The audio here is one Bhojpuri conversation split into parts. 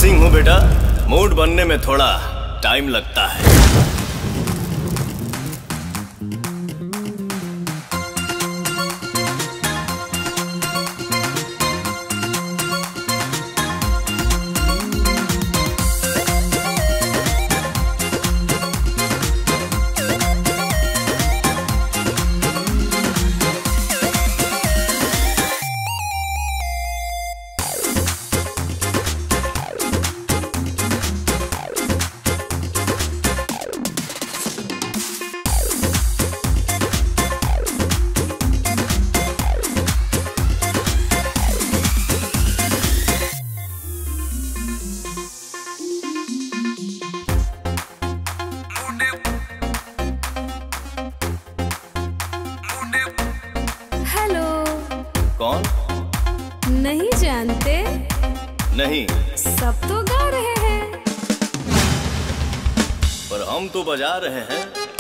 सिंह हूँ बेटा, मूड बनने में थोड़ा टाइम लगता है। कौन? नहीं जानते? नहीं। सब तो गा रहे हैं। पर हम तो बजा रहे हैं।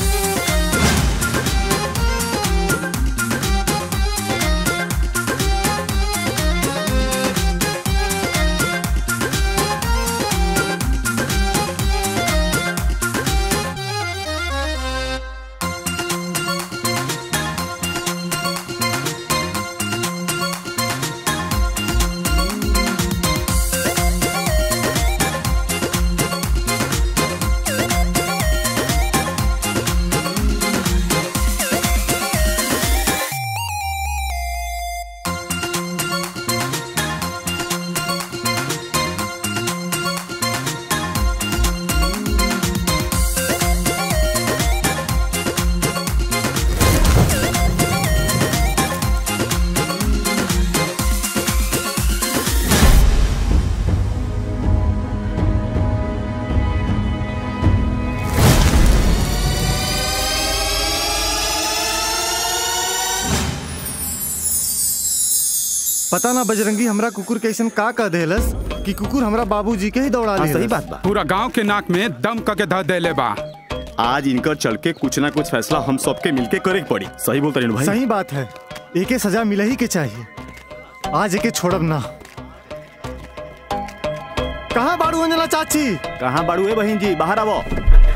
पता ना बजरंगी हमरा कुकुर के ऐसन का कह देलस कि कुकुर हमरा बाबूजी के ही दौड़ा ले। सही बात बा। पूरा गांव के नाक में दम करके धर देले बा। आज इनकर चल के कुछ ना कुछ फैसला हम सबके मिलके करे के पड़ी। सही बोलते हैं भाई। सही बात है, एके सजा मिले ही के चाहिए। आज एके छोड़ब ना। कहाँ बाड़ू अंजना चाची? कहाँ बाड़ू है बहन जी? बाहर आवो।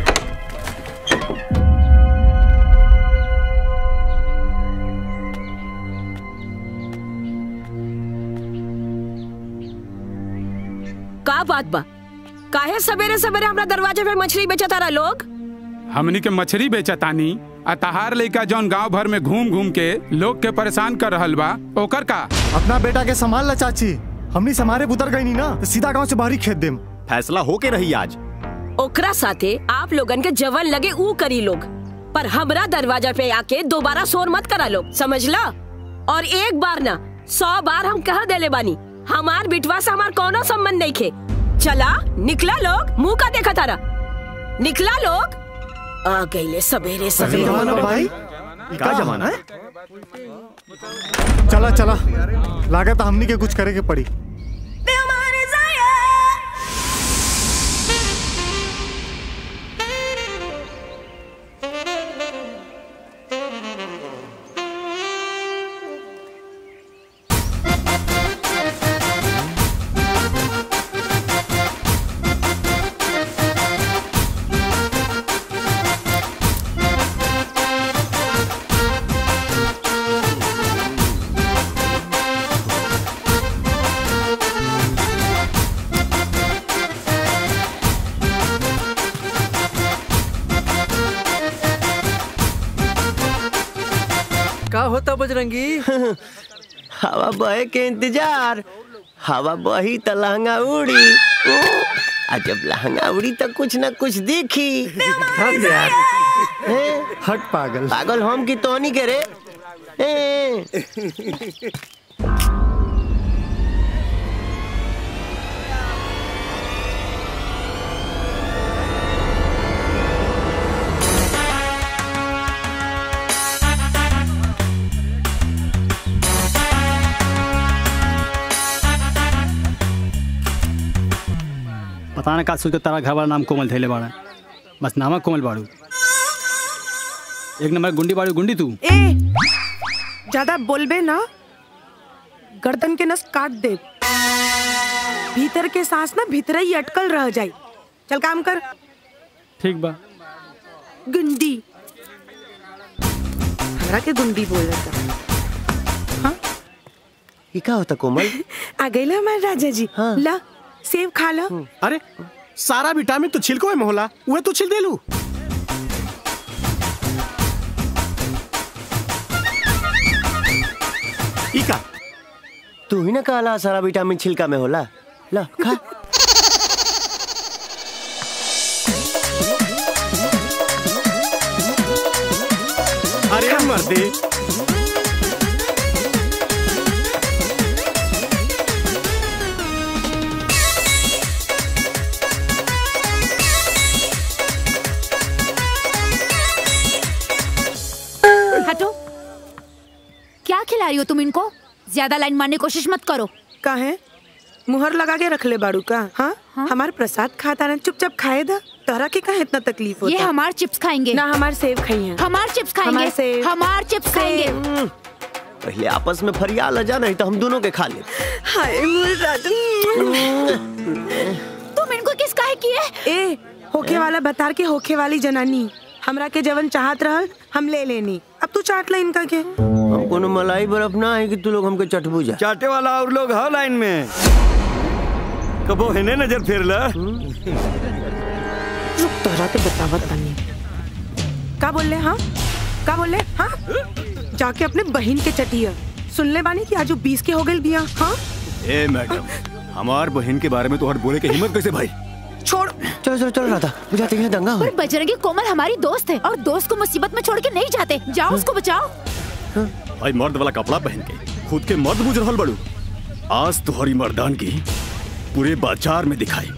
का बात बा? काहे सवेरे सवेरे हमरा दरवाजे पे मछली बेचता रहा लोग? हमनी के मछली बेचतानी अतहार लेका जौन गांव भर में घूम घूम के लोग के परेशान कर रहल बा, ओकर का? अपना बेटा के संभाल ला चाची। हमनी समारे उतर गई नी ना, तो सीधा गांव से बाहरी खेत देम। फैसला हो के रही आज। ओकरा साथे आप लोगन के जवन लगे ऊ करी लोग, पर हमरा दरवाजा पे आके दोबारा शोर मत करा लोग, समझला? और एक बार ना 100 बार हम कह देले बानी, हमार बिटवा से हमार कोनो संबंध नहीं खे। चला निकला लोग, मुंह का देखा तारा। निकला लोग। आ गईले सवेरे सवेरे। भाई का जमाना है? चला चला, लागत हमनी के कुछ करे के पड़ी। का होता बजरंगी? हवा बहे के इंतजार। हवा बही तो लहंगा उड़ी। आ जब लहंगा उड़ी तो कुछ न कुछ दिखी। हट पागल। पागल हम की तोनी के रे। पता ना का सोच के तारा घर वाला नाम कोमल धैले बाड़ा। बस नामा कोमल बाड़ू। एक नंबर गुंडी बाड़ू। गुंडी तू ए ज्यादा बोलबे ना, गर्दन के नस काट दे। भीतर के सांस ना भीतर ही अटकल रह जाई। चल काम कर। ठीक बा। गुंडी हमरा के गुंडी बोल रहा। हाँ ये क्या होता कोमल? आ गई हमारे राजा जी। हाँ। ला सेब खा लो। अरे सारा विटामिन तो छिलको में होला, वह तो छिल दे लू। इका तू ही ना कहला सारा विटामिन छिलका में होला। ला खा। अरे मर्दे हटो। क्या खिला रही हो तुम इनको? ज्यादा लाइन मारने की कोशिश मत करो। का है मुहर लगा के रख ले बाड़ू का? हाँ, हमारे प्रसाद खाता ना, चुपचाप खाए दा। तोहरा के कहा इतना तकलीफ होता? ये हमार चिप्स खाएंगे ना, हमारे सेब खाई हैं। हमार चिप्स खाएंगे, हमार चिप्स खाएंगे। पहले आपस में फरियाल जा, नहीं तो हम दोनों के खा ले। हाय मोर राजा। तुम इनको किस काहे किए? ए होके वाला बता के होके वाली जनानी हमरा के जवन चाहत रहल हम ले लेनी। अब तू चाट ला इनका के। हम कोनो मलाई बर्फ ना है कि तू लोग हमके चटबू जा। चाटे वाला और लोग है लाइन में। कबो है नजर फेर ला। तोहरा के बतावत नहीं। का बोल ले? हाँ का बोल ले? हाँ जाके अपने बहन के चटिया। सुन ले बानी कि आज 20 के हो गए बिया। हाँ ए मैडम, हमार बहन के बारे में तो हर बोले के हिम्मत कैसे भाई? छोड़। चलो चलो चलो राधा, बुझाते हैं दंगा हो। पर बजरंगी कोमल हमारी दोस्त है और दोस्त को मुसीबत में छोड़ के नहीं जाते। जाओ उसको बचाओ। भाई मर्द वाला कपड़ा पहन के खुद के मर्द बुझ रहल बड़ू। आज तुम्हारी मर्दान की पूरे बाजार में दिखाई।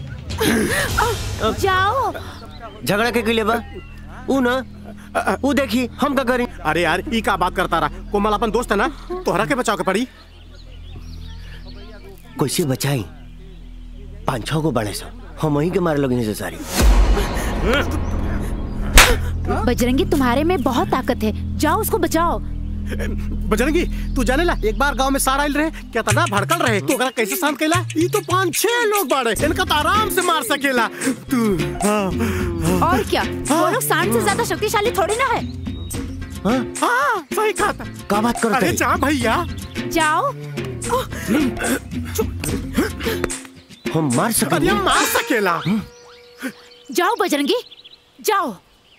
जाओ। झगड़ा के लिए बा ऊ ना ऊ देखी हम का करी। अरे यार ई का बात करता रहा। कोमल अपन दोस्त है ना, तोहरा के बचाव के पड़ी। कैसे बचाई? 5-6 को बड़े सो हम वहीं के मारे लगने से सारी। बजरंगी तुम्हारे में बहुत ताकत है, जाओ उसको बचाओ। बजरंगी तू जाने ला, एक बार गांव में सारा आइल रहे, क्या तना भड़कल रहे, तो ओकरा कैसे शांत कैला? ये तो 5-6 लोग बाड़े, इनका तो आराम से मार सकेला तू। और क्या वो लोग सांड से ज्यादा शक्तिशाली थोड़ी ना है। हाँ सही कहा था। क्या बात करते? अरे जा भैया जाओ। हम मार सकेंगे। हम मार सकेला। जाओ बजरंगी जाओ।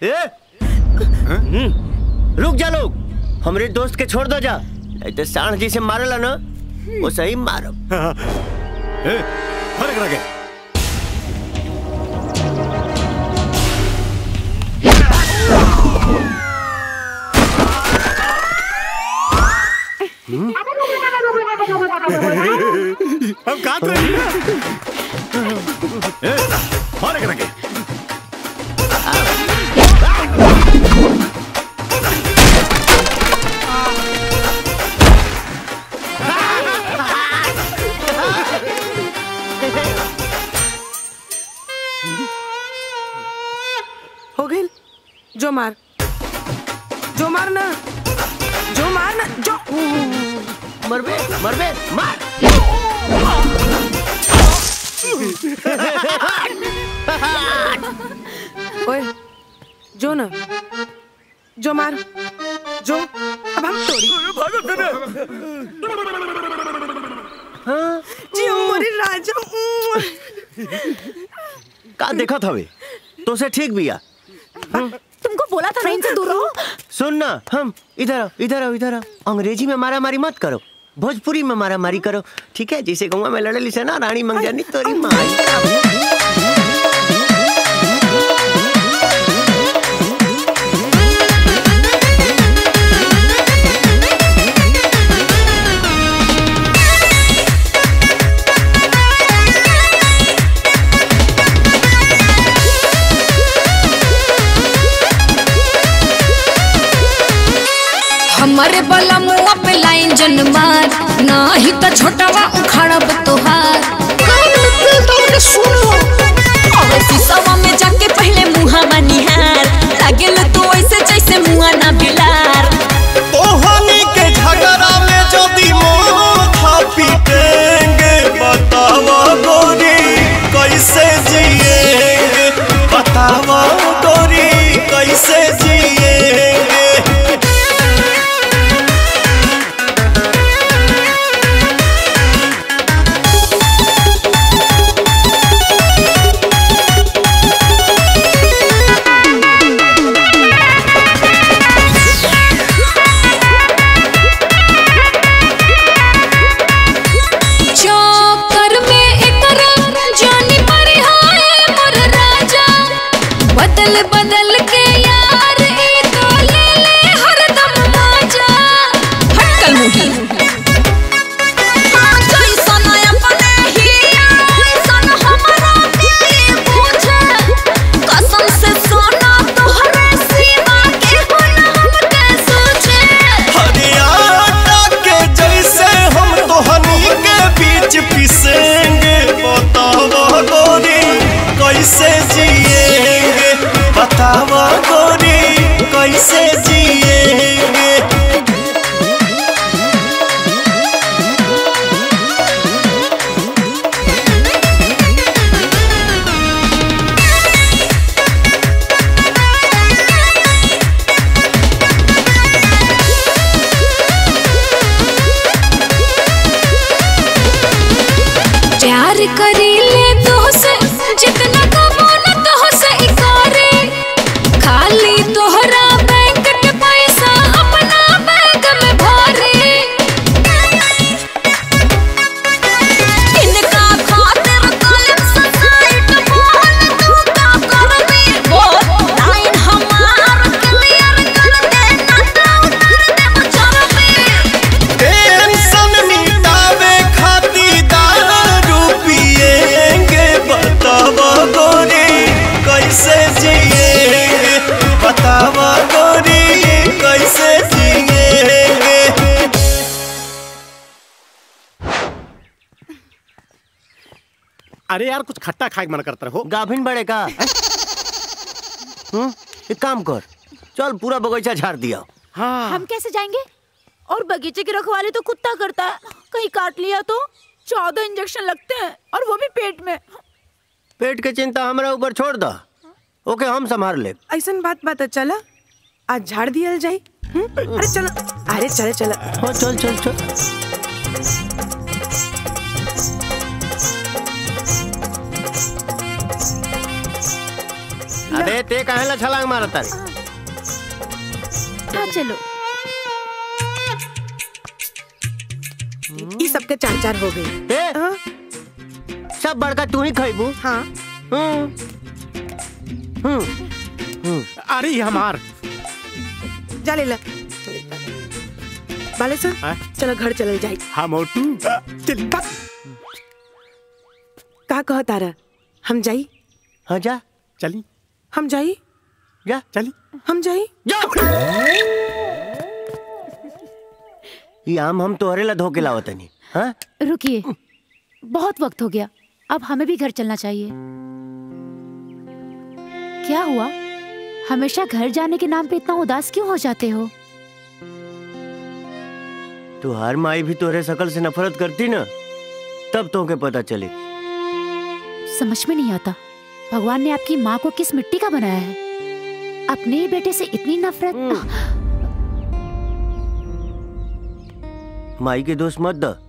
रुक जा लोग, हमरे दोस्त के छोड़ दो जा। ऐसे सांड जी से मारेला ना वो सही मारब। हरे करा के हम कहा तो हरे करा के हो गई। जो मार जो मारना जो मारना जो मरबे मरबे मार। ओए जो ना जो मार जो। अब हम तोड़ी जी मोरी राजा। का देखा था वे तो से ठीक बिया। तुमको बोला था ना इनसे दूर रहो। सुन ना, हम इधर आओ इधर आओ इधर आओ। अंग्रेजी में मारा मारी मत करो, भोजपुरी में मारा मारी करो, ठीक है? जैसे गौवा में लड़ली से ना रानी मंगजानी तोरी माई। हमारे बला मुआ पे लाइन जनमार ना ही तो छोटावा उखाड़ब तोहार। अबे शीशवा में जाके पहले मुहा बनिहार लागेल तो ऐसे जैसे मुआ ना बिलार। तोहनी के झगड़ा में जदी मोथा पीटेंगे बतावा गोरी प्यार करी ले तो से जितना कमो न तो से इकारे खाली तोहरा बैंक के पैसा अपना बैग में भरे इनका खातिर कॉलेज सोसाइटी बोल तू का करबी बोल लाइन हमार क्लियर कर देना तो उतर दे बचरबी टेंशन मिटावे खातिर दारू पिएंगे बतावा गोरी कैसे जिएंगे बतावा गोरी कैसे जिएंगे। अरे यार कुछ खट्टा खाए मन करता रहो। गाभिन बड़े का एक काम कर, चल पूरा बगीचा झाड़ दिया। हाँ। हम कैसे जाएंगे? और बगीचे की रखवाली तो कुत्ता करता है, कहीं काट लिया तो 14 इंजेक्शन लगते हैं और वो भी पेट में। पेट के चिंता हमारा ऊपर छोड़ दा, ओके हम संभाल ले। ऐसा बात चला आज झाड़ दिया जाए। अरे चलो, अरे चले चल चल चल चल। अबे ते काहेला छलांग मारता रे? हाँ चलो। ये सबके 4-4 हो गए। सब बड़का तू ही खाइबू। हाँ। अरे हमार जा ले ला। बाले सर चलो घर चले जाए। हाँ मोटू चल। का कह तारा हम जाई? हाँ जा चली। हम जाई? जा चली। हम जाई? ये आम हम तोहरे ला धोके लावत नहीं। हाँ रुकिए, बहुत वक्त हो गया, अब हमें भी घर चलना चाहिए। क्या हुआ? हमेशा घर जाने के नाम पे इतना उदास क्यों हो जाते हो? तू हर माई भी तोहरे शकल से नफरत करती ना, तब तो के पता चले। समझ में नहीं आता, भगवान ने आपकी माँ को किस मिट्टी का बनाया है? अपने ही बेटे से इतनी नफरत। माई के दोस्त मत द,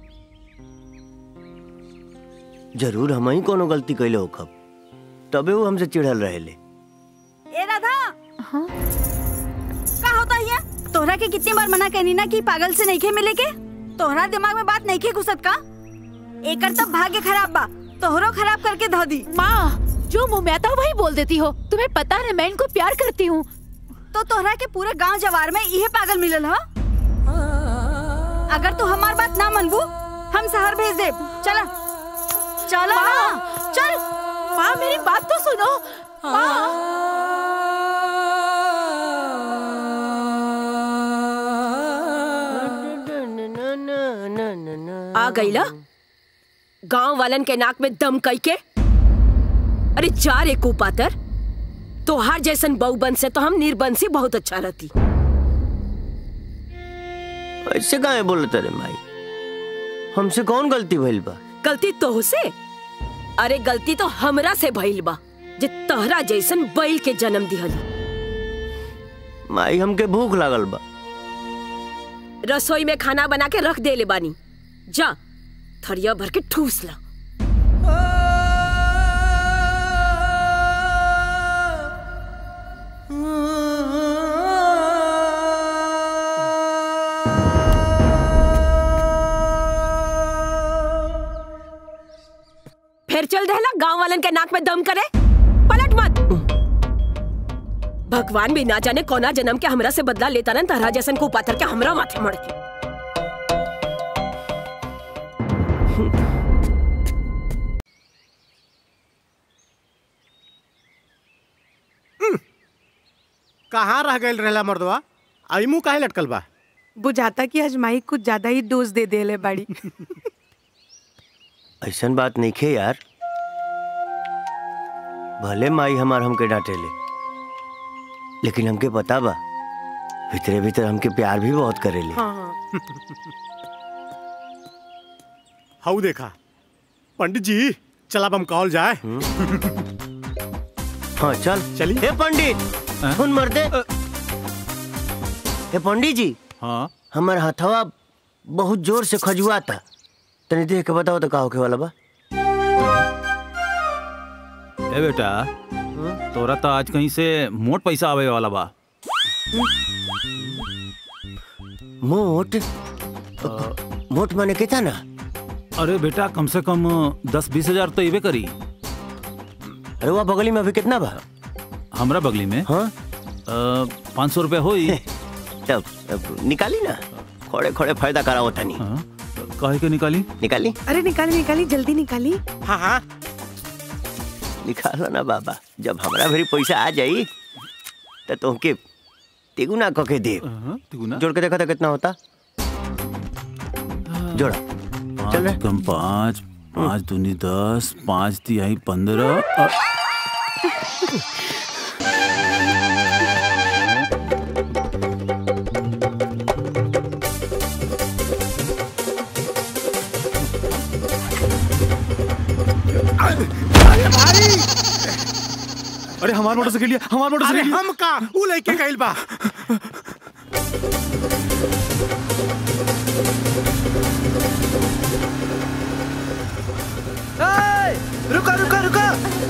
जरूर हम ही कोनो गलती कैले हो खब, तबे वो हमसे चिढ़ल रहे ले। ए राधा, हाँ? का होता है? तोहरा के कितनी बार मना कहनी ना कि पागल से नहीं खे मिले के? तोहरा दिमाग में बात नहीं खे घुसत का? एकर तब भाग्य खराब बा, तोहरो खराब करके धो दी। माँ, जो मुंह में आता वही बोल देती हो। तुम्हें पता है मैं इनको प्यार करती हूँ। तो तोहरा के पूरे गांव जवार में यही पागल मिलल है। अगर तू हमार बात ना मनबू, हम शहर भेज दे। चला चलो चल। माँ मेरी बात तो सुनो। आ गईला गांव वालन के नाक में दम कई के। अरे जा रे कुपातर, तोहार जैसन बहुबन से तो हम निर्बंसी बहुत अच्छा रहती। ऐसे काहे बोलत रे माई? हमसे कौन गलती भइल बा? गलती तो से? अरे गलती तो हमरा से भइल बा, जे तोहरा जैसन बैल के जन्म दिहली। माई हमके भूख लागल बा। रसोई में खाना बना के रख दे ले बानी, जा थरिया भर के ठूस ला। फिर चल देला गांव वालन के नाक में दम करे। पलट मत। भगवान भी ना जाने कौना जन्म के हमरा से बदला लेता ना, तरह जैसन को पाथर के हमरा माथे मड़ के। कहाँ रह गए रहला मर्दवा? आई मुँह काहे लटकल बा? बुझाता कि आज माई कुछ ज्यादा ही डोज दे देले बाड़ी। ऐसन बात नहीं खे यार, भले माई हमार हमके डांटे ले, लेकिन हमके पता बा भीतरे भीतर हमके प्यार भी बहुत करेले। हाउ देखा पंडित जी, चल अब हम कॉल जाए। हाँ चल चली। हे पंडित सुन मर्दे। हे पंडित जी, हाँ हमार हथवा बहुत जोर से खजुआ था, तनी देख के बताओ तो का होके वाला बा? ए बेटा, तोरा तो आज कहीं से मोट पैसा आवे वाला बा। मोट मोट माने कितना ना? अरे बेटा, कम से कम 10-20 हजार तो इवे करी। अरे वह बगली में अभी कितना बा? हमरा बगली में? हाँ 500 रुपया होई। तब निकाली ना, खोड़े खोड़े फायदा कराओ तनी। काहे के निकाली? निकाली? अरे निकाली निकाली, जल्दी निकाली। हाँ हाँ निकालो ना बाबा, जब हमरा भरी पैसा आ जाई तो तुमके तिगुना कके दे। जोड़ के देखा था कितना होता। जोड़ा चल रहे। कम 5, 5 दूनी 10, 5 तिहाई 15। अरे हमार मोटरसाइकिल, हमार मोटरसाइकिल। हम का ऊ लेके गइल बा। रुका रुका रुका।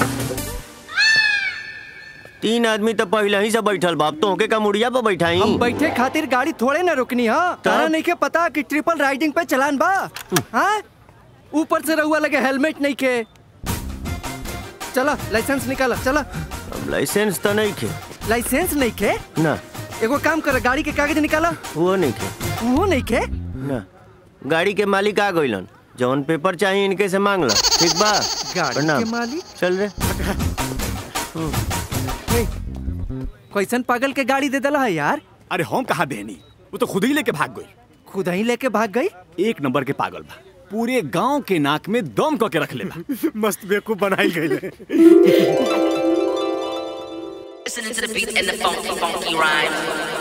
3 आदमी तो पहले ही से बैठल बाप, तो के का मुड़िया पे बैठाई। हम बैठे खातिर गाड़ी थोड़े ना रुकनी। हाँ तारा नहीं के पता कि ट्रिपल राइडिंग पे चलान बा। हाँ ऊपर से रहुआ लगे हेलमेट नहीं के। चला लाइसेंस निकाला चला। लाइसेंस तो नहीं के। लाइसेंस नहीं के ना? एगो काम कर, गाड़ी के कागज निकाला। वो नहीं के। वो नहीं के ना? गाड़ी के मालिक आ गइलन, जौन पेपर चाहिए इनके से मांग लो। ठीक बा? गाड़ी के मालिक चल रे। कैसन पागल के गाड़ी दे दला है यार। अरे हम कहा देनी, वो तो खुद ही लेके भाग गई। खुद ही लेके भाग गई? 1 नंबर के पागल बा, पूरे गांव के नाक में दम करके रख ले बा। मस्त बेवकूफ बनाई गई है। Listening to the beat and the funky, funky rhyme.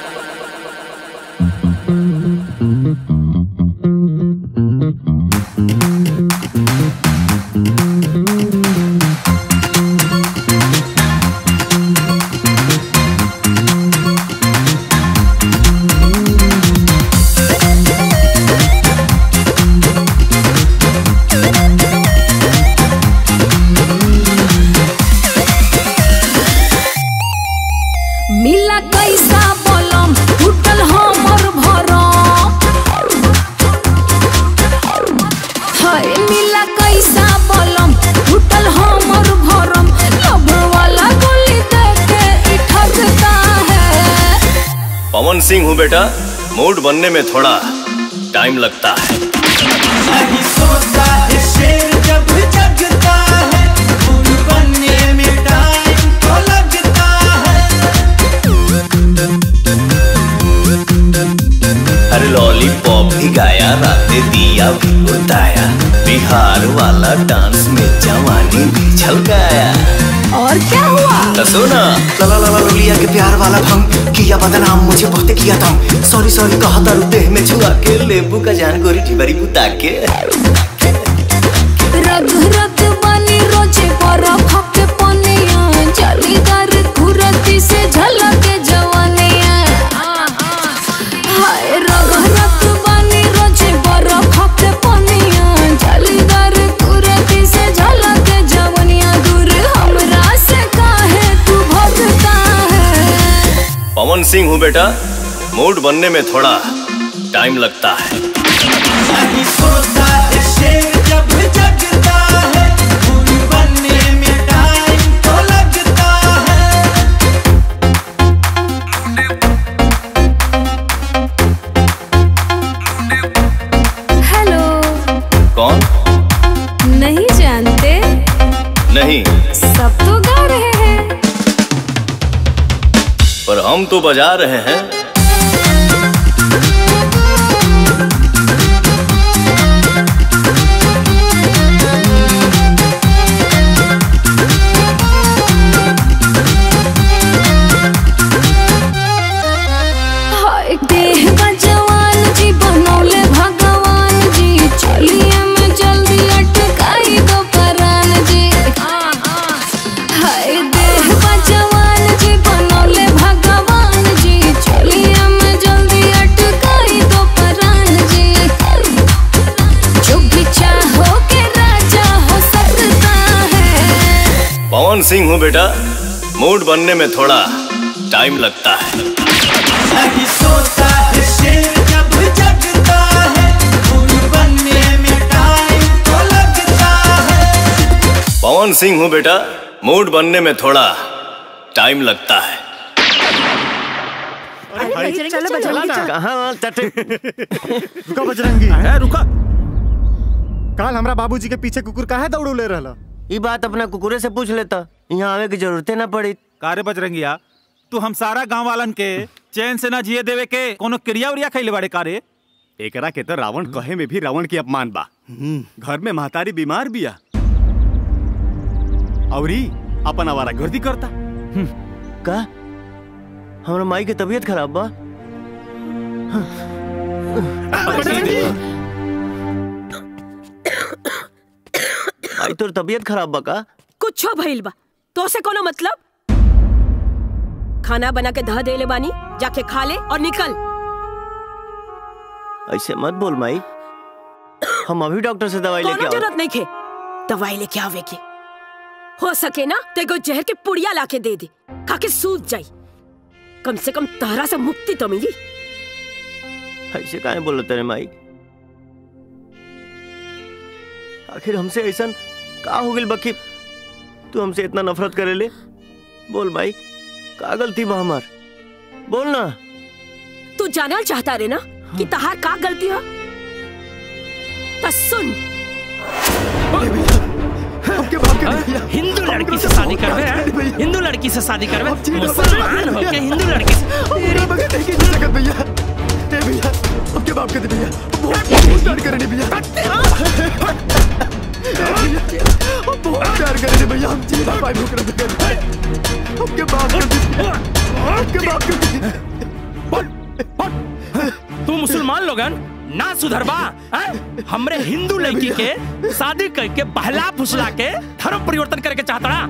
मिला कैसा बोलम टूटल हमर भरम। हाय मिला कैसा बोलम टूटल हमर भरम। लब वाला गोली देके ई ठगता है। पवन सिंह हूँ बेटा, मूड बनने में थोड़ा टाइम लगता है। नहीं सोता है शेर जब जगता है, मूड बनने में टाइम तो लगता है। अरे लॉलीपॉप भी गाया, रातें दिया भी उताया, बिहार वाला डांस में जवानी भी छलकाया। और क्या हुआ? तो सुना। ला ला ला लिया के प्यार वाला भंग किया बदनाम, मुझे बहुत किया था। सॉरी सॉरी कहा तारू देह में छुआ के, लेबू का जान गोरी ठिबरी बुता के। रग रग बनी रोजे बरफ के पनिया, जालीदार खुरती से झलके जवानिया। हाय रग रग बनी रोजे बरफ के पनिया, जालीदार खुरती से झलके जवानिया। दूर हमरा से काहे तू भगता है। पवन सिंह हूँ बेटा, मूड बनने में थोड़ा टाइम लगता है। नहीं सोता है शेर जब जगता है, मूड बनने में टाइम तो लगता है। हेलो। कौन? नहीं जानते? नहीं, सब तो गा रहे हैं। पर हम तो बजा रहे हैं। हाय देह का जवान जी बनौले भगवान जी, चलिए में जल्दी अटकाई दो परान जी। हाय देह का जवान जी बनौले भगवान जी, चलिए पवन सिंह हूँ बेटा, मूड बनने में थोड़ा टाइम लगता है। नहीं सोता है शेर जब जगता है, मूड बनने में टाइम तो लगता है। पवन सिंह हूँ बेटा, मूड बनने में थोड़ा टाइम लगता है। कहाँ रुका बजरंगी, रुका। काल हमरा बाबूजी के पीछे कुकुर काहे दौड़ू ले रहला? ये बात अपना कुकुरे से पूछ लेता, यहाँ आवे की जरूरत ना पड़ी। कारे बजरंगिया, तू हम सारा गांव वालन के चैन से ना जिए देवे के कोनो क्रिया उरिया खैले बाड़े कारे? एकरा के तो रावण कहे में भी रावण की अपमान बा। घर में महतारी बीमार बिया औरी अपन आवारा गर्दी करता। का हमरा माई के तबीयत खराब बा? आई तोर तबीयत खराब बा का? कुछ भइल बा तो से कोनो मतलब? खाना बना के ध देले बानी, जाके खा ले और निकल। ऐसे मत बोल माई, हम अभी डॉक्टर से दवाई लेके कोनो जरूरत नहीं खे दवाई लेके आवे की। हो सके ना तेको जहर के पुड़िया लाके दे दे, खा के सूझ जाई। कम से कम तहरा से मुक्ति तो मिली। ऐसे काहे बोलत रे माई? आखिर हमसे ऐसा का हो गइल बकी तू हमसे इतना नफरत करेले? बोल भाई, का गलती बा हमार? बोल ना। तू जानल चाहता रे ना कि तहार का गलती है? तो सुन, हिंदू लड़की से शादी करवे, हिंदू लड़की से शादी करवे, मुसलमान होके हिंदू लड़की से। भैया भैया आपके बाप के दे भैया, बहुत प्यार करे भैया, बहुत प्यार करे भैया, हम जी ना पाए भूख रहे आपके बाप के तू मुसलमान लोगन ना सुधरबा, हमरे हिंदू लड़की के शादी करके बहला फुसला के धर्म परिवर्तन करके चाहता ना?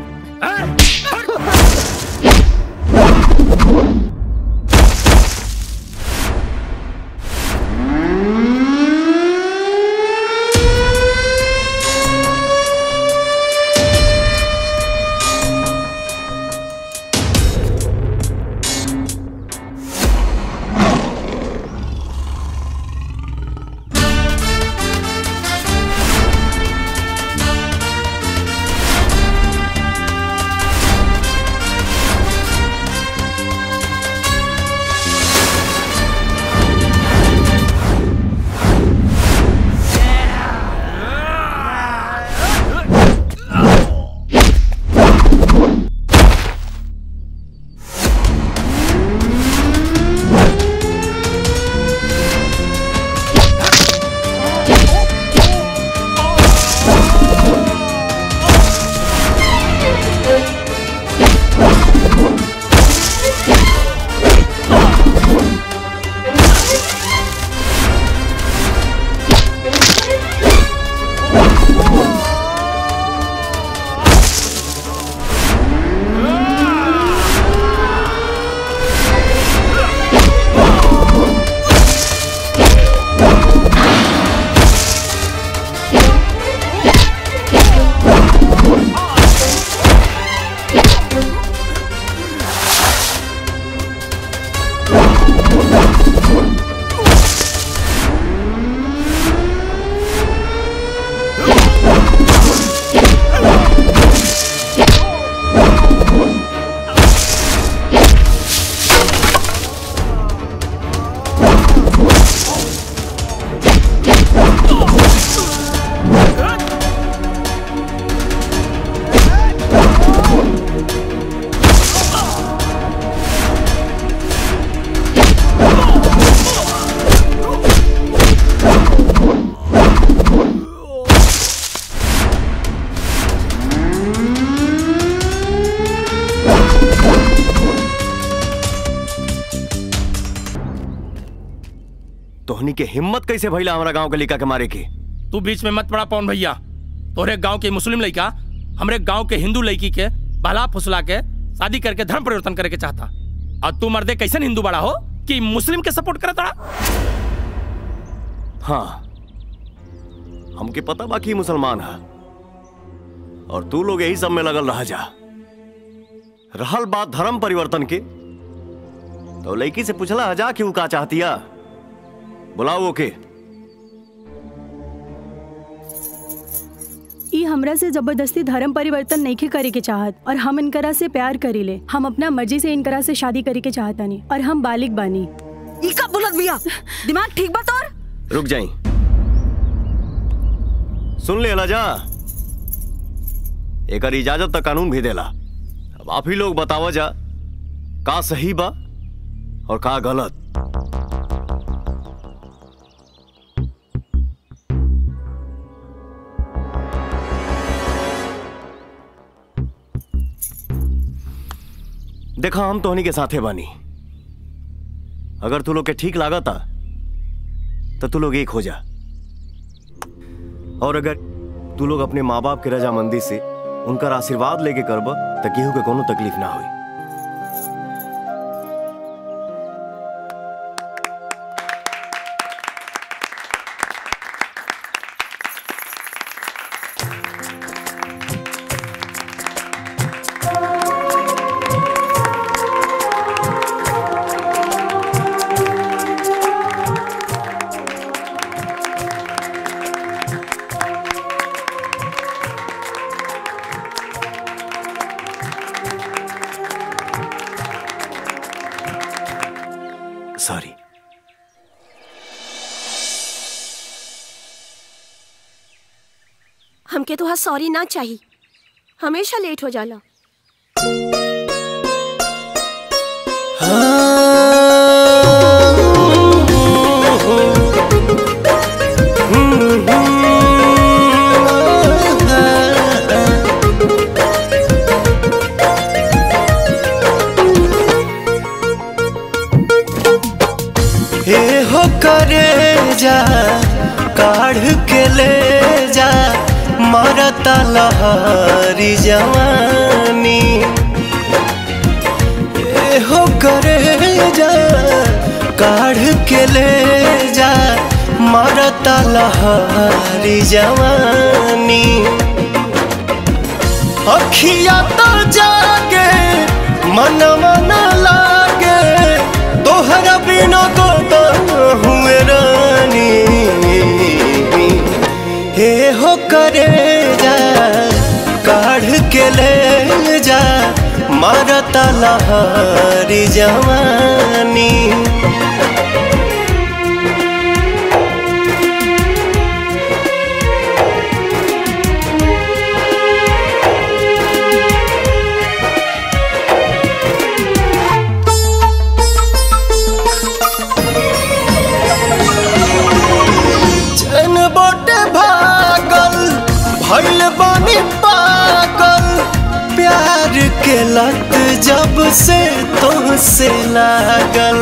तोहनी के हिम्मत कैसे भइला हमारा गांव के लड़का के मारे के? तू बीच में मत पड़ा पवन भैया। तोरे गांव के मुस्लिम लड़का हमरे गांव के हिंदू लड़की के बहला फुसला के शादी करके धर्म परिवर्तन करे के चाहता, और तू मर्दे कैसे हिंदू बड़ा हो कि मुस्लिम के सपोर्ट करता? हाँ, हमके पता बाकी मुसलमान है और तू लोग यही सब में लगल रहा जा। रहल बात धर्म परिवर्तन के, तो लड़की से पूछला हजा कि वो का चाहतिया। बुलाओ ओके। ई हमरा से जबरदस्ती धर्म परिवर्तन नहीं करे के चाहत और हम इनकरा से प्यार करीले। हम अपना मर्जी से इनकरा से शादी करे के चाहतानी और हम बालिग बानी। ई का बोलत बिया? दिमाग ठीक बा तोर? रुक जाई, सुन ले लजा, एकर इजाजत तक कानून भी देला। अब आप ही लोग बतावा जा का सही बा और का गलत। देखा हम तोहनी के साथे बानी। अगर तू लोग के ठीक लागता तो तू लोग एक हो जा, और अगर तू लोग अपने माँ बाप के रजामंदी से उनका आशीर्वाद लेके करब तो केहू के कोनो तकलीफ ना हुई। सॉरी। हमके तो सॉरी ना चाहिए, हमेशा लेट हो जाला। हे हो करे जा काढ़ के ले जा मारता लहरी जवानी। हे हो करे जा काढ़ के ले जा मारता लहरी जवानी। अखिया तो जागे मन मन लागे तोहरा बिना तो हुए रानी। हे हो करे जा काढ़ के ले जा मारता लहरी जवानी। भइल बानी पागल प्यार के लत जब से तुमसे लागल।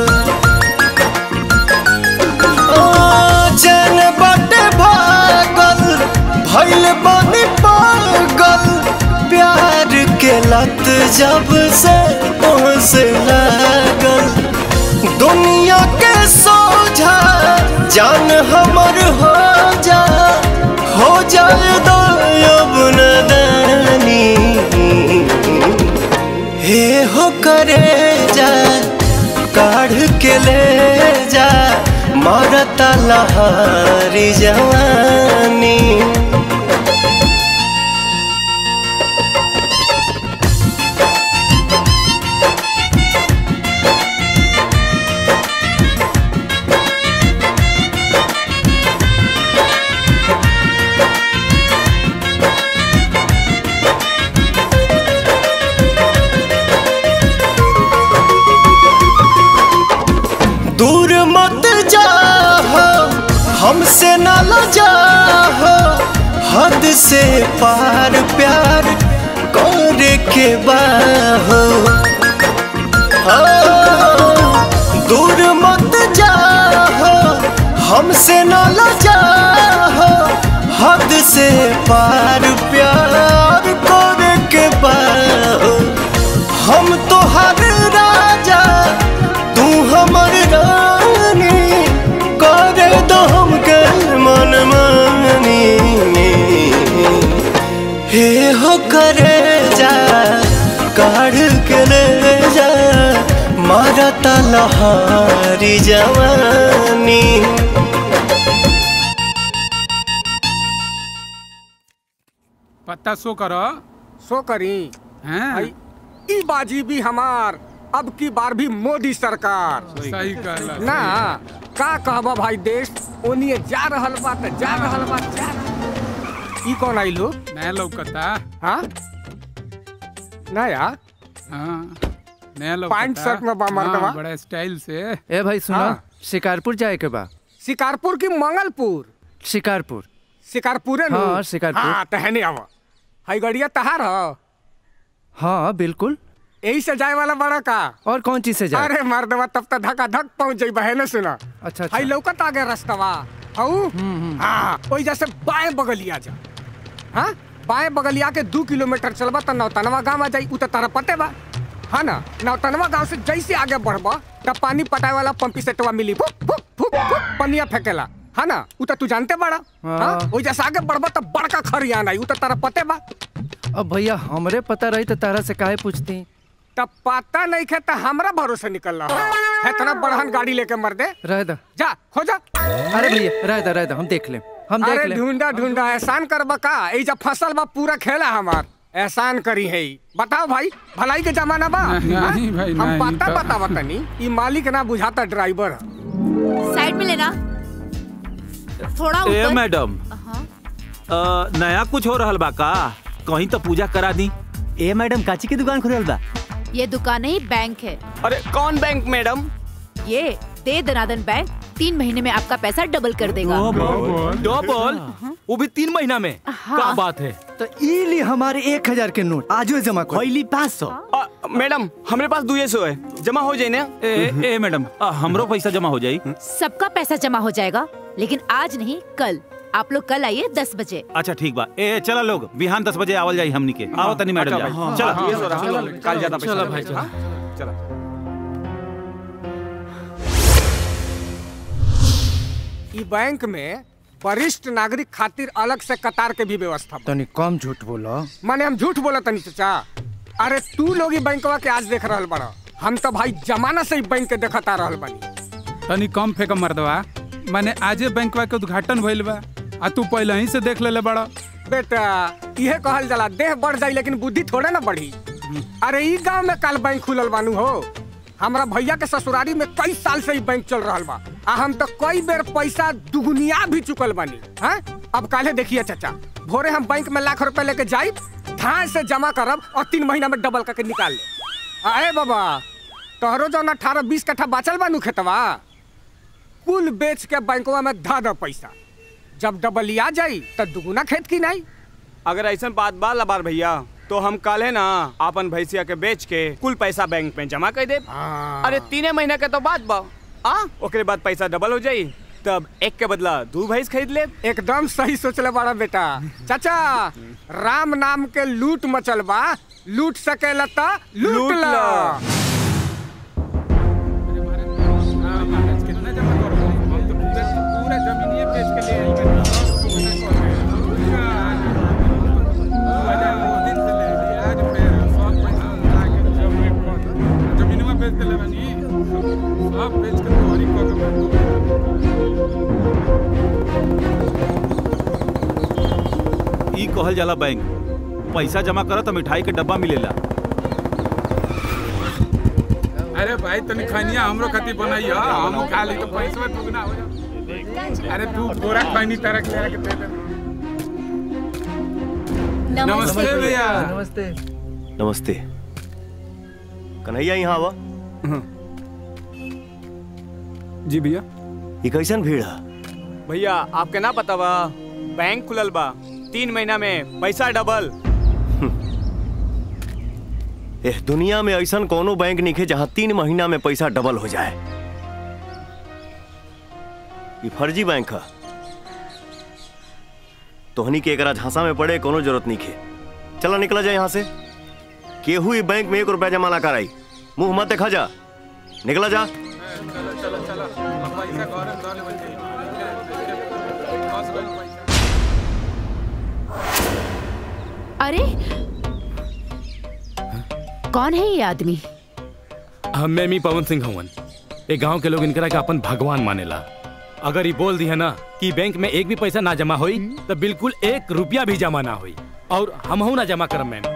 चैन बटे भागल भइल बानी पागल प्यार के लत जब से तुमसे लागल। दुनिया के सोझा जान हमर हो जाए दो अब नदानी। हे हो करे जा काढ़ के ले जा मारता लहरी जवानी। दूर मत जाओ हमसे न लजा हो, हद से पार प्यार करे के बाहो। दूर मत जाओ हमसे न लजा हो, हद से पार प्यार करे के बाहो। हम तो हर राजा तू हमर रानी करे दो हमके मन मानी। हे हो करे जा काढ़ के ले जा मारता लहारी जवानी। पत्ता सो करो। सो करी हैं? ई बाजी भी हमार, अब की बार भी मोदी सरकार। सही कहला ना का कहबा भाई देश ओनिए जा रहल बा त जा रहल बा जा। ई कौन आई लो? नया लौकता। हाँ नया? हाँ नया लौकता। पैंट शर्ट में बा मर्दवा। हाँ, बड़ा स्टाइल से। ए भाई सुना, हाँ। शिकारपुर जाए के बा। शिकारपुर की मंगलपुर? शिकारपुर। शिकारपुर है हाँ, शिकारपुर। हाँ तहने आवा। हाई गड़िया तहार हो? हाँ बिल्कुल। यही से जाए वाला बड़ा का? और कौन चीज से जाए? अरे मर्दवा तब तक धक्का धक पहुंच जाई बहने सुना। अच्छा हाई लौकत आगे रास्तवा हऊ। हाँ वही जैसे बाएं बगलिया जा। हाँ बाएं बगलिया के 2 किलोमीटर चलबा त नौतनवा गाँव आ जाई। उ त तारा पते बा हाँ ना। नौतनवा गाँव से जैसे आगे बढ़बा तब पानी पटाए वाला पंपी सेटवा मिली। फुक फुक फुक फुक पनिया फेंकेला हाँ ना। उ त तू जानते बड़ा। हाँ वही जैसे आगे बढ़बा तब बड़का खरियान आई। उ त तारा पते बा। अब भैया हमरे पता रही तो तारा से काहे पूछती? तब पता नहीं खे तो हमरा भरोसे निकल रहा है। इतना बड़हन गाड़ी लेके मर दे। रह दा जा खोजा। अरे भैया रह दा हम देख ले। हम देख ले। ढूंढा ढूंढा एहसान करबा का? ए जब फसल बा पूरा खेला हमार एहसान करी है। बताओ भाई भलाई के जमाना बा। नहीं भाई हम नहीं, पता तो- बता बतानी ई मालिक ना बुझाता ड्राइवर। साइड में लेना थोड़ा ए ऊपर। मैडम नया कुछ हो रहल बा का? कहीं तो पूजा करा दी। ए मैडम काची की दुकान खुलल बा? ये दुकान नहीं बैंक है। अरे कौन बैंक मैडम? ये दे दनादन बैंक 3 महीने में आपका पैसा डबल कर देगा। डबल? वो भी 3 महीना में? क्या बात है? तो ई ली हमारे 1000 के नोट आज जमा कर। होइली 500। मैडम हमरे पास 200 है, जमा हो जाए ना? ए मैडम हमरो पैसा जमा हो जाई। सबका पैसा जमा हो जाएगा लेकिन आज नहीं कल। आप लोग कल आइए 10 बजे। अच्छा ठीक बा। ए चला लोग बिहान 10 बजे आवल जाई हमनी के। आओ तनी मैडम जाए। चला कल ज्यादा चलो भाई चलो। चला। ई बैंक में वरिष्ठ नागरिक खातिर अलग से कतार के भी व्यवस्था बा। तनी कम झूठ बोला। माने हम झूठ बोला तनी चाचा? अरे तू लोग ई बैंकवा के आज देख रहल बड़ा। हम तो भाई जमाना से ही बैंक के देखत आ रहल बानी। तनी कम फेंक मर्दवा। माने आजे बैंकवा के उद्घाटन भइल बा आ तू पहले ही से देख लेले बड़ा। बेटा इहे कहल जाला देह बढ़ जाई लेकिन बुद्धि थोड़े ना बढ़ी। अरे ई गांव में कल बैंक खुलल बानू हो। हमरा भैया के ससुरारी में कई साल से ही बैंक चल रहल बा। आ हम तो कई बेर पैसा दुगुनिया भी चुकल बानी। हाँ अब काले देखिए चाचा भोरे हम बैंक में लाख रुपए लेके जाई धान से जमा करब और 3 महीना में डबल करके निकाल ले। अरे बाबा तोहरो जो 18-20 कट्ठा बाचल बानू खेतवा कुल बेच के बैंकवा में धा दो पैसा। जब डबल आ जाई तब दुगुना खेत की नहीं। अगर ऐसा बात बा लबार भैया तो हम कल है ना अपन भैंसिया के बेच के कुल पैसा बैंक में जमा कर दे। अरे 3 महीना के तो बात बा। ओकरे बाद पैसा डबल हो जाई तब एक के बदला 2 भैंस खरीद ले। एकदम सही सोचले बड़ा बेटा। चाचा राम नाम के लूट मचल बा। लूट सकेला त लूट ला। पूरा जमीनिए बेच के ले आई के जमीनवा बेच के ले बनी सब बेच के तोहरी को ई कहल जाला बैंक। पैसा जमा करो तो मिठाई के डब्बा मिलेला। अरे भाई तनी खनिया हमरो खातिर बनाइयो हम खा ली तो पैसा दुगना हो जा। अरे तू गोरा खनी तरह के लेके दे दे। नमस्ते भैया। नमस्ते। नमस्ते। कन्हैया यहाँ आवा। जी भैया। ये कैसन भीड़ है? भैया आपके ना पता बा बैंक खुलल बा 3 महीना में पैसा डबल। एह दुनिया में ऐसा कोनो बैंक नहीं है जहाँ 3 महीना में पैसा डबल हो जाए। ये फर्जी बैंक है। तोहनी के एकरा झांसा में पड़े कोनो जरूरत नहीं है। चला निकला जाए यहाँ से। केहू ही बैंक में 1 रुपया जमा ना कराई। मुंह मत देखा जा। निकला जा। अरे कौन है ये आदमी? मैं मी पवन सिंह हवन। ये गांव के लोग इनकरा के अपन भगवान मानेला। अगर ये बोल दिया ना कि बैंक में एक भी पैसा ना जमा होई तो बिल्कुल 1 रुपया भी जमा ना होई और हमहू ना जमा करम मैम।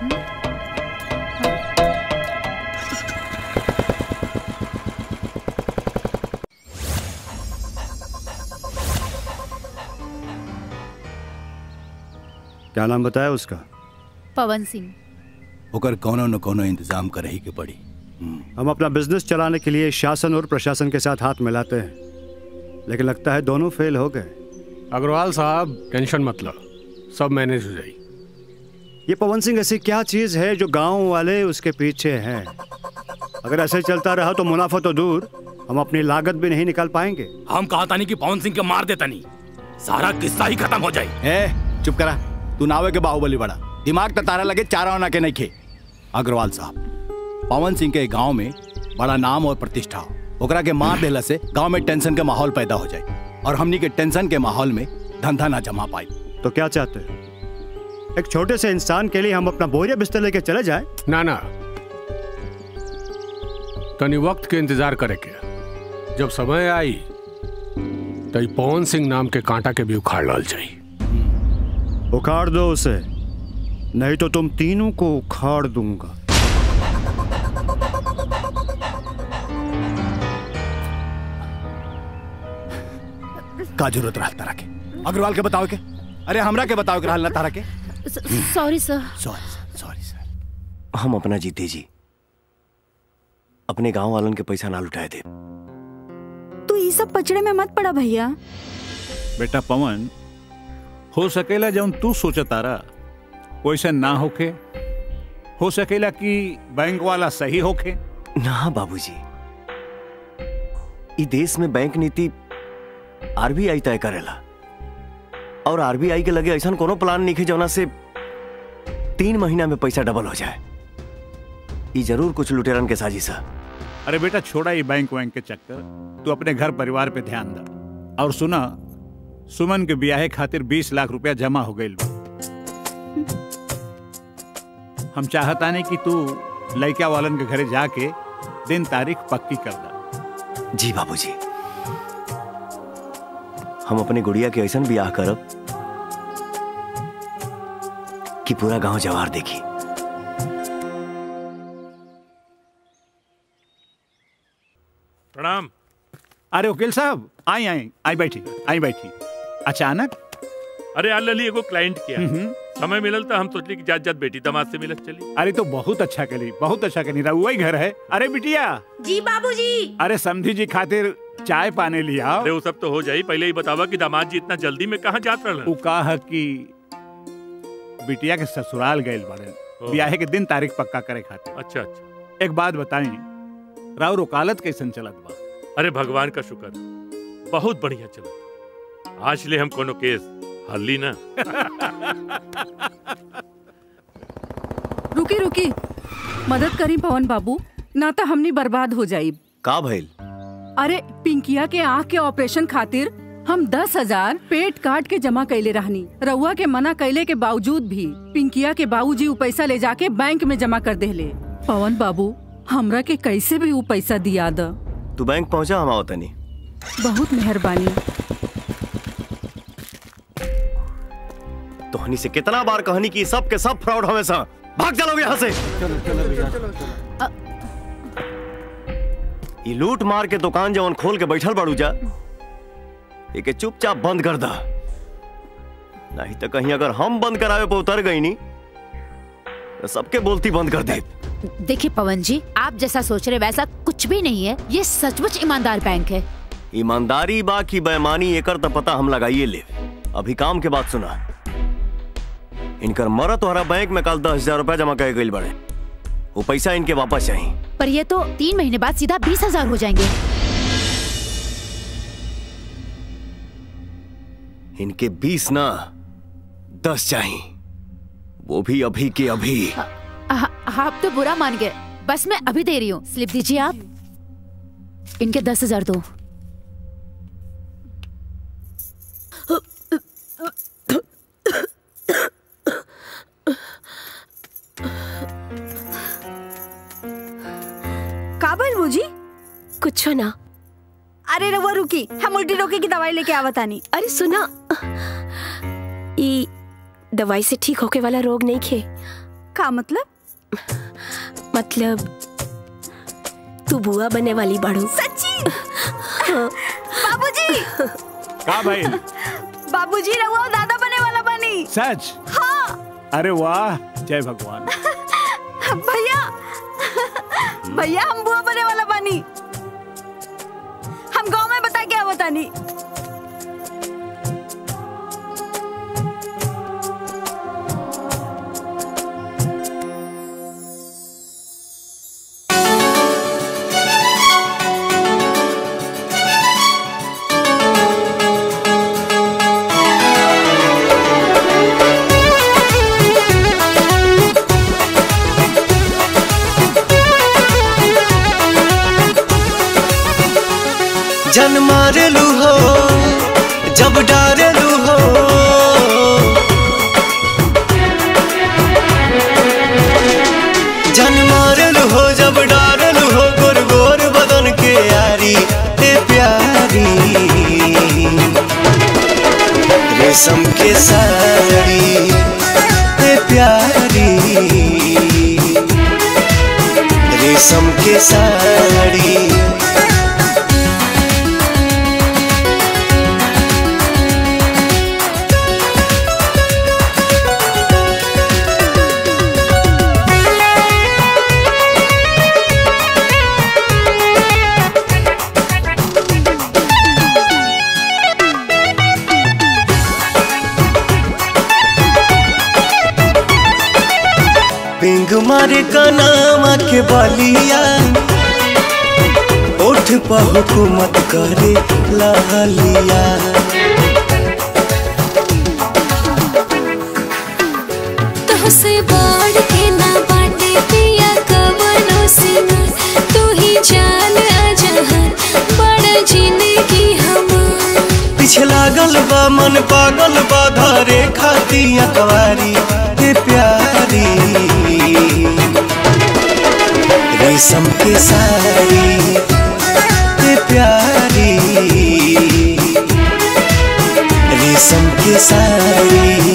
क्या नाम बताया उसका? पवन सिंह। होकर कोनो न कोनो इंतजाम कर ही के पड़ी। हम अपना बिजनेस चलाने के लिए शासन और प्रशासन के साथ हाथ मिलाते हैं, लेकिन लगता है दोनों फेल हो गए। अग्रवाल साहब टेंशन मत लो, सब मैनेज हो जाएगी। ये पवन सिंह ऐसी क्या चीज है जो गांव वाले उसके पीछे हैं? अगर ऐसे चलता रहा तो मुनाफा तो दूर, हम अपनी लागत भी नहीं निकाल पाएंगे। हम कहा नहीं कि पवन सिंह के मार देता नहीं, सारा किस्सा ही खत्म हो जाए। चुप करा, तू नावे के बाहुबली बड़ा, दिमाग तो तारा लगे चारा होना के नहीं खे। अग्रवाल साहब, पवन सिंह के गांव में बड़ा नाम और प्रतिष्ठा हो, ओकरा के मार देला से गांव में टेंशन का माहौल पैदा हो जाए और हमनी के टेंशन के माहौल में धंधा ना जमा पाए। तो क्या चाहते हैं? एक छोटे से इंसान के लिए हम अपना बोरिया बिस्तर लेके चले जाएं? ना ना, तनी वक्त के इंतजार करे के, जब समय आई तो पवन सिंह नाम के कांटा के भी उखाड़ लाल जाए। उखाड़ दो उसे, नहीं तो तुम तीनों को उखाड़ दूंगा। का जरूरत रहा तारा के? अग्रवाल के बताओ के? अरे हमरा के बताओ के रहल ना तारा के? Sorry sir. Sorry sir. हम अपना जीते जी अपने गांव वालन के पैसा ना लुटाए दे। तू ये सब पचड़े में मत पड़ा भैया। बेटा पवन, हो सकेला जौन तू सोचा तारा वैसे ना होके, हो सकेला कि बैंक वाला सही होके। ना बाबूजी, इस देश में बैंक नीति आरबीआई तय करेला और आरबीआई के लगे ऐसा कोनो प्लान नहीं है जौना से 3 महीना में पैसा डबल हो जाए। ये जरूर कुछ लुटेरन के साजिश है। अरे बेटा छोड़ा ये बैंक वैंक के चक्कर, तू अपने घर परिवार पे ध्यान दे। और सुना, सुमन के ब्याह खातिर 20 लाख रुपया जमा हो गई। हम चाहता नहीं कि तू लड़का वालन के घरे जाके दिन तारीख पक्की कर दा। जी बाबूजी, हम अपनी गुड़िया के ऐसा ब्याह करब कि पूरा गांव जवार देखी। प्रणाम। अरे वकील साहब, आई बैठी। अचानक? अरे यार लली एगो क्लाइंट किया समय मिलल तो हम सोचली कि जात बेटी दामाद से मिलत चली। अरे तो बहुत अच्छा करी रहुआ ही घर है। अरे बिटिया। जी बाबूजी। अरे समधी जी खातिर चाय पाने लिया। अरे वो सब तो हो जाई, पहले ही बतावा कि दामाद जी इतना जल्दी में कहाँ जात रहलन? वो कहा कि बिटिया के ससुराल गए बारे, ब्याह के दिन तारीख पक्का करे खातिर। अच्छा। एक बात बताई, राउर वकालत कैसन चलत बा? अरे भगवान का शुक्र, बहुत बढ़िया चलत। आज ले हम कोनो केस हल्ली ना। रुकी मदद करी पवन बाबू, ना तो हमनी बर्बाद हो जाई। का भइल? अरे पिंकिया के आँख के ऑपरेशन खातिर हम 10,000 पेट काट के जमा कैले रहनी। रउआ के मना कैले के बावजूद भी पिंकिया के बाबूजी वो पैसा ले जाके बैंक में जमा कर देले। पवन बाबू, हमरा के कैसे भी वो पैसा दिया द। तू बैंक पहुंचा, हम आओ तनी। बहुत मेहरबानी। तोहनी से कितना बार कहनी कि सब के सब फ्रॉड हमेशा। भाग चलोगे यहाँ से। ये लूट मार के दुकान जवन खोल के बैठल बाड़ू जा, एक चुपचाप बंद कर दा, नहीं तो कहीं अगर हम बंद करावे पे उतर गई नी तो सबके बोलती बंद कर दे। देखिए पवन जी, आप जैसा सोच रहे वैसा कुछ भी नहीं है। ये सचमुच ईमानदार बैंक है। ईमानदारी बा की बेईमानी एकर तो पता हम लगाइए ले। अभी काम के बात सुना, इनकर मरा तोहरा बैंक में कल 10,000 रुपया जमा कर गई बड़े, वो पैसा इनके वापस चाहिए। पर ये तो 3 महीने बाद सीधा 20,000 हो जाएंगे। इनके 20 ना 10 चाहिए, वो भी अभी के अभी। आप तो बुरा मान गए, बस मैं अभी दे रही हूँ। स्लिप दीजिए आप। इनके 10,000 दो। बाबूजी? कुछ ना। अरे रवा रुकी, हम उल्टी रोके की दवाई लेके आवतानी। अरे सुना, ई दवाई से ठीक होके वाला रोग नहीं खे। का मतलब? मतलब तू बुआ बने वाली बाड़ू। सच्ची? बाबूजी। का भाई? बाबूजी रहुआ दादा बने वाला बनी। सच? हाँ। अरे वाह, जय भगवान। भैया भैया हम बुआ बने वाला बनी। हम गांव में बता के आवतानी। जन मारेलू हो जब डारेलू हो, जन मारेलू हो जब डारेलू हो, गोर गोर बदन के यारी ते प्यारी, रेशम के साड़ी ते प्यारी, रेशम के साड़ी। पिंग मारे कनामा के बलिया, ओठ पर हुकूमत करे लालिया, तो से बाढ़ के ना बाटे पिया कवनो से ना, तू ही जान अजहर बड़ा जिंदगी हमार। पीछे लागल बा मन पागल बा, धारे खाती अकवारी ते प्यारी, रेशम के साड़ी ते प्यारी, रेशम के साड़ी।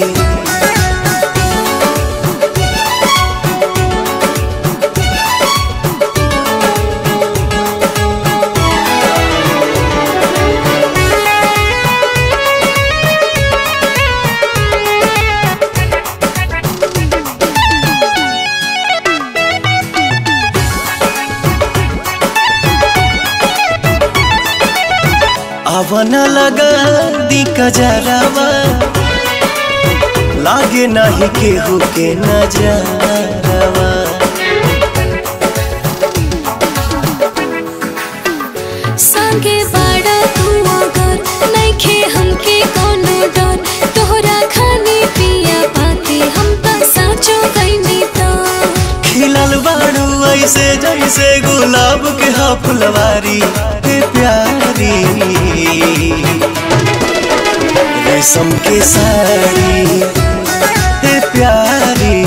आवन लगा दी कजरावा, लागे नहीं केहू के नजरवा, संगे बाड़ा तू अगर नइखे हमके कोनो डर, तोहरा खाने पिया पाके हम त साचो गइनी त। खिलल बाड़ू ऐसे जैसे गुलाब के हा फुलवारी ते प्यारी, रेशम के साड़ी ते प्यारी,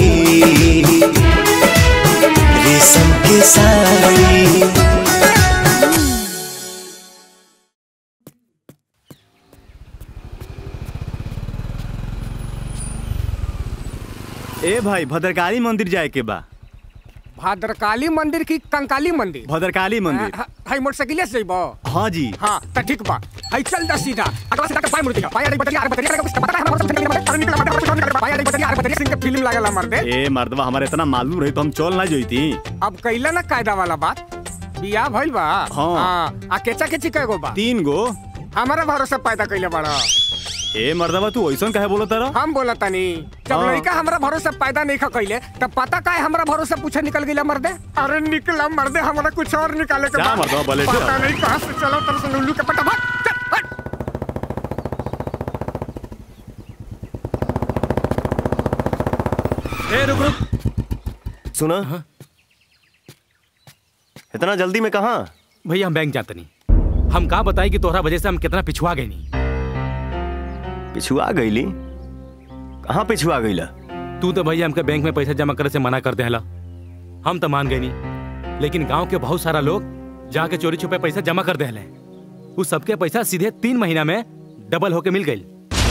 रेशम के साड़ी। ए भाई भद्रकाली मंदिर जाए के बा। भद्रकाली मंदिर की कंकाली मंदिर? भद्रकाली मंदिर। हाय मोटरसाइकिल से जइबो? हाँ जी। हाँ त ठीक बा, हाय चल द सीधा अगला सीधा के पाय मुड़ दिया, पाय अरे बटरिया अरे बटरिया का पता है हमरा पाय अरे बटरिया अरे बटरिया सिंह के फिल्म लागला मर दे। ए मर्दवा हमारे इतना मालूम रही तो हम चल ना जोईती। अब कइला ना कायदा वाला बात, बियाह भइल बा। हां आ केचा केची कएगो बा? 3 गो। हमारा भरोसा पैदा कइले बड़ा। ए मर्दवा तू ऐसन काहे बोलत रहा? हम बोलता नहीं, जब लड़का हमरा भरोसा पैदा नहीं कइले तब पता काहे हमरा भरोसा पूछे निकल गइला मर्दे। अरे निकला मर्दे, हमरा कुछ और निकाले के बाद मर्दवा बोले पता नहीं कहां से चलो तरह से उल्लू के पटा भाग। ए रुक रुक। सुना इतना जल्दी में कहाँ? भैया हम बैंक जाते नहीं, हम कहा बताई कि तोहरा वजह से हम कितना पिछुआ गए नहीं। पिछुआ गईली? कहाँ पिछुआ गईला? तू तो भैया हमके बैंक में पैसा जमा करे से मना कर देला, हम तो मान गए नहीं। लेकिन गांव के बहुत सारा लोग जाके चोरी छुपे पैसा जमा कर देले। उस सबके पैसा सीधे 3 महीना में डबल होके मिल गई।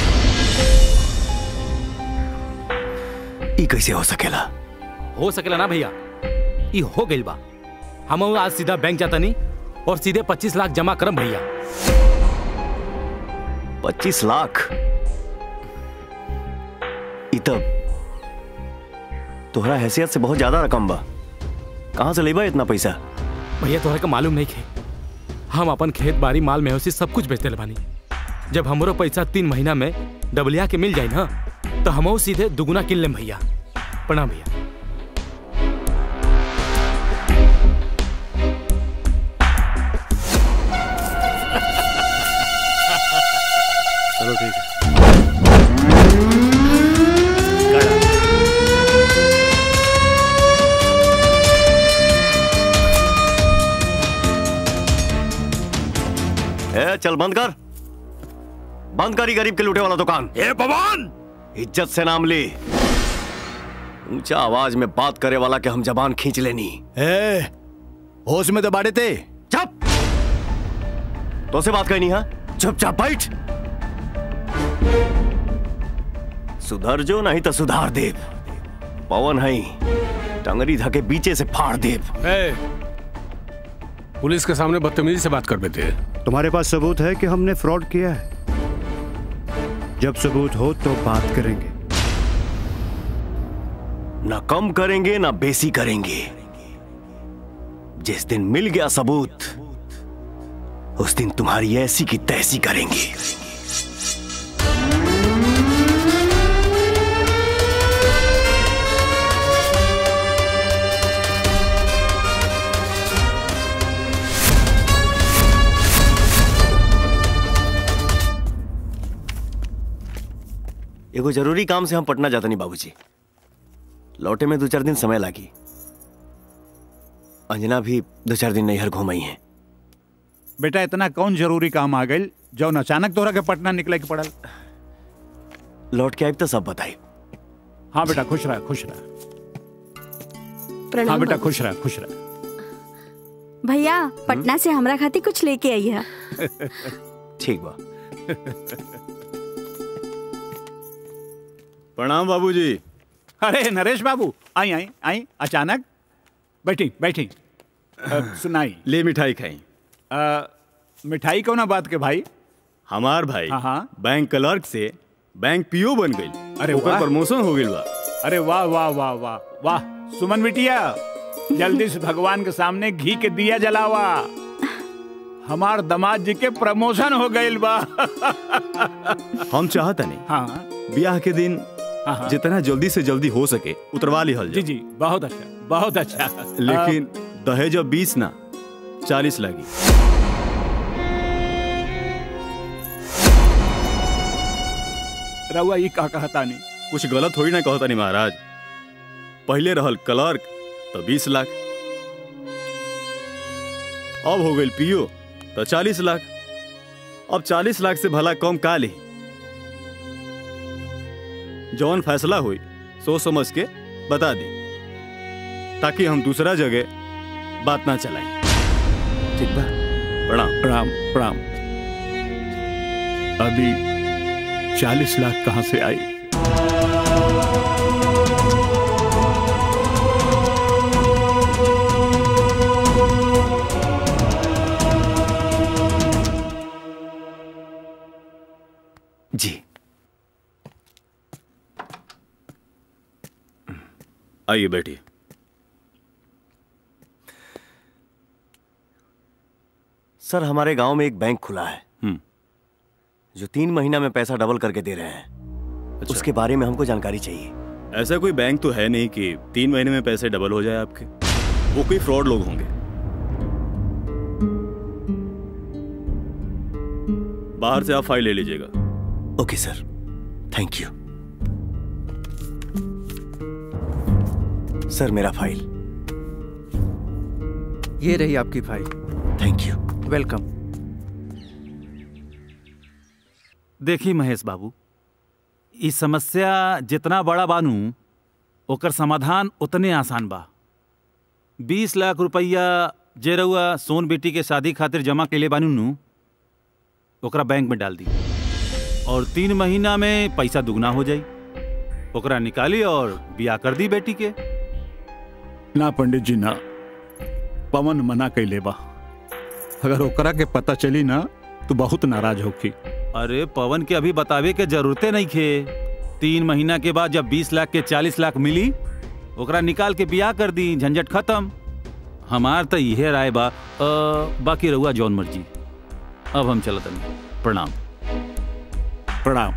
ई कैसे हो सकेला? हो सकेला ना भैया, ई हो गई बा। हम आज सीधा बैंक जाता नहीं और सीधे 25 लाख जमा करम भैया। 25 लाख? ई तब तोहरा हैसियत से बहुत ज्यादा रकम बा। कहां से लेबा इतना पैसा? भैया तोहरा का मालूम नहीं खे, हम अपन खेत बाड़ी माल मवेशी सब कुछ बेच देले बानी। जब हमरो पैसा 3 महीना में डबलिया के मिल जाए ना तो हम सीधे दुगुना किन लेम भैया। प्रणाम भैया। चलो ठीक है। चल बंद कर, बंद कर गरीब के लूटे वाला दुकान। ए पवन, इज्जत से नाम ले। ऊंचा आवाज में बात करे वाला के हम जबान खींच लेनी। ए, होश में तो बाड़े थे। चुप, तो से बात करनी है? चुपचाप बैठ। सुधर जो नहीं तो सुधार देव। पवन है, टंगरी धके बीचे से फाड़ देव। पुलिस के सामने बदतमीजी से बात कर बेटे। तुम्हारे पास सबूत है कि हमने फ्रॉड किया है? जब सबूत हो तो बात करेंगे। ना कम करेंगे ना बेसी करेंगे। जिस दिन मिल गया सबूत उस दिन तुम्हारी ऐसी की तैसी करेंगे। एगो जरूरी काम से हम पटना जाता नहीं बाबूजी। लौटे में 2-4 दिन समय लागी। अंजना भी 2-4 दिन नैहर घूमई है। बेटा इतना कौन जरूरी काम आ गई जो अचानक तोरा के पटना निकले के पड़ल? लौट के आए तो सब बताई। हाँ बेटा खुश रह, खुश रह। हाँ बेटा खुश रह, खुश रह। भैया पटना से हमरा खातिर कुछ लेके आई है। ठीक बा। प्रणाम बाबूजी। अरे नरेश बाबू, आई आई आई अचानक। बैठी बैठी। सुनाई ले मिठाई खाई। मिठाई कौन बात के भाई? हमार भाई हाँ बैंक क्लर्क से बैंक पीओ बन गई। अरे ऊपर प्रमोशन हो गई बा। अरे वाह वाह वाह वाह वाह। सुमन बिटिया जल्दी से भगवान के सामने घी के दिया जलावा। हमार दामाद जी के प्रमोशन हो गई बा। हम चाहता नहीं हाँ ब्याह के दिन जितना जल्दी से जल्दी हो सके उतरवा लिहल जी जी। बहुत अच्छा, बहुत अच्छा। लेकिन दहेज 20 ना 40 लगी। रउआ ये का कहता नहीं? कुछ गलत थोड़ी ना कहता नहीं महाराज। पहले रहल क्लर्क तो 20 लाख, अब हो गई पीओ तो 40 लाख। अब 40 लाख से भला कम का ली? जौन फैसला हुई सोच समझ के बता दी ताकि हम दूसरा जगह बात ना चलाएं। ठीक बा? प्रणाम प्रणाम प्रणाम। अभी 40 लाख कहां से आई? जी आइए बैठिए। सर हमारे गांव में एक बैंक खुला है जो 3 महीना में पैसा डबल करके दे रहे हैं। अच्छा। उसके बारे में हमको जानकारी चाहिए। ऐसा कोई बैंक तो है नहीं कि 3 महीने में पैसे डबल हो जाए आपके। वो कोई फ्रॉड लोग होंगे। बाहर से आप फाइल ले लीजिएगा। ओके सर, थैंक यू। सर मेरा फाइल। ये रही आपकी फाइल। Thank you. वेलकम। देखिए महेश बाबू, इस समस्या जितना बड़ा बानू ओकर समाधान उतने आसान बा। 20 लाख रुपया जे रउआ सोन बेटी के शादी खातिर जमा के ले बानू नु ओकरा बैंक में डाल दी और 3 महीना में पैसा दुगना हो जाई। ओकरा निकाली और बिया कर दी बेटी के। ना पंडित जी ना, पवन मना कैले बा। अगर ओकरा के पता चली ना तो बहुत नाराज होगी। अरे पवन के अभी बतावे के जरूरते नहीं खे। 3 महीना के बाद जब 20 लाख के 40 लाख मिली ओकरा निकाल के बिया कर दी, झंझट खत्म। हमार तो यह राय बा। बाकी रहुआ जौन मर्जी। अब हम चलत हनी। प्रणाम। प्रणाम।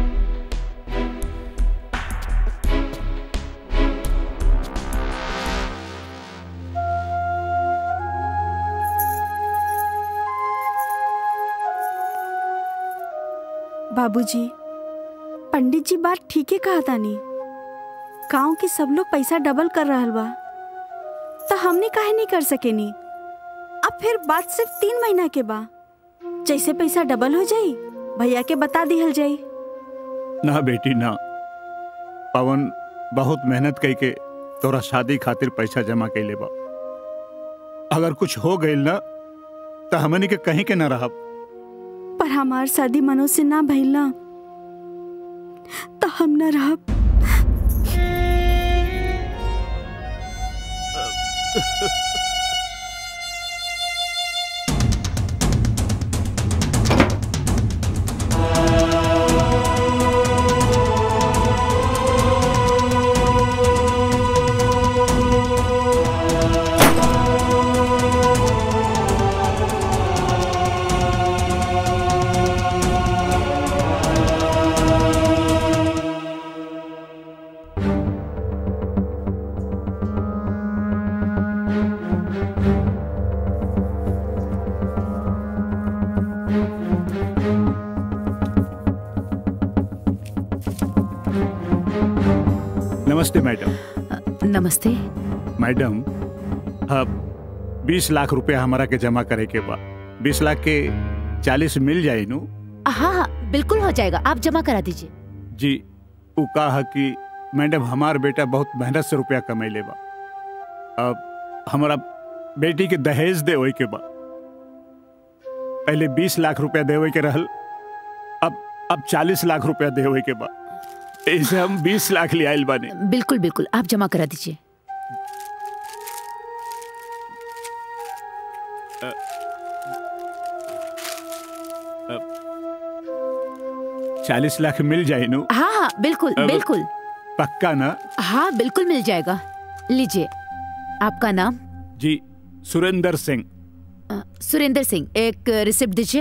बाबूजी, पंडित जी बात ठीक है कहा तानी। गांव के सब लोग पैसा डबल कर रहल बा तो हमने काहे नहीं कर सकेनी। अब फिर बात सिर्फ 3 महीना के बा। जैसे पैसा डबल हो जाई भैया के बता दिहल जाई। ना बेटी ना, पवन बहुत मेहनत करके तोरा शादी खातिर पैसा जमा कैले बा। अगर कुछ हो गई ना तो हमनी के कहीं के ना रहब। पर हमार शादी मनोज से ना भइल ना तो हम ना रहब। नमस्ते मैडम। नमस्ते मैडम, हाँ 20 लाख रुपया हमारा के जमा करे के बा। 20 लाख के 40 मिल जाए नु? हाँ हाँ बिल्कुल हो जाएगा, आप जमा करा दीजिए। जी वो कहा कि मैडम हमार बेटा बहुत मेहनत से रुपया कमैले बा। अब हमारा बेटी के दहेज दे के बा। पहले 20 लाख रुपया देवे के रहल, अब 40 लाख रुपया देवे के बा। इसे हम 20 लाख ले आइल बानी। बिल्कुल बिल्कुल आप जमा करा दीजिए। अब 40 लाख मिल जाए नु? हाँ हाँ बिल्कुल बिल्कुल। पक्का ना? हाँ बिल्कुल मिल जाएगा। लीजिए, आपका नाम? जी सुरेंद्र सिंह। सुरेंद्र सिंह, एक रिसिप्ट दीजिए।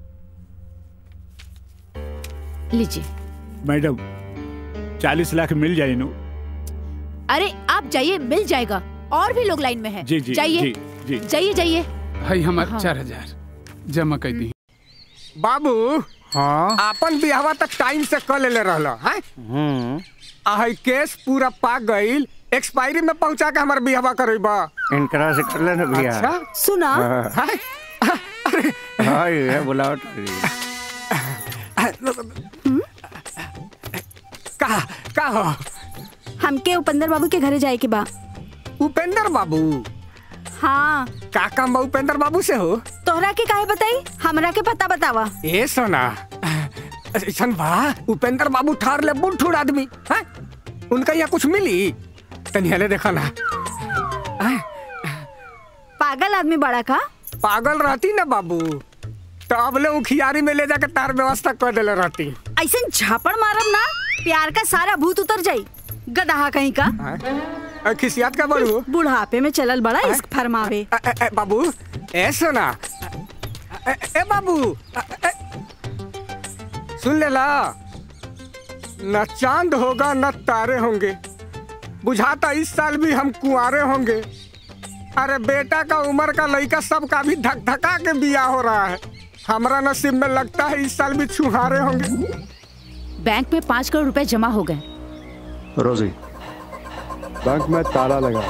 लीजिए। मैडम 40 लाख मिल जाए नु? अरे आप जाइए, मिल जाएगा। और भी लोग लाइन में हैं। जी जी जाइए जाइए जाइए। भाई हमारे 4000 जमा कर दी। बाबू हाँ अपन बिहावा तक टाइम से कर ले रहला हैं? आई केस पूरा पाक गईल, एक्सपायरी में पहुंचा के हमार बिहावा करबा। इनकरा से कर लेना भैया। अच्छा सुना? अरे हां ये बुलाओ। का हो? हमके उपेंद्र बाबू के घरे जाए के बा। उपेंद्र बाबू? हाँ। का काम बा उपेंद्र बाबू से हो? तोहरा के काहे बताई? हमरा के पता बतावा। ए सोना, ऐसन बा उपेंद्र बाबू ठार ले बुढ़ आदमी हैं? उनका यहाँ कुछ मिली? तनी हले देखा ना। पागल आदमी बड़ा का? पागल रहती ना बाबू तो अब ले उखियारी में ले जाके तार व्यवस्था कर देले रहती। ऐसे झापड़ मारब ना प्यार का सारा भूत उतर जाई। गधा कहीं का। खिसियात का बड़ू बुढ़ापे में चलल बड़ा इश्क फरमावे। बाबू ऐसा ना। ए बाबू सुन ले ला, न चांद होगा न तारे होंगे, बुझाता इस साल भी हम कुंवारे होंगे। अरे बेटा का उम्र का लड़का सबका भी धक धका के बिया हो रहा है। हमारा नसीब में लगता है इस साल भी छुहारे होंगे। बैंक में 5 करोड़ रुपए जमा हो गए। रोजी, बैंक में ताला लगा।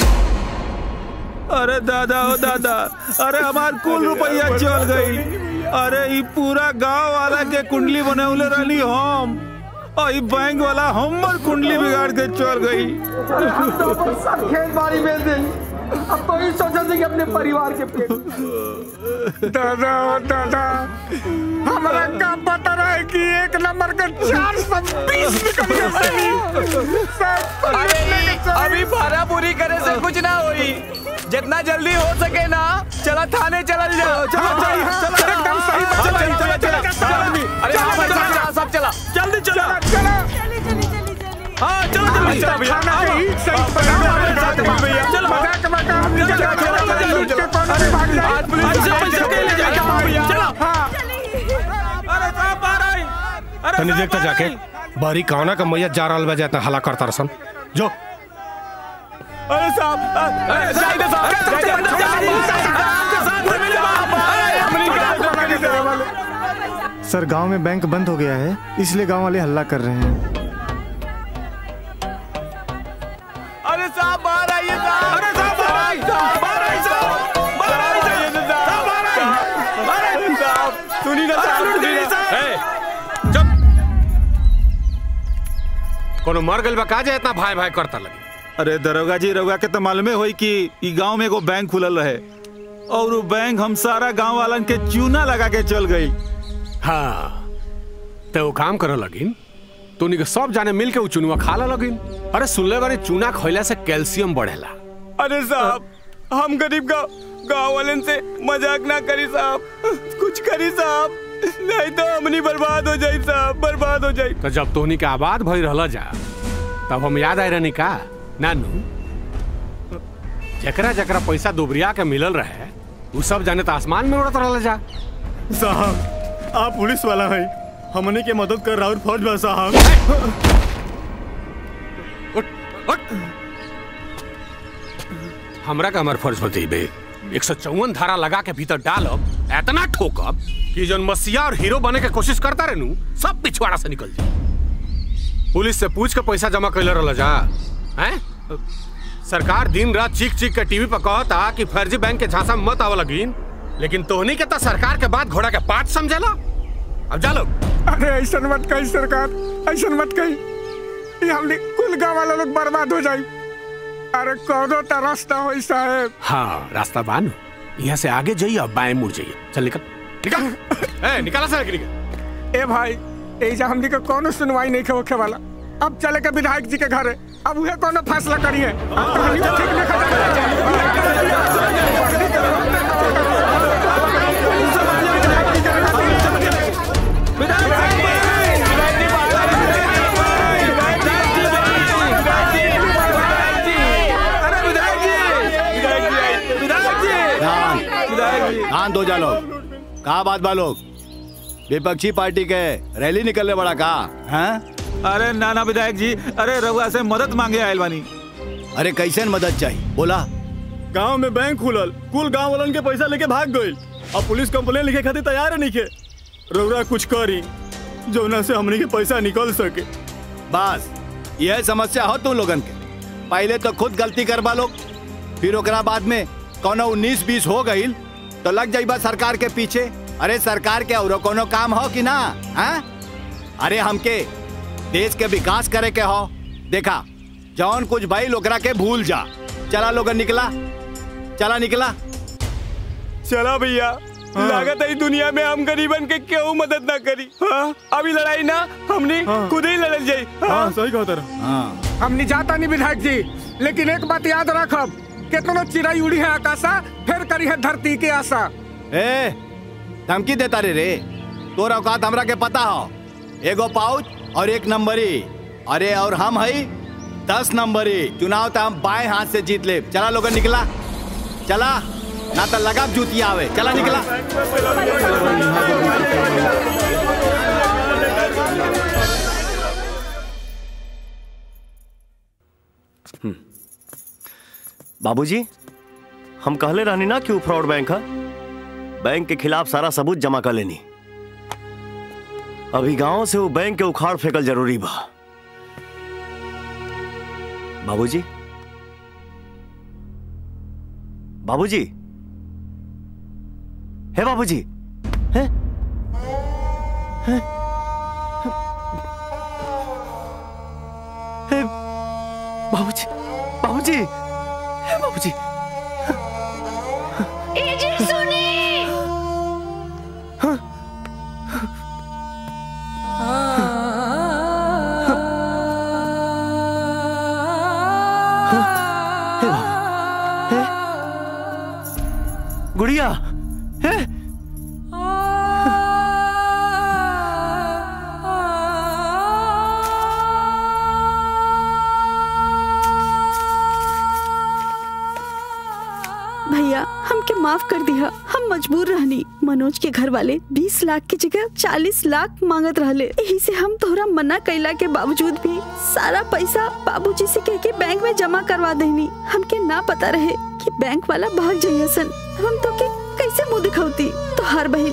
अरे दादा ओ दादा, अरे हमार कुल रुपया चल गई। अरे ये पूरा गांव वाला के कुंडली बनौले रहनी हम, और बैंक वाला हमर कुंडली बिगाड़ के चल गई। हम तो अपन सब खेत बाड़ी बेच देंगे। अब तो ही सोचा कि अपने परिवार के पेट। दादा दादा हमारा का पता रहा है कि 1 नंबर का 420 निकल गया। अभी भाड़ा पूरी करे से कुछ ना होई। जितना जल्दी हो सके ना चला थाने चल जाओ। चलो एकदम सही बात। अरे सब चला जल्दी चलो। हाँ चलो भैया तनी देखता जाके बारी कौना का मैया जा रहा जाता हला करता रसन जो। अरे सर गांव में बैंक बंद हो गया है इसलिए गांव वाले हल्ला कर रहे हैं। अरे साहब बाहर आइए साहब। अरे साहब बाहर आइए साहब। सुनी ना साहब। चुप। कोनो मर गइल बा का जे इतना भाई भाई करता लगी। अरे दरोगा जी रउआ के तो मालूमे होई कि ई गांव में एगो बैंक खुलल रहे और वो बैंक हम सारा गांव वालन के चूना लगा के चल गई। हाँ तो वो काम करे लगिन तो के सब जाने मिल के वो चुनुआ खा लगिन। अरे सुनले बारे चूना खइला से कैल्शियम बढ़ेला। अरे साहब हम गरीब गाँव वालन से मजाक ना करी साहब। कुछ करी साहब नहीं तो हमनी बर्बाद हो जाई साहब बर्बाद हो जाई। तो जब तोहनी के आबाद भई रहला जा तब हम याद आए रहनी का नानू जकरा जकरा पैसा दुबरिया के मिलल रहे वो सब जाने तो आसमान में उड़त रहला जा। साहब आप पुलिस वाला है हमने के मदद कर रहा फौज बा साहब। हमरा का हमार फर्ज होती बे 154 धारा लगा के भीतर डालब इतना ठोकब कि जौन मसीहा और हीरो बने के कोशिश करता रहनू सब पिछवाड़ा से निकल जाए। पुलिस से पूछ के पैसा जमा कैले रहला जा हैं? सरकार दिन रात चीख चीख के टीवी पर कहता कि फर्जी बैंक के झांसा में मत आवा लगिन लेकिन तोहनी के तो सरकार के बाद घोड़ा के पाठ समझेला। अब जा लो। अरे ऐसा मत कही सरकार ऐसा मत कही हमने कुल गाँव वाला लोग बर्बाद हो जाए। अरे कौनो तो रास्ता हो साहब। हाँ रास्ता बानू यहाँ से आगे जाइए और बाएं मुड़ जाइए। चल निकल निकल निकाला सर निकल। ए भाई ऐसा हमने का कोनो सुनवाई नहीं होखे वाला। अब चले के विधायक जी के घर अब वह कोनो फैसला करिए। ध्यान दो जा लोग। कहा बात बा लोग विपक्षी पार्टी के रैली निकलने बड़ा कहा हैं? अरे नाना विधायक जी अरे रघुआ से मदद मांगे आयल बानी। अरे कैसे मदद चाहिए बोला। गांव में बैंक खुलल कुल गांव वालन के पैसा लेके भाग गइल। अब पुलिस कंप्लेन लिखे खातिर तैयार है नहीं रउरा कुछ करी जोना से हमनी के पैसा निकल सके। बस यह समस्या हो तुम लोगन के। पहले तो खुद गलती करवा लोग फिर ओकरा बाद में कोनो 19-20 हो गई तो लग जाइबा सरकार के पीछे। अरे सरकार के और कोनो काम हो कि ना है? अरे हमके देश के विकास करे के हो। देखा जौन कुछ भाई लोकरा के भूल जा। चला लोगन निकला चला निकला चला भैया। लागत है दुनिया में हम गरीबन के क्यों मदद ना करी। हाँ? अभी लड़ाई ना हमने खुद ही लड़ जाये। हाँ सही कहा तेरा। हमने जाता नहीं विधायक जी लेकिन एक बात याद रखब कितना चिड़ाई उड़ी है आकाशा फिर करी है धरती के आशा। ए धमकी देता रे तोर औकात हमरा के पता हो। एगो पाउच और 1 नंबरी। अरे और हम है 10 नंबरी। चुनाव तो हम बाएं हाथ से जीत ले। चला लोगन निकला चला ना तो लगा जूती आवे। चला निकला। बाबूजी हम कहले रहनी ना कि वो फ्रॉड बैंक है। बैंक के खिलाफ सारा सबूत जमा कर लेनी। अभी गांव से वो बैंक के उखाड़ फेंकल जरूरी बा। बाबूजी बाबूजी है बाबूजी है? बाबूजी बाबूजी बाबूजी सुनी गुड़िया है भैया हमके माफ कर दिया, हम मजबूर रहनी। मनोज के घर वाले 20 लाख की जगह 40 लाख मांगत रहले, यही से हम तोहरा मना कैला के बावजूद भी सारा पैसा बाबूजी से कह के बैंक में जमा करवा देनी। हमके ना पता रहे कि बैंक वाला भाग जाइसन, हम तो के कैसे मुंह दिखाती। तो हर बहन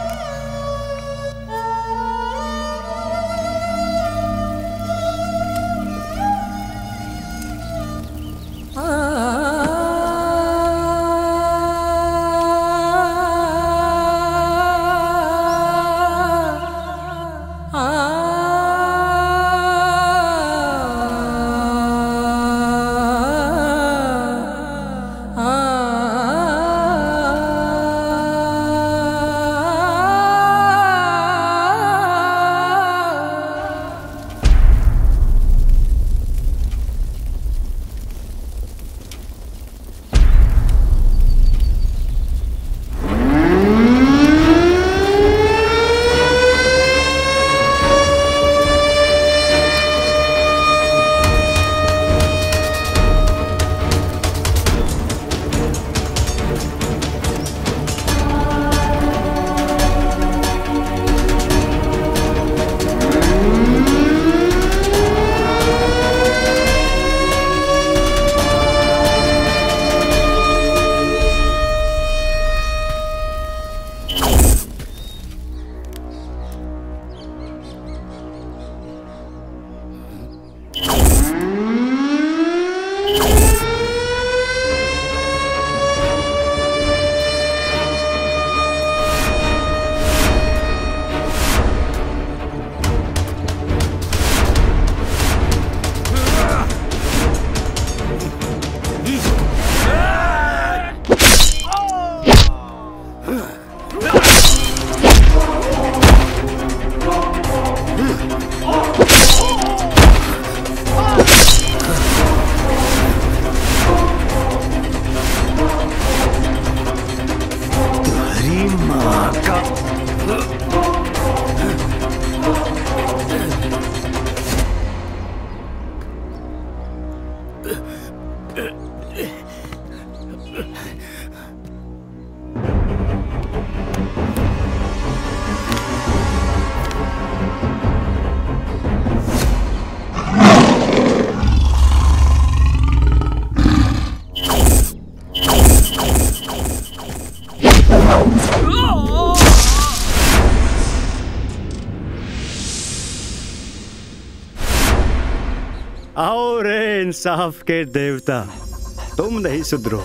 आओ रे इंसाफ के देवता, तुम नहीं सुधरो।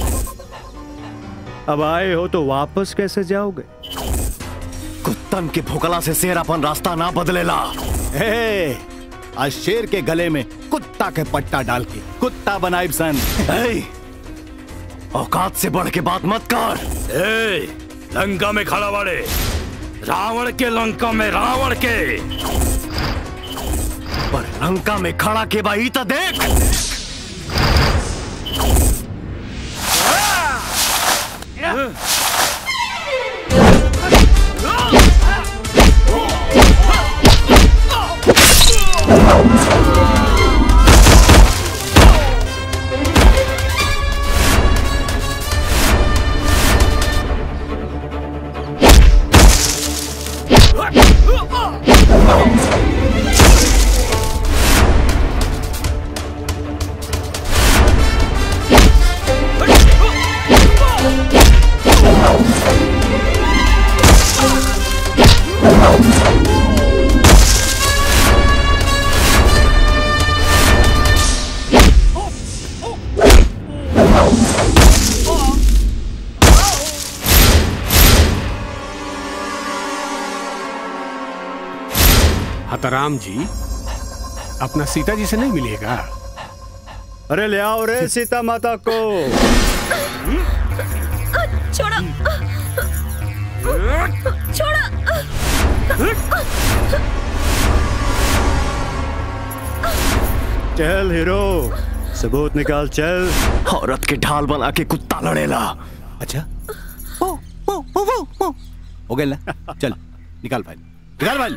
अब आए हो तो वापस कैसे जाओगे? कुत्तन के भोकला से शेर अपन रास्ता ना बदलेला। आज शेर के गले में कुत्ता के पट्टा डाल के कुत्ता बनाए सन। औकात से बढ़ के बात मत कर। लंका में खड़ा वाले रावण के, लंका में रावण के, पर लंका में खड़ा के भाई तो देख। हतराम जी अपना सीता जी से नहीं मिलेगा? अरे ले आओ रे सीता माता को। छोड़ो छोड़ो। चल हीरो, सबूत निकाल चल। औरत के ढाल बना के कुत्ता लड़ेला। अच्छा हो गया ना, चल निकाल फाइल, निकाल फाइल।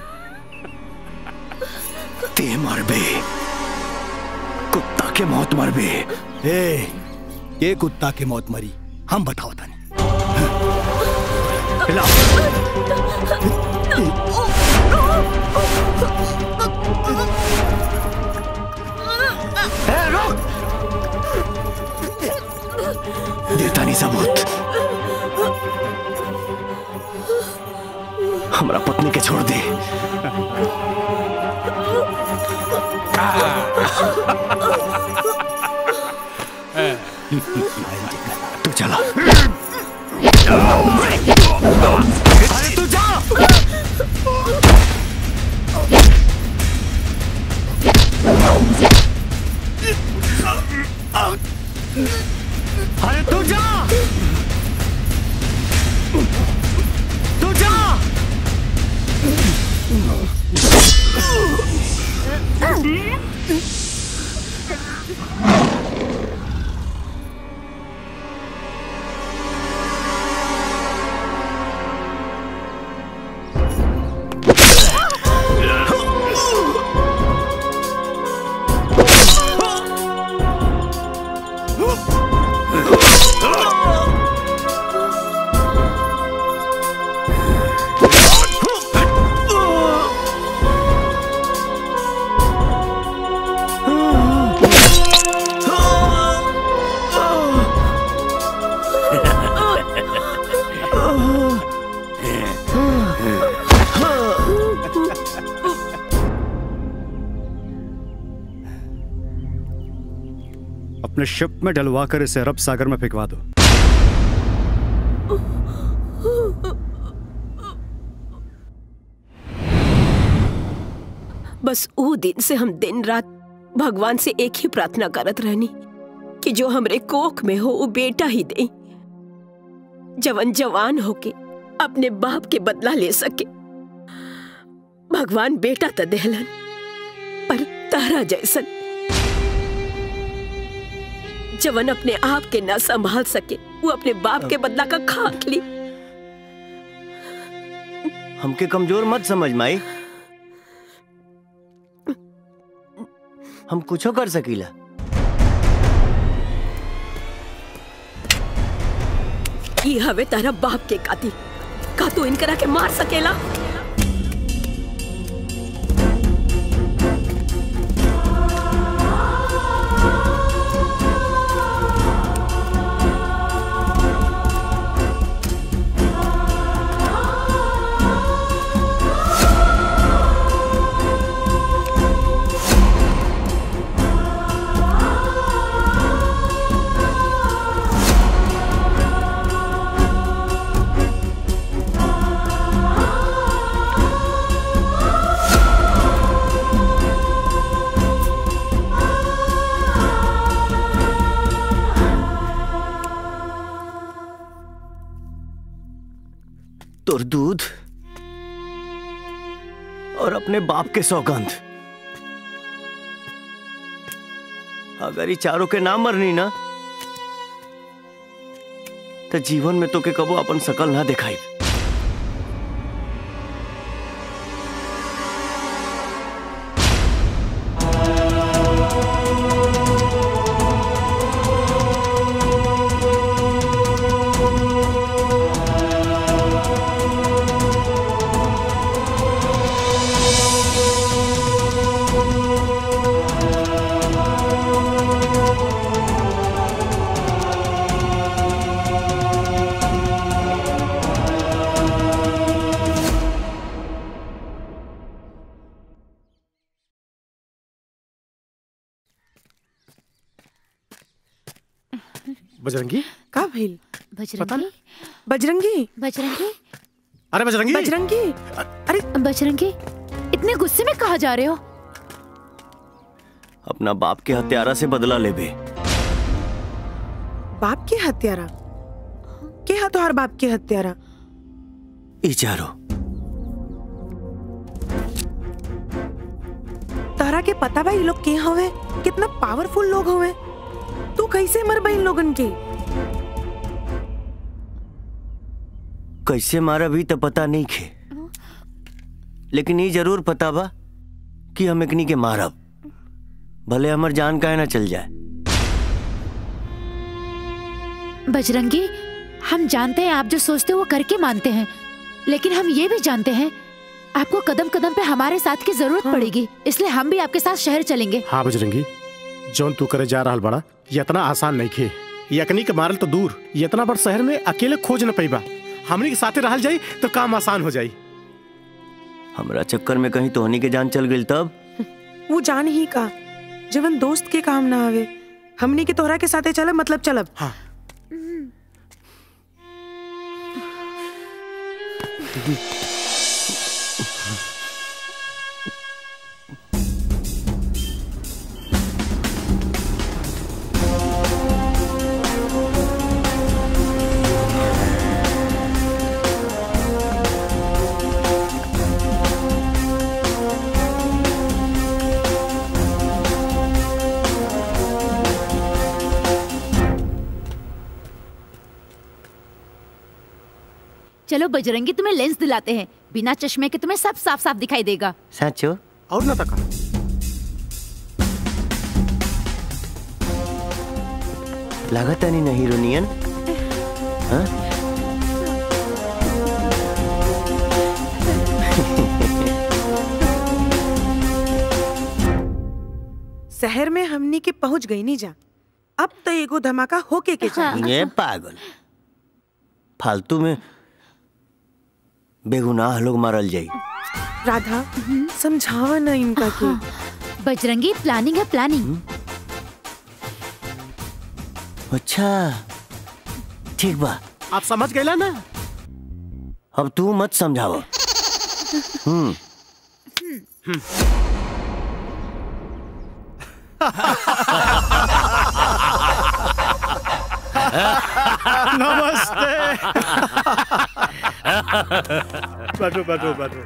ते मर बे, कुत्ता के मौत मर बे। ये कुत्ता के मौत मरी, हम बताओ था देता नहीं सबूत। हमरा पत्नी के छोड़ दे। तू चला। अरे तू जा। अरे तू जा, तू जा। अपने शिप में डलवा कर इसे अरब सागर में फेंकवा दो। बस वो दिन से हम दिन रात भगवान से एक ही प्रार्थना करत रहनी कि जो हमरे कोख में हो वो बेटा ही दे, जवन जवान होके अपने बाप के बदला ले सके। भगवान बेटा तो देहलन, पर तारा जैसन जवन अपने आप के ना संभाल सके, वो अपने बाप के बदला का खाक ली। हमके कमजोर मत समझ माई, हम कुछो कर सकीला। ये हवे तारा बाप के कातिल, का तू इनकरा के मार सकेला? तोर दूध और अपने बाप के सौगंध, अगर ये चारों के नाम मरनी ना तो जीवन में तो के कबो अपन शकल ना दिखाई। बजरंगी का भइल? बजरंगी बजरंगी बजरंगी अरे बजरंगी बजरंगी अरे बजरंगी इतने गुस्से में कहाँ जा रहे हो? अपना बाप के हत्यारा से बदला ले बे। बाप के हत्यारा? के हा तोहार बाप के हत्यारा? इचारो तारा के पता बा ये लोग के हवे? कितना पावरफुल लोग हवे? तू कैसे मर बा इन लोगन के? कैसे मारा भी तो पता नहीं खे, लेकिन ये जरूर पता बा कि हम एकनी के मारब, भले हमर जान काहे ना चल जाए। बजरंगी, हम जानते हैं आप जो सोचते हो वो करके मानते हैं, लेकिन हम ये भी जानते हैं आपको कदम कदम पे हमारे साथ की जरूरत पड़ेगी, इसलिए हम भी आपके साथ शहर चलेंगे। हाँ बजरंगी, जौन तू करे जा रहा बड़ा ये इतना आसान नहीं खे। यकनी के मारल तो दूर, ये इतना बड़ शहर में अकेले खोज न पैबा। हमनी के साथे रहल जाई तो काम आसान हो जाई। हमरा चक्कर में कहीं तोहनी के जान चल गई तब? वो जान ही का जवन दोस्त के काम ना आवे। हमनी के तोहरा के साथे चलब मतलब चलब। हाँ। चलो बजरंगी, तुम्हें लेंस दिलाते हैं, बिना चश्मे के तुम्हें सब साफ साफ दिखाई देगा। सचो? और ना तका लागत नहीं ना हीरोनियन? हाँ? शहर में हमनी के पहुंच गई नहीं जा, अब तो एगो धमाका होके के चाहिए। ये पागल, फालतू में बेगुनाह लोग मारल जाई। राधा, समझावा ना इनका के। बजरंगी, प्लानिंग है प्लानिंग। अच्छा ठीक बा, आप समझ गए ना? अब तू मत समझाओ। नमस्ते। बैठो बैठो बैठो।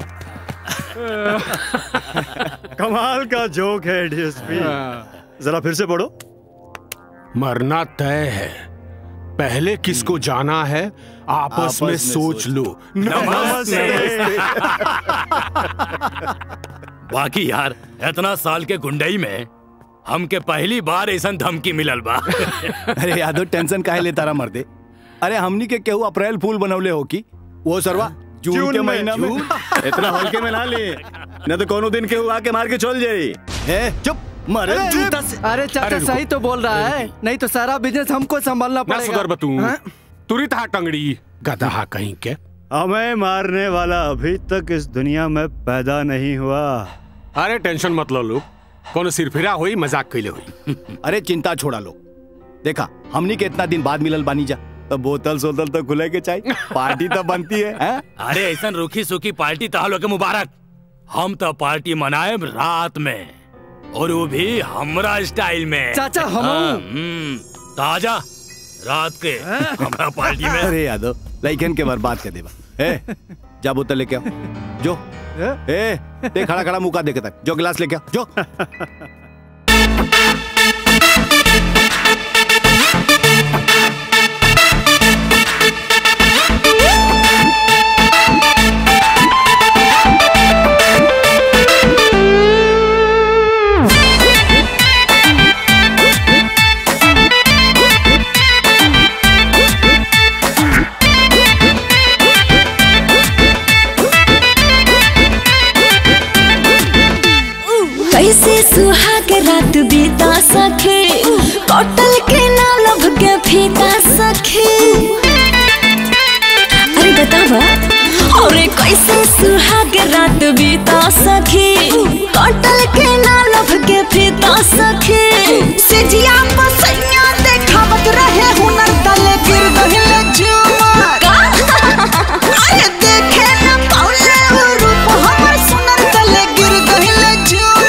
कमाल का जोक है डीएसपी, जरा फिर से पढ़ो। मरना तय है, पहले किसको जाना है आपस में सोच लो। नमस्ते। बाकी यार, इतना साल के गुंडई में हमके पहली बार ऐसा धमकी मिलल बा। अरे यादव, टेंशन काहे लेता रहा मर्दे? अरे हमनी के केहू अप्रैल फूल बनवले हो की? वो सरवा जून के महीना में। इतना हल्के में ना ले, न तो कोनो दिन केहू आके मार के चल जाई। चुप मरे जूता से। अरे चाचा सही तो बोल रहा है, नहीं तो सारा बिजनेस हमको संभालना पड़ेगा। सुधर बतू, तुरित हा टंगड़ी गधा कहीं के। हमें मारने वाला अभी तक इस दुनिया में पैदा नहीं हुआ। अरे टेंशन मत लो लोग, कौन सिरफिरा हुई मजाक कैले हुई। अरे चिंता छोड़ा लो, देखा हमनी के इतना दिन बाद मिलल बानी जा, तो बोतल सोतल तो खुले के चाहिए, पार्टी तो बनती है। अरे ऐसा रूखी सूखी पार्टी तहलो के मुबारक। हम तो पार्टी मनाए रात में, और वो भी हमरा स्टाइल में। चाचा हम ताजा रात के हमरा पार्टी में। अरे यादव, लइकन के बर्बाद कर देवा। जा बोतल लेके आओ, जो ते खड़ा खड़ा मुका देखे तक, जो गिलास लेके आओ, जो। कैसे सुहाग रात बीता सखे, कटल के नाम लभ के फीता सखे। अरे बतावा, अरे कैसे सुहाग रात बीता सखे, कटल के नाम लभ के फीता सखे। सिजिया पसैया देखावत रहे हुनर तले गिर गहिले झूमर। अरे देखे न पाउले रूप हमर सुनर तले गिर गहिले झूमर।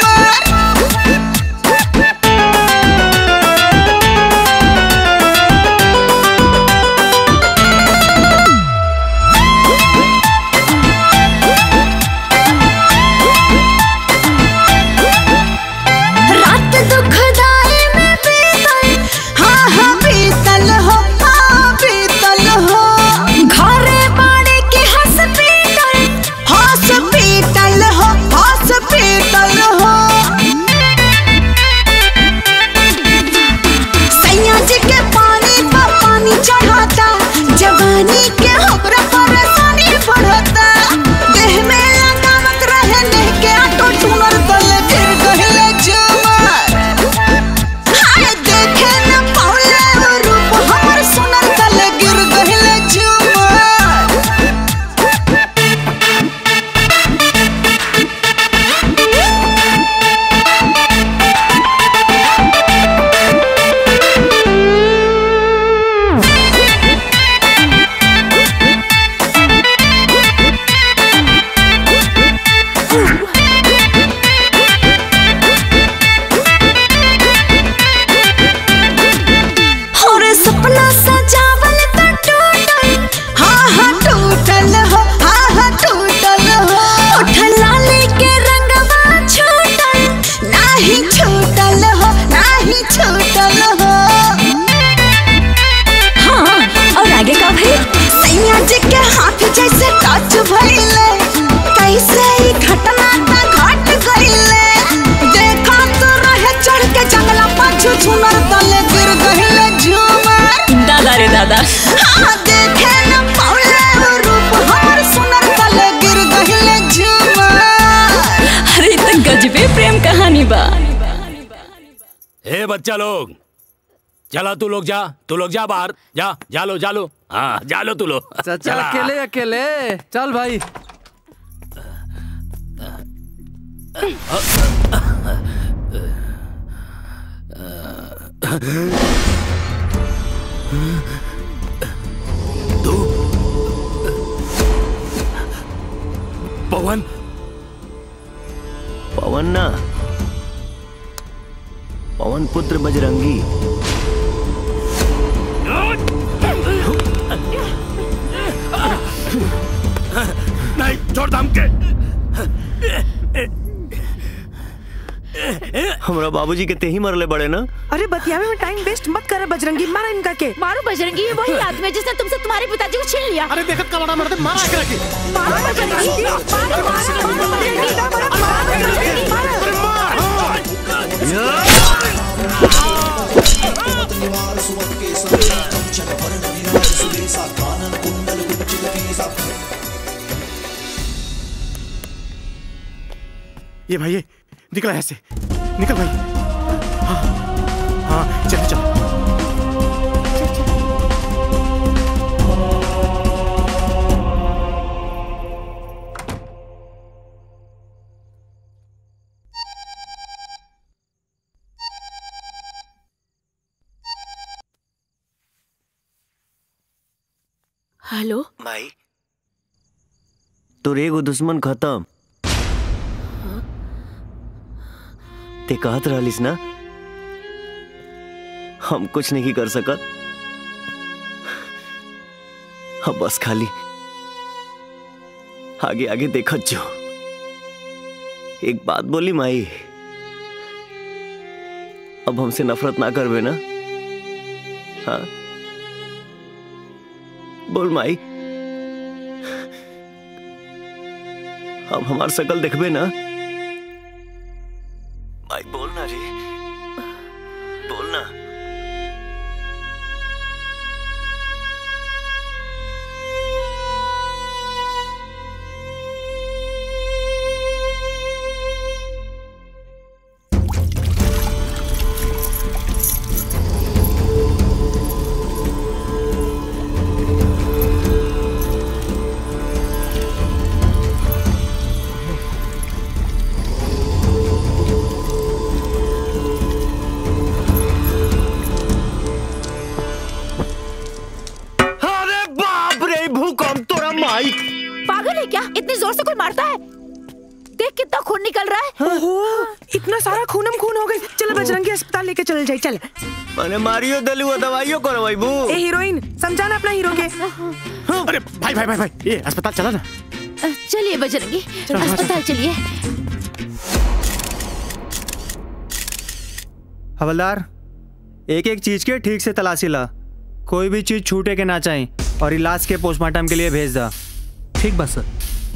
बच्चा लोग, चला तू लोग जा बाहर, जा लो। हाँ जा लो तू लोग। चल अकेले चल भाई। पवन ना, पवन पुत्र बजरंगी। नहीं छोड़ दम के। हमरा बाबूजी के तेही मरले बड़े ना। अरे बतियावे में टाइम वेस्ट मत कर बजरंगी, मारा इनका के। मारो बजरंगी, ये वही आदमी है जिसने तुमसे तुम्हारे पिताजी को छीन लिया। अरे देखत का बड़ा मर्द मारा एकरा के। मारो बजरंगी, ये भाई ये निकल ऐसे, निकल भाई। हाँ चल। हेलो माई, तोर एगो दुश्मन खत्म। ते कहत रहलिस ना हम कुछ नहीं कर सकत। अब बस खाली आगे आगे देखत जो। एक बात बोली माई, अब हमसे नफरत ना करबे ना? हाँ बोल माई, अब हमार शकल देखबे ना? माई बोल ना रे, बोल ना। पागल है क्या? इतनी जोर से कोई मारता है? देख कितना खून निकल रहा है। ओहो, इतना सारा खूनम खून हो गई। चल बजरंगी अस्पताल लेके चल जाए। चल मैंने मारियो दलुआ दवाइयों करवाई बू। ए हीरोइन समझाना अपना हीरो के। अरे भाई ये अस्पताल चला ना। चलिए बजरंगी अस्पताल चलिए। हवलदार, एक एक चीज के ठीक से तलाशी ला, कोई भी चीज छूटे के ना चाहिए, और इलाज के पोस्टमार्टम के लिए भेज दा। ठीक बस सर।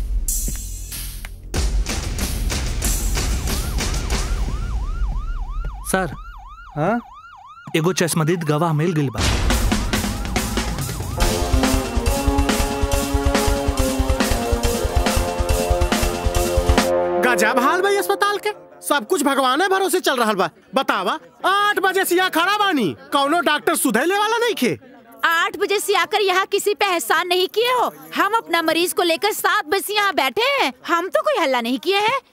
सर हाँ एगो चश्मदीद गवाह मिल गई बा। गजब हाल भाई अस्पताल के, सब कुछ भगवान भरोसे चल रहा बा। बतावा 8 बजे से यहाँ खड़ा बानी, कौनो डॉक्टर सुधैले वाला नहीं खे। 8 बजे से आकर यहाँ किसी पे एहसान नहीं किए हो। हम अपना मरीज को लेकर 7 बजे से यहाँ बैठे हैं। हम तो कोई हल्ला नहीं किए हैं।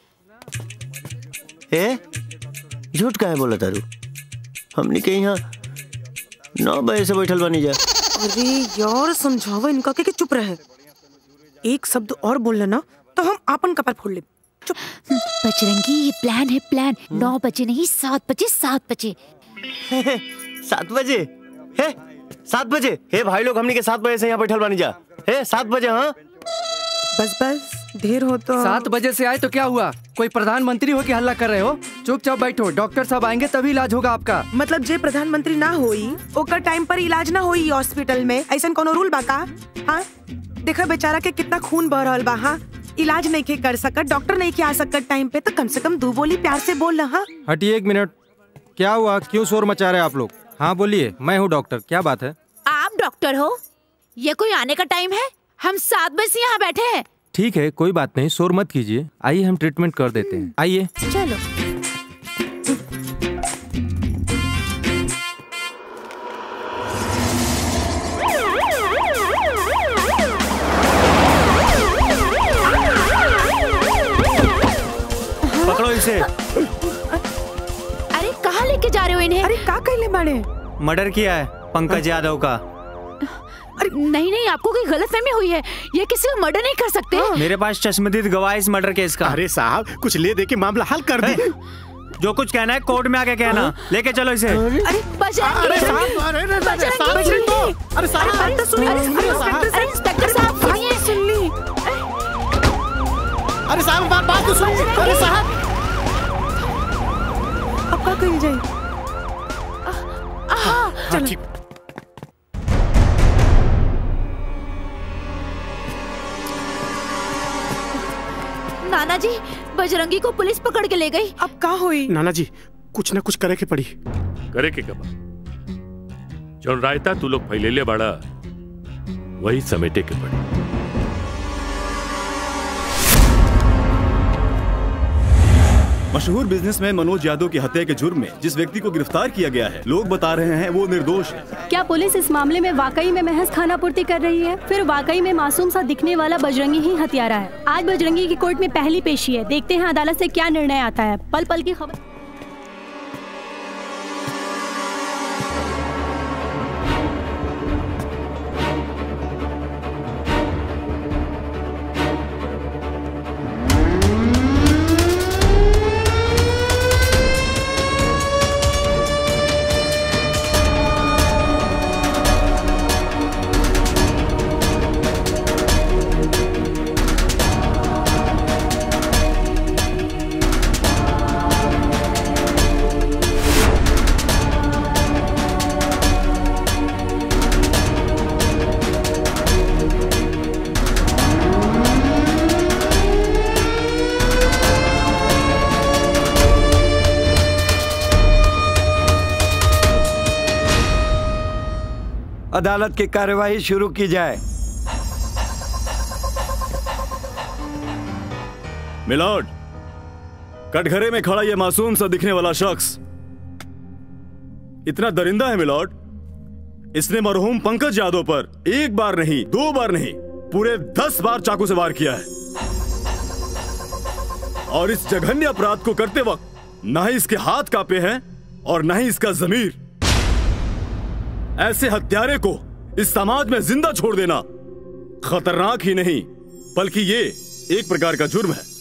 झूठ काहे बोला तारू? हमने के यहाँ 9 बजे से बैठल बनी जा। अरे यार समझावा इनका के चुप रहे। एक शब्द और बोल लेना तो हम आपन कपर फोड़ ले। बजरंगी ये प्लान है, प्लान। 9 बजे नहीं 7 बजे। 7 बजे 7 बजे है 7 बजे। हे भाई लोग, हमने के 7 बजे से यहाँ बैठल बनी जा। हे 7 बजे। हाँ बस देर हो तो। 7 बजे से आए तो क्या हुआ? कोई प्रधानमंत्री हो कि हल्ला कर रहे हो? चुपचाप बैठो, डॉक्टर साहब आएंगे तभी इलाज होगा आपका। मतलब जे प्रधानमंत्री ना होई ओकर टाइम पर इलाज ना होई हॉस्पिटल में, ऐसा कोनो रूल बा का? हाँ देखा बेचारा के कितना खून बह रहल बा। हाँ इलाज नहीं के कर सकत, डॉक्टर नहीं के आ सकत टाइम पे, तो कम से कम 2 बोली प्यार से बोल रहा। हाँ हटिए 1 मिनट, क्या हुआ? क्यों शोर मचा रहे आप लोग? हाँ बोलिए, मैं हूँ डॉक्टर, क्या बात है? आप डॉक्टर हो? ये कोई आने का टाइम है? हम 7 बजे से यहाँ बैठे हैं। ठीक है कोई बात नहीं, शोर मत कीजिए, आइए हम ट्रीटमेंट कर देते हैं। आइए चलो। इसे। अरे कहाँ लेके जा रहे हो इन्हें? अरे का कहले बाड़े? मर्डर किया है पंकज यादव का। नहीं नहीं, आपको कोई गलतफहमी हुई है। ये किसी को मर्डर नहीं कर सकते। मेरे पास चश्मदीद गवाह इस मर्डर केस का। अरे साहब कुछ ले दे के मामला हल कर दे। जो कुछ कहना है कोर्ट में आके कहना। लेके चलो इसे। अरे अरे साहब, इंस्पेक्टर साहब सुनिए। अरे साहब बात तो सुनिए। अरे साहब अब क्या करी जाए? चलो। नाना जी, बजरंगी को पुलिस पकड़ के ले गई। अब क्या हुई? नाना जी कुछ न कुछ करे के पड़ी। करे के कबा जौन रायता तू लोग फैले ले बाड़ा वही समेटे के पड़ी। मशहूर बिजनेसमैन मनोज यादव की हत्या के जुर्म में जिस व्यक्ति को गिरफ्तार किया गया है, लोग बता रहे हैं वो निर्दोष है। क्या पुलिस इस मामले में वाकई में महज खानापूर्ति कर रही है? फिर वाकई में मासूम सा दिखने वाला बजरंगी ही हत्यारा है। आज बजरंगी की कोर्ट में पहली पेशी है। देखते हैं अदालत से क्या निर्णय आता है। पल पल की खबर। अदालत की कार्यवाही शुरू की जाए। मिलॉर्ड, कटघरे में खड़ा यह मासूम सा दिखने वाला शख्स इतना दरिंदा है मिलॉर्ड। इसने मरहूम पंकज यादव पर एक बार नहीं, दो बार नहीं, पूरे 10 बार चाकू से वार किया है। और इस जघन्य अपराध को करते वक्त ना ही इसके हाथ कांपे हैं और ना ही इसका जमीर। ऐसे हत्यारे को इस समाज में जिंदा छोड़ देना खतरनाक ही नहीं बल्कि ये एक प्रकार का जुर्म है।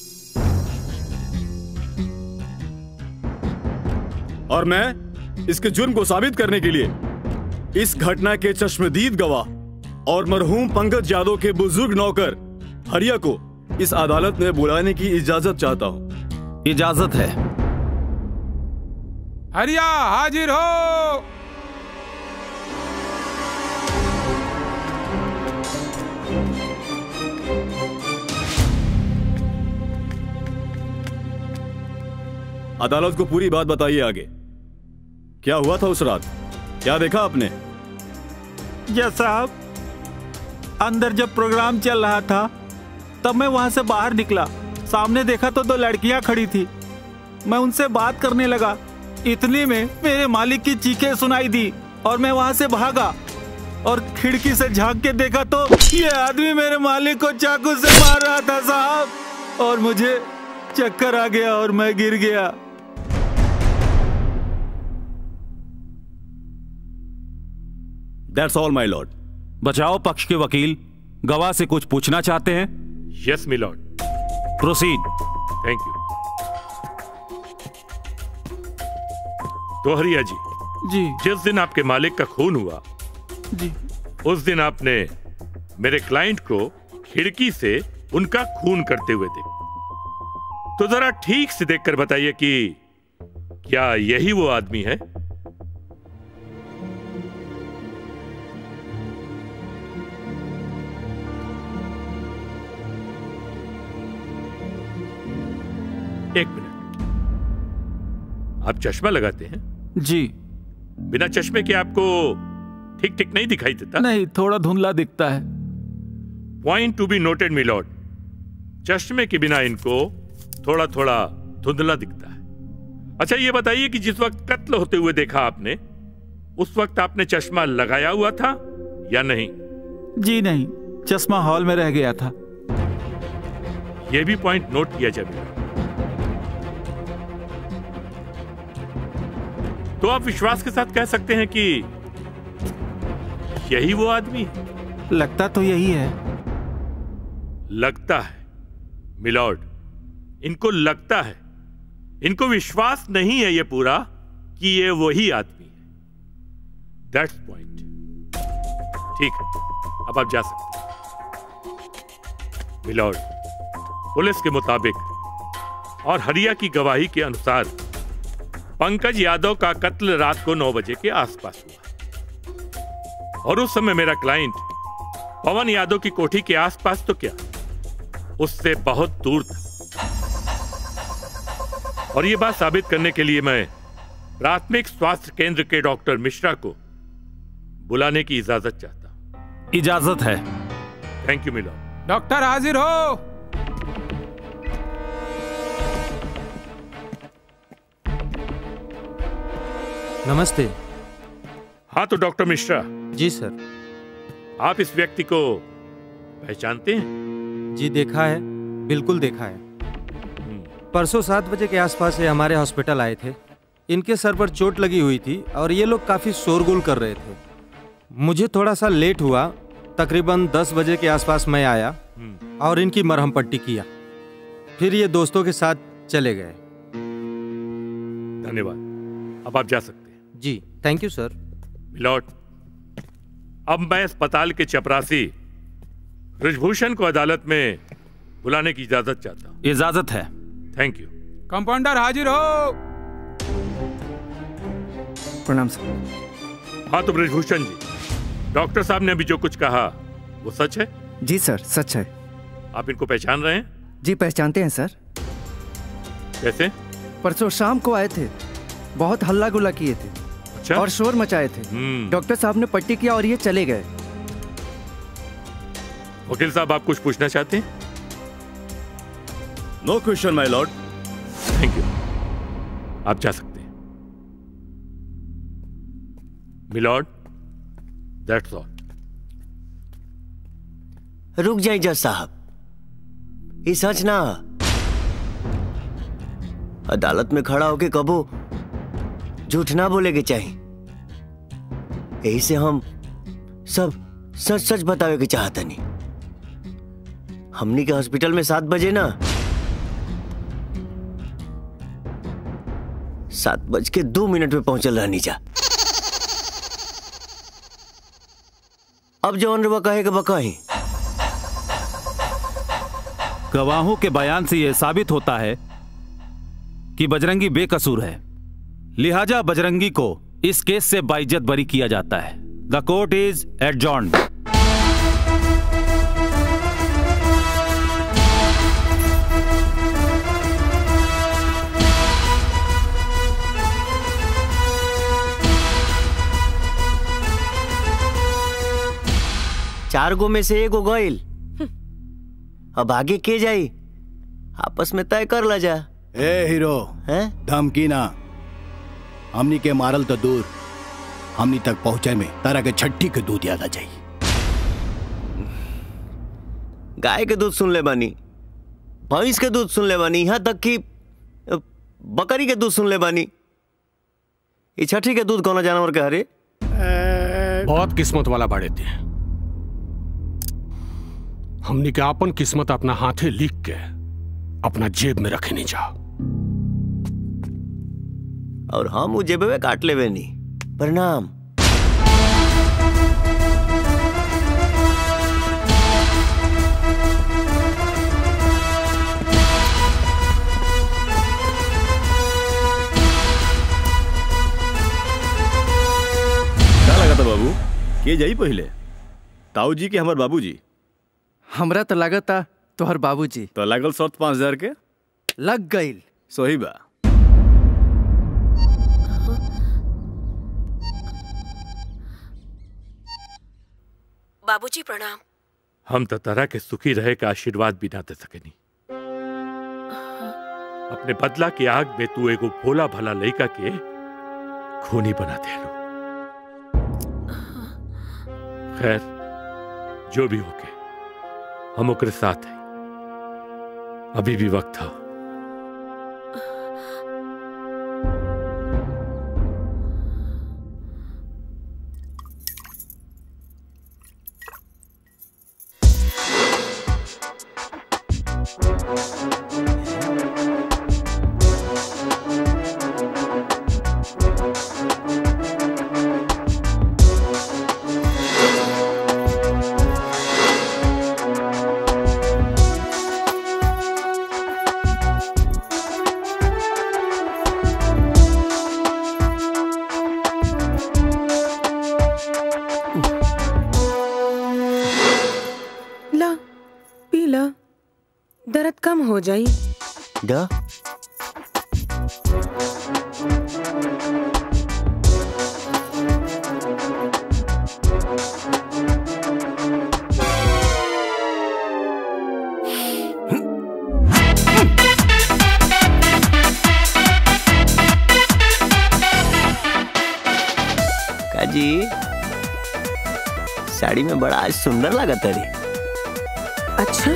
और मैं इसके जुर्म को साबित करने के लिए इस घटना के चश्मदीद गवाह और मरहूम पंकज यादव के बुजुर्ग नौकर हरिया को इस अदालत में बुलाने की इजाजत चाहता हूं। इजाजत है। हरिया हाजिर हो। अदालत को पूरी बात बताइए आगे। क्या हुआ था उस रात? क्या देखा आपने? जज साहब, अंदर जब प्रोग्राम चल रहा था तब मैं वहां से बाहर निकला। सामने देखा तो 2 लड़कियां खड़ी थी। मैं उनसे बात करने लगा। इतने में मेरे मालिक की चीखें सुनाई दी और मैं वहां से भागा और खिड़की से झांक के देखा तो ये आदमी मेरे मालिक को चाकू से मार रहा था साहब। और मुझे चक्कर आ गया और मैं गिर गया। That's all, my lord. बचाओ पक्ष के वकील गवाह से कुछ पूछना चाहते हैं? Yes, my lord. Proceed. Thank you. तो हरिया जी, जिस दिन आपके मालिक का खून हुआ जी, उस दिन आपने मेरे क्लाइंट को खिड़की से उनका खून करते हुए देखा। तो जरा ठीक से देखकर बताइए कि क्या यही वो आदमी है? एक मिनट, आप चश्मा लगाते हैं? जी। बिना चश्मे के आपको ठीक ठीक नहीं दिखाई देता? नहीं, थोड़ा धुंधला दिखता है। Point to be noted milord. चश्मे के बिना इनको थोड़ा थोड़ा धुंधला दिखता है। अच्छा ये बताइए कि जिस वक्त कत्ल होते हुए देखा आपने, उस वक्त आपने चश्मा लगाया हुआ था या नहीं? जी नहीं, चश्मा हॉल में रह गया था। यह भी पॉइंट नोट किया जाए। तो आप विश्वास के साथ कह सकते हैं कि यही वो आदमी है। लगता तो यही है। लगता है मिलॉर्ड, इनको लगता है, इनको विश्वास नहीं है ये पूरा कि ये वही आदमी है। That's point. ठीक है, अब आप जा सकते हैं। मिलॉर्ड, पुलिस के मुताबिक और हरिया की गवाही के अनुसार पंकज यादव का कत्ल रात को 9 बजे के आसपास हुआ और उस समय मेरा क्लाइंट पवन यादव की कोठी के आसपास तो क्या, उससे बहुत दूर था। और यह बात साबित करने के लिए मैं प्राथमिक स्वास्थ्य केंद्र के डॉक्टर मिश्रा को बुलाने की इजाजत चाहता हूं। इजाजत है। Thank you milord. डॉक्टर हाजिर हो। नमस्ते। हाँ तो डॉक्टर मिश्रा। जी सर। आप इस व्यक्ति को पहचानते हैं? जी देखा है, बिल्कुल देखा है। परसों 7 बजे के आसपास ये हमारे हॉस्पिटल आए थे। इनके सर पर चोट लगी हुई थी और ये लोग काफ़ी शोरगुल कर रहे थे। मुझे थोड़ा सा लेट हुआ, तकरीबन 10 बजे के आसपास मैं आया और इनकी मरहम पट्टी किया, फिर ये दोस्तों के साथ चले गए। धन्यवाद, अब आप जा सकते हैं। जी थैंक यू सर। मिलॉर्ड, अब मैं अस्पताल के चपरासी ब्रजभूषण को अदालत में बुलाने की इजाजत चाहता हूँ। इजाजत है। Thank you. कंपाउंडर हाजिर हो। प्रणाम सर। हाँ तो ब्रजभूषण जी, डॉक्टर साहब ने अभी जो कुछ कहा वो सच है? जी सर, सच है। आप इनको पहचान रहे हैं? जी पहचानते हैं सर। कैसे? परसों शाम को आए थे, बहुत हल्ला गुल्ला किए थे। अच्छा? और शोर मचाए थे। डॉक्टर साहब ने पट्टी किया और ये चले गए। वकील साहब, आप कुछ पूछना चाहते हैं? No question my lord. Thank you, आप जा सकते हैं। Milord, that's all. रुक जाइए जज साहब, ये सच ना। अदालत में खड़ा होके कबो झूठ ना बोले के चाहिए। यही से हम सब सच सच बतावे के चाहता नहीं। हमनी के हॉस्पिटल में 7 बजे ना 7:02 पे पहुंचल रहनी जा। अब जवन रुआ कहे के बकाही। गवाहों के बयान से यह साबित होता है कि बजरंगी बेकसूर है, लिहाजा बजरंगी को इस केस से बाइज्जत बरी किया जाता है। The court is adjourned. चार गो में से एगो गइल, अब आगे के जाई आपस में तय कर ला जा। ए हीरो, धमकी ना। हमनी के मारल तो दूर, हमनी तक पहुंचे में तारा के छट्टी के दूध याद आ जाई। गाय के दूध सुन ले बानी, भैंस के दूध सुन ले बानी, यहाँ तक कि बकरी के दूध सुन ले बानी। ये छठी के दूध कौन जानवर के हरे? बहुत किस्मत वाला बाड़े थे। हमने के अपन किस्मत अपना हाथे लिख के अपना जेब में रखे नहीं जा, और हम वो जेब में काट ले नहीं। प्रणाम। क्या लगा था बाबू के जाई पहले? ताऊ जी के हमार बाबू जी? हमरा तो लागता तोहर बाबूजी। तो लागल शर्त 5000 के? लग गई। सही बा। बाबूजी प्रणाम। हम तो तरह के सुखी रहे का आशीर्वाद भी ना दे सके नहीं। अपने बदला की आग में तू एगो भोला भला लड़का के खूनी बना दे लो। खैर जो भी होके हम ओकरे साथ हैं, अभी भी वक्त था। दर्द कम हो जाई। दा काजी साड़ी में बड़ा सुंदर लगा तारी। अच्छा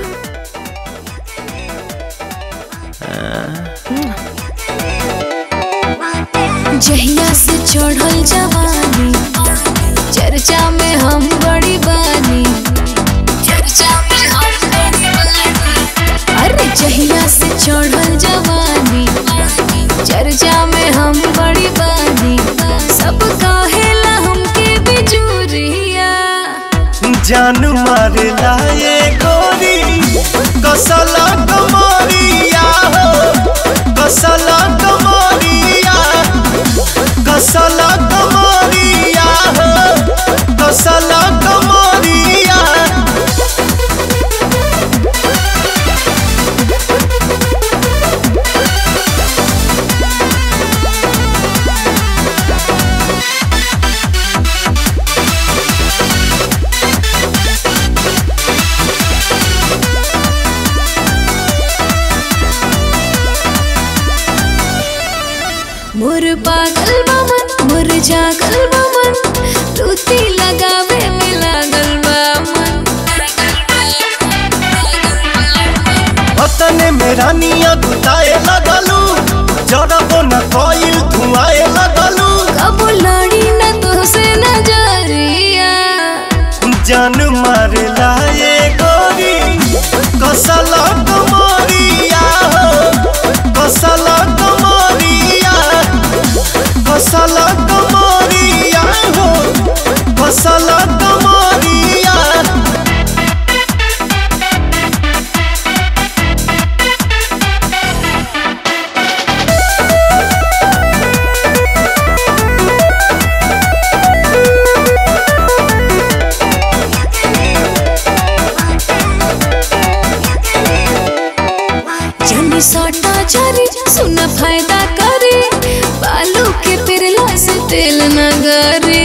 जहिया से चढ़ल जवानी चर्चा में हम बड़ी बानी, चर्चा में हम बड़ी बानी। अरे जहिया से चढ़ल जवानी चर्चा में हम बड़ी बानी, सब कहेला हमके बिजुरिया। जान मारेला ये गोरी कसला कमरिया हो, कसला कमरिया, कसला कमरिया हो, कसला कमरिया। मोर पागल बमन मोर जागल बमन, तूती लगावे में लागल बमन। अतने मेरा निया गुताए लगलू, जरबो न कोइल धुआए लगलू। कब लड़ी न तो से नजरिया। जान मारेला ये गोरी कसला कमरिया हो, कसला कमरिया, कसला कमरिया हो, कसला कमरिया। जनी सटा चरी सुन फायदा करे, बालू के पिरला से तेल न गरे।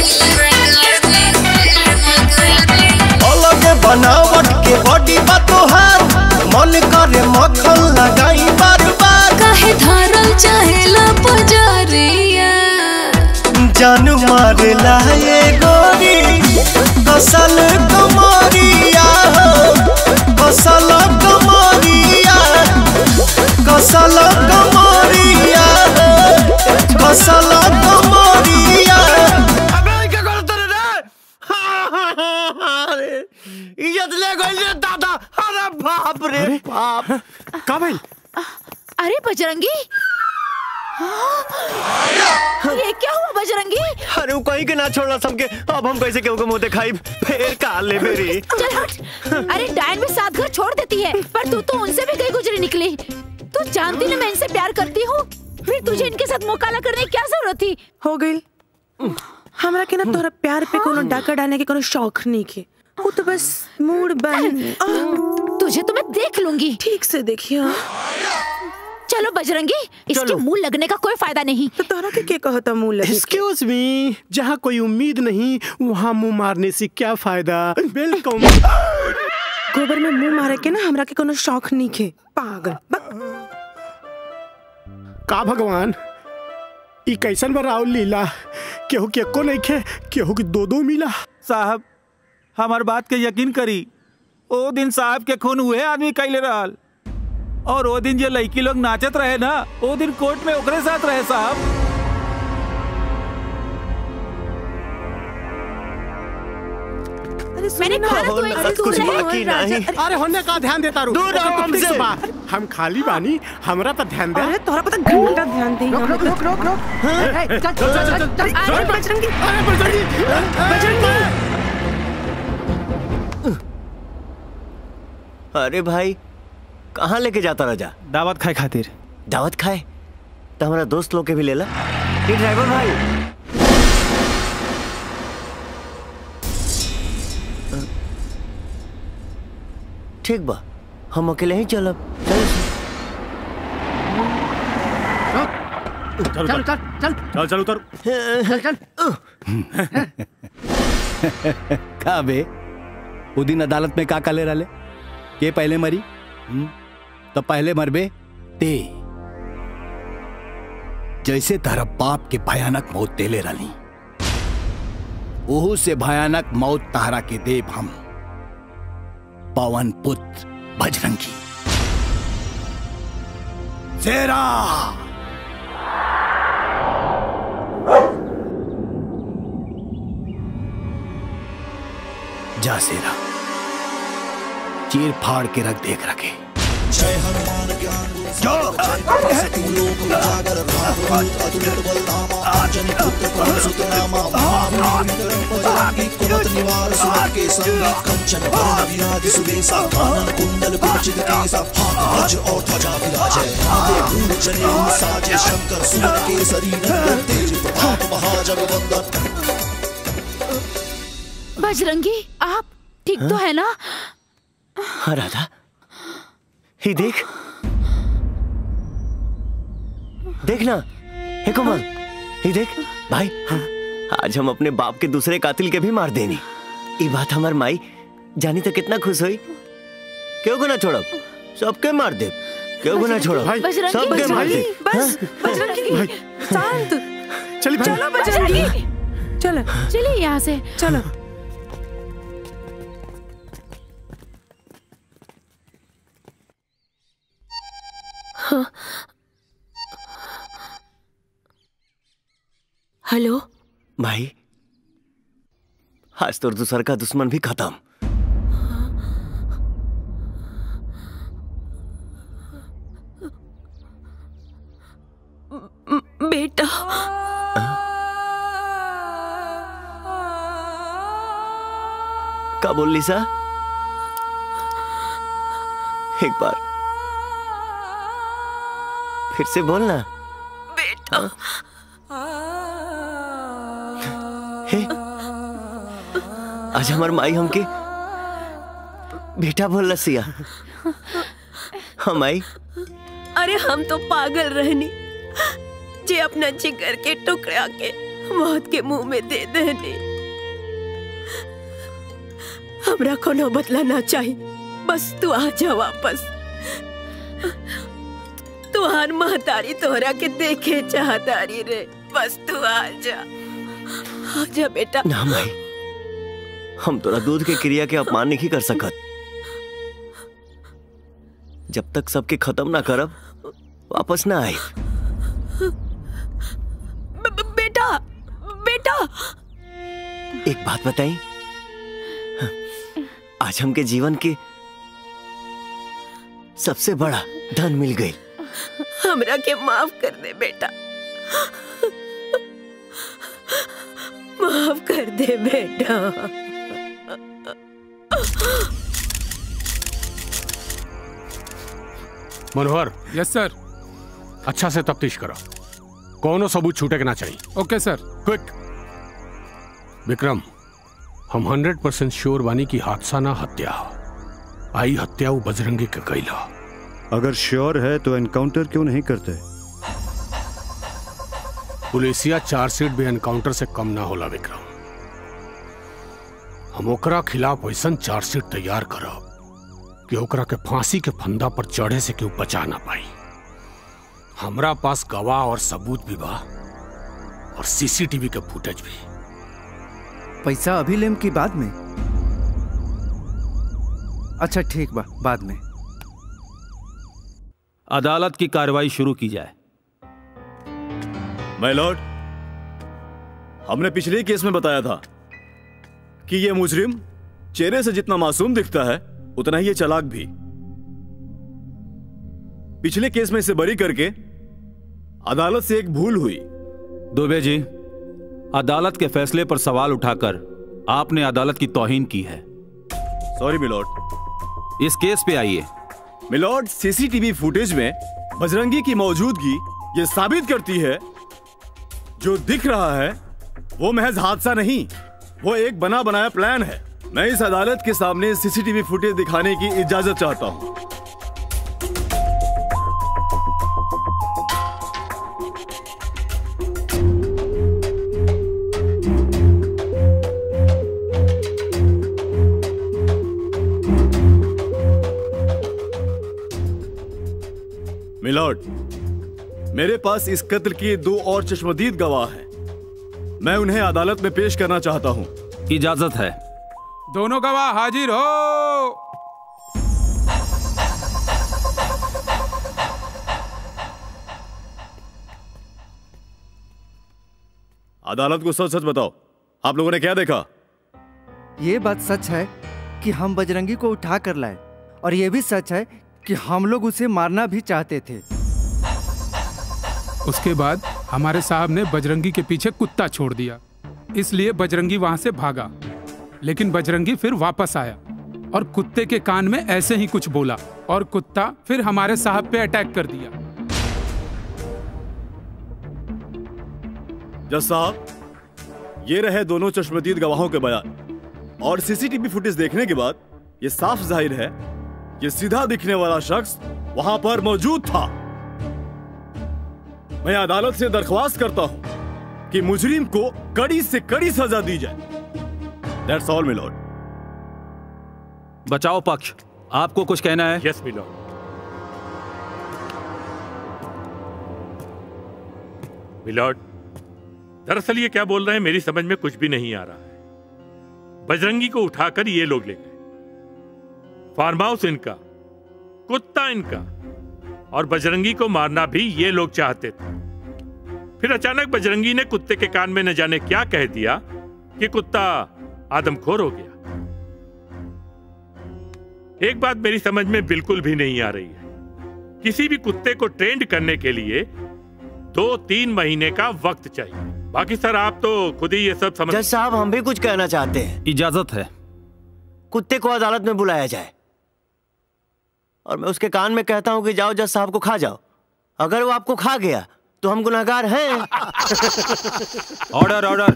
अलग बनावट के बॉडी बा तोहार, मन करे मक्खन लगाई बार बार। काहे धारल चाहेला पजरिया। जान मारेला ये गोरी कसल कमरिया हो, कसल कमरिया, कसल कमरिया हो, कसल कमरिया। इज्जत ले गई रे दादा। अरे बाप रे बाप। का भाई? अरे बजरंगी, ये क्या हुआ बजरंगी? अरे वो कहीं के ना छोड़ना सबके, अब हम कैसे केहू को मुंह दिखाई? फिर काल ले मेरी। चल हट। अरे डायन भी साथ घर छोड़ देती है, पर तू तो उनसे भी गई गुजरी निकली। तू जानती ना मैं इनसे प्यार करती हूँ, फिर तुझे इनके साथ मुकाला करने की क्या जरूरत थी? हो गई। हमरा के ना तोरा प्यार पे कोनो डाका डालने के कोनो शौक नहीं के, वो तो बस मूड बन। तुझे तो मैं देख लूंगी। ठीक से देखिए। चलो बजरंगी, इसके मुंह लगने का कोई फायदा नहीं। तो तोरा के कहता मुंह लगे? एक्सक्यूज मी, जहाँ कोई उम्मीद नहीं वहाँ मुंह मारने से क्या फायदा? वेलकम। गोबर में मुंह मारे के ना हमरा के कोनो शौक नहीं के, पागल। का भगवान, ई कैसन बराउ लीला, केहू के एको नहीं खे, केहू के दो दो मिला। साहब हमार बात के यकीन करी, ओ दिन साहब के खून हुए आदमी कैले रहल, और वो दिन जो लड़की लोग नाचत रहे ना, वो दिन कोर्ट में ओकरे साथ रहे साहब। अरे मैंने कहा ना तू ऐसे दूर रहे। अरे होने का ध्यान देता रू दूर रहो हमसे। हम खाली बानी, हमरा पर ध्यान दे। अरे तोरा पता घंटा ध्यान दे। रोक रोक रोक रोक। चल चल चल चल। अरे बजरंगी, अरे बजरंगी, बजरंगी। अरे भाई कहाँ लेके जाता राजा? दावत खाए खातिर। दावत खाए तो हमारा दोस्त लोग के भी ले ला। ये ड्राइवर भाई ठीक बा, हम अकेले ही चलब। चल चल चल चल चल उतर। चल का बे वो दिन अदालत में का काले रहे के पहले मरी तो पहले मरबे ते जैसे तारा बाप के भयानक मौत देले रही ओहू से भयानक मौत तारा के देव हम पवन पुत्र बजरंगी। शेरा जा शेरा चीर फाड़ के रख देख रखे। जय हनुमान ज्ञान लोक उजागर अतुलित बलधामा अंजनी पुत्र पवन सुत नामा बजरंगी कुमत निवार सुरत के संगी कंचन वरण विराज सुबेसा कानन कुंडल कुंचित केसा हाथ वज्र और ध्वजा विराजै हाथे भूल जनेऊ साजे शंकर सुर केसरी नंदन तेज प्रताप महाजगवंदन। बजरंगी आप ठीक तो है ना? हाँ राधा, ही देख देखना, हे कोमल, ही देख भाई, आज हम अपने बाप के दूसरे कातिल के भी मार देनी। ये बात हमार माई जानी तो कितना खुश हुई। क्यों को ना छोड़ब, सबके मार दे। क्यों को ना छोड़ब, सबके मार दे। बस बजरंगी शांत। चलिए चलो बजरंगी, चलो चलिए यहाँ से। चलो हेलो भाई, आज तो दूसर का दुश्मन भी खत्म। बेटा क्या बोल लीसा? एक बार फिर से बोलना बेटा। हे, आज हमार माई हमके बेटा बोल रसिया। हाँ माई, अरे हम तो पागल रहनी जे अपना जिगर के टुकड़ा के मौत के मुंह में दे देनी। हमरा कोनो बदला ना चाहिए, बस तू आ जा वापस। तुहार महतारी तोहरा के देखे चाहतारी रे, बस तू आ जा बेटा। ना माई, हम तोरा दूध के क्रिया के अपमान नहीं कर सकत। जब तक सबके खत्म ना करब वापस ना आए। बेटा बेटा एक बात बताई, आज हमके जीवन के सबसे बड़ा धन मिल गई। हमरा के माफ कर दे बेटा, माफ कर दे बेटा। मनोहर। Yes sir. अच्छा से तफ्तीश करो, कौनो सबूत छूटे के ना चाहिए। ओके सर। क्विक। विक्रम, हम 100% श्योर बानी की हादसा ना हत्या आई। हत्या वो बजरंगी के कैला। अगर श्योर है तो एनकाउंटर क्यों नहीं करते? पुलिसिया चार्जशीट भी एनकाउंटर से कम ना होला विक्रम। हम ओकरा खिलाफ वैसन चार्जशीट तैयार करब कि ओकरा के फांसी के फंदा पर चढ़े से क्यों बचा ना पाई। हमरा पास गवाह और सबूत भी बा और सीसीटीवी के फुटेज भी। पैसा अभी लेम की बाद में? अच्छा ठीक बा, बाद में। अदालत की कार्रवाई शुरू की जाए। माय लॉर्ड, हमने पिछले केस में बताया था कि ये मुजरिम चेहरे से जितना मासूम दिखता है उतना ही ये चालाक भी। पिछले केस में इसे बरी करके अदालत से एक भूल हुई। दुबे जी, अदालत के फैसले पर सवाल उठाकर आपने अदालत की तौहीन की है। Sorry milord. इस केस पे आइए। मिलॉर्ड, सीसीटीवी फुटेज में बजरंगी की मौजूदगी ये साबित करती है जो दिख रहा है वो महज हादसा नहीं, वो एक बना बनाया प्लान है। मैं इस अदालत के सामने सीसीटीवी फुटेज दिखाने की इजाजत चाहता हूं। मिलॉर्ड, मेरे पास इस कत्ल के 2 और चश्मदीद गवाह हैं। मैं उन्हें अदालत में पेश करना चाहता हूं। इजाजत है। दोनों गवाह हाजिर हो। अदालत को सच सच बताओ, आप लोगों ने क्या देखा? ये बात सच है कि हम बजरंगी को उठा कर लाए, और ये भी सच है कि हम लोग उसे मारना भी चाहते थे। उसके बाद हमारे साहब ने बजरंगी के पीछे कुत्ता छोड़ दिया, इसलिए बजरंगी वहां से भागा। लेकिन बजरंगी फिर वापस आया और कुत्ते के कान में ऐसे ही कुछ बोला और कुत्ता फिर हमारे साहब पे अटैक कर दिया। जज साहब, ये रहे दोनों चश्मदीद गवाहों के बयान, और सीसीटीवी फुटेज देखने के बाद ये साफ जाहिर है ये सीधा दिखने वाला शख्स वहां पर मौजूद था। मैं अदालत से दरख्वास्त करता हूं कि मुजरिम को कड़ी से कड़ी सजा दी जाए। That's all, my lord. बचाओ पक्ष, आपको कुछ कहना है? Yes, my lord. my lord, दरअसल ये क्या बोल रहे हैं मेरी समझ में कुछ भी नहीं आ रहा है। बजरंगी को उठाकर ये लोग ले गए, फार्म हाउस इनका, कुत्ता इनका, और बजरंगी को मारना भी ये लोग चाहते थे। फिर अचानक बजरंगी ने कुत्ते के कान में न जाने क्या कह दिया कि कुत्ता आदमखोर हो गया। एक बात मेरी समझ में बिल्कुल भी नहीं आ रही है। किसी भी कुत्ते को ट्रेंड करने के लिए 2-3 महीने का वक्त चाहिए। बाकी सर आप तो खुद ही ये सब समझ। जज साहब, हम भी कुछ कहना चाहते हैं। इजाजत है। कुत्ते को अदालत में बुलाया जाए और मैं उसके कान में कहता हूं कि जाओ जज साहब को खा जाओ। अगर वो आपको खा गया तो हम गुनहगार हैं। Order, order.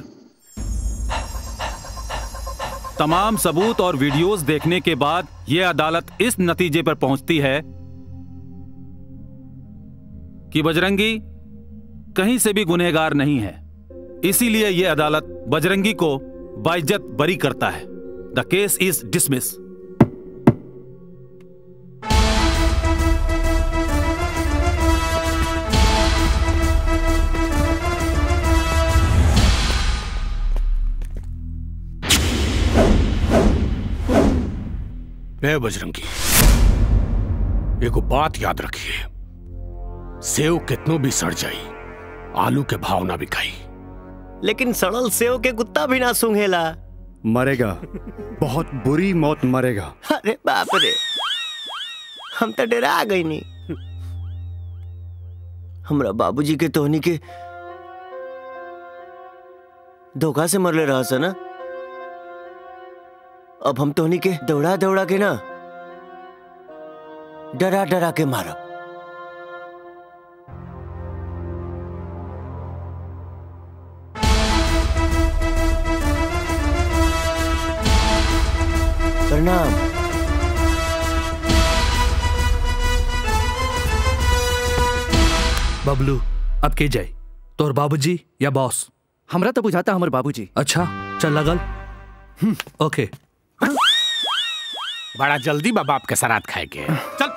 तमाम सबूत और वीडियोस देखने के बाद यह अदालत इस नतीजे पर पहुंचती है कि बजरंगी कहीं से भी गुनहगार नहीं है। इसीलिए यह अदालत बजरंगी को बाइज्जत बरी करता है। The case is dismiss. Bajrangi, एगो बात याद रखिए, सेव कितनों भी सड़ जाई, आलू के भाव ना बिकाई। लेकिन सड़ल सेव के कुत्ता भी ना सूंघेला। मरेगा, बहुत बुरी मौत मरेगा। अरे बाप रे, हम तो डरा गई नहीं। हमरा बाबूजी के तोहनी के धोखा से मरले रहा से ना। अब हम तोहनी के दौड़ा दौड़ा के ना डरा डरा के मारब। प्रणाम। बबलू, अब के जाए तोर बाबूजी या बॉस? हमरा तो बुझाता हमर बाबूजी। अच्छा चल लगल। ओके। बड़ा जल्दी बाप के सरात खाए के चल।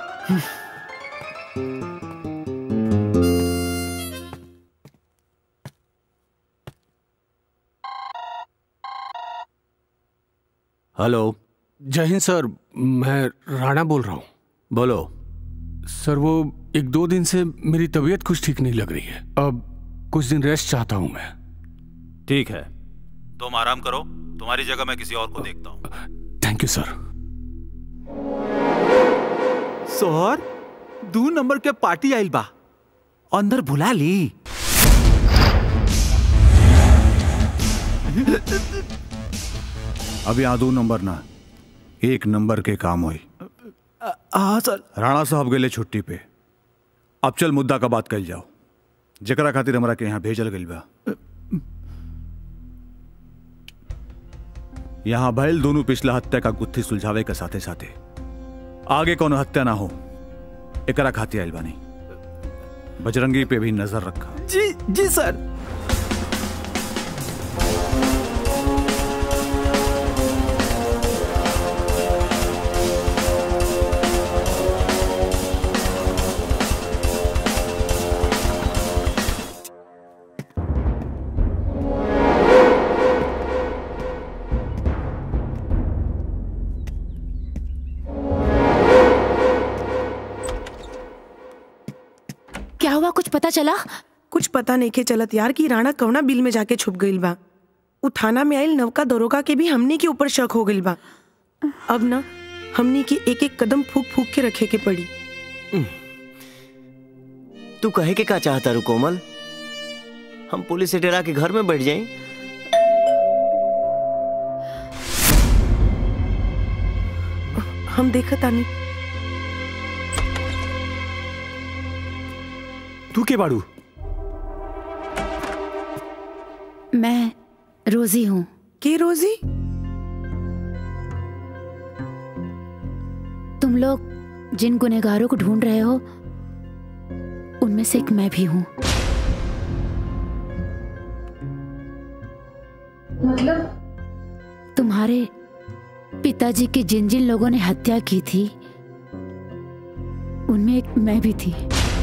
हेलो। जय हिंद सर, मैं राणा बोल रहा हूँ। बोलो सर। वो 1-2 दिन से मेरी तबीयत कुछ ठीक नहीं लग रही है। अब कुछ दिन रेस्ट चाहता हूँ मैं। ठीक है, तुम आराम करो, तुम्हारी जगह मैं किसी और को देखता हूँ। Thank you sir. सर 2 नंबर के पार्टी आइल बा, अंदर बुला ली। अब यहाँ 2 नंबर ना 1 नंबर के काम हुई। हाँ सर। राणा साहब गए छुट्टी पे, अब चल मुद्दा का बात कर जाओ, जकरा खातिर हमरा के यहाँ भेजल गइल बा। यहाँ भइल दोनों पिछला हत्या का गुत्थी सुलझावे के साथे साथे आगे कौन हत्या ना हो एकरा खातिर आइल बानी। बजरंगी पे भी नजर रखा। जी सर। क्या हुआ, कुछ पता चला? कुछ पता नहीं के चलत यार कि राणा कवना बिल में जाके छुप गइल बा। उ थाना में आइल नवका दरोगा के भी हमनी के ऊपर शक हो गइल बा। अब ना हमनी के एक एक कदम फूक फूक के रखे के पड़ी। तू कहे के का चाहता रू कोमल? हम पुलिस से डरा के घर में बैठ जाएं? हम देखत आनी। तू के बाड़ू? मैं रोजी हूँ। के रोजी? तुम लोग जिन गुनहगारों को ढूंढ रहे हो उनमें से एक मैं भी हूँ। मतलब? तुम्हारे पिताजी की जिन जिन लोगों ने हत्या की थी उनमें एक मैं भी थी।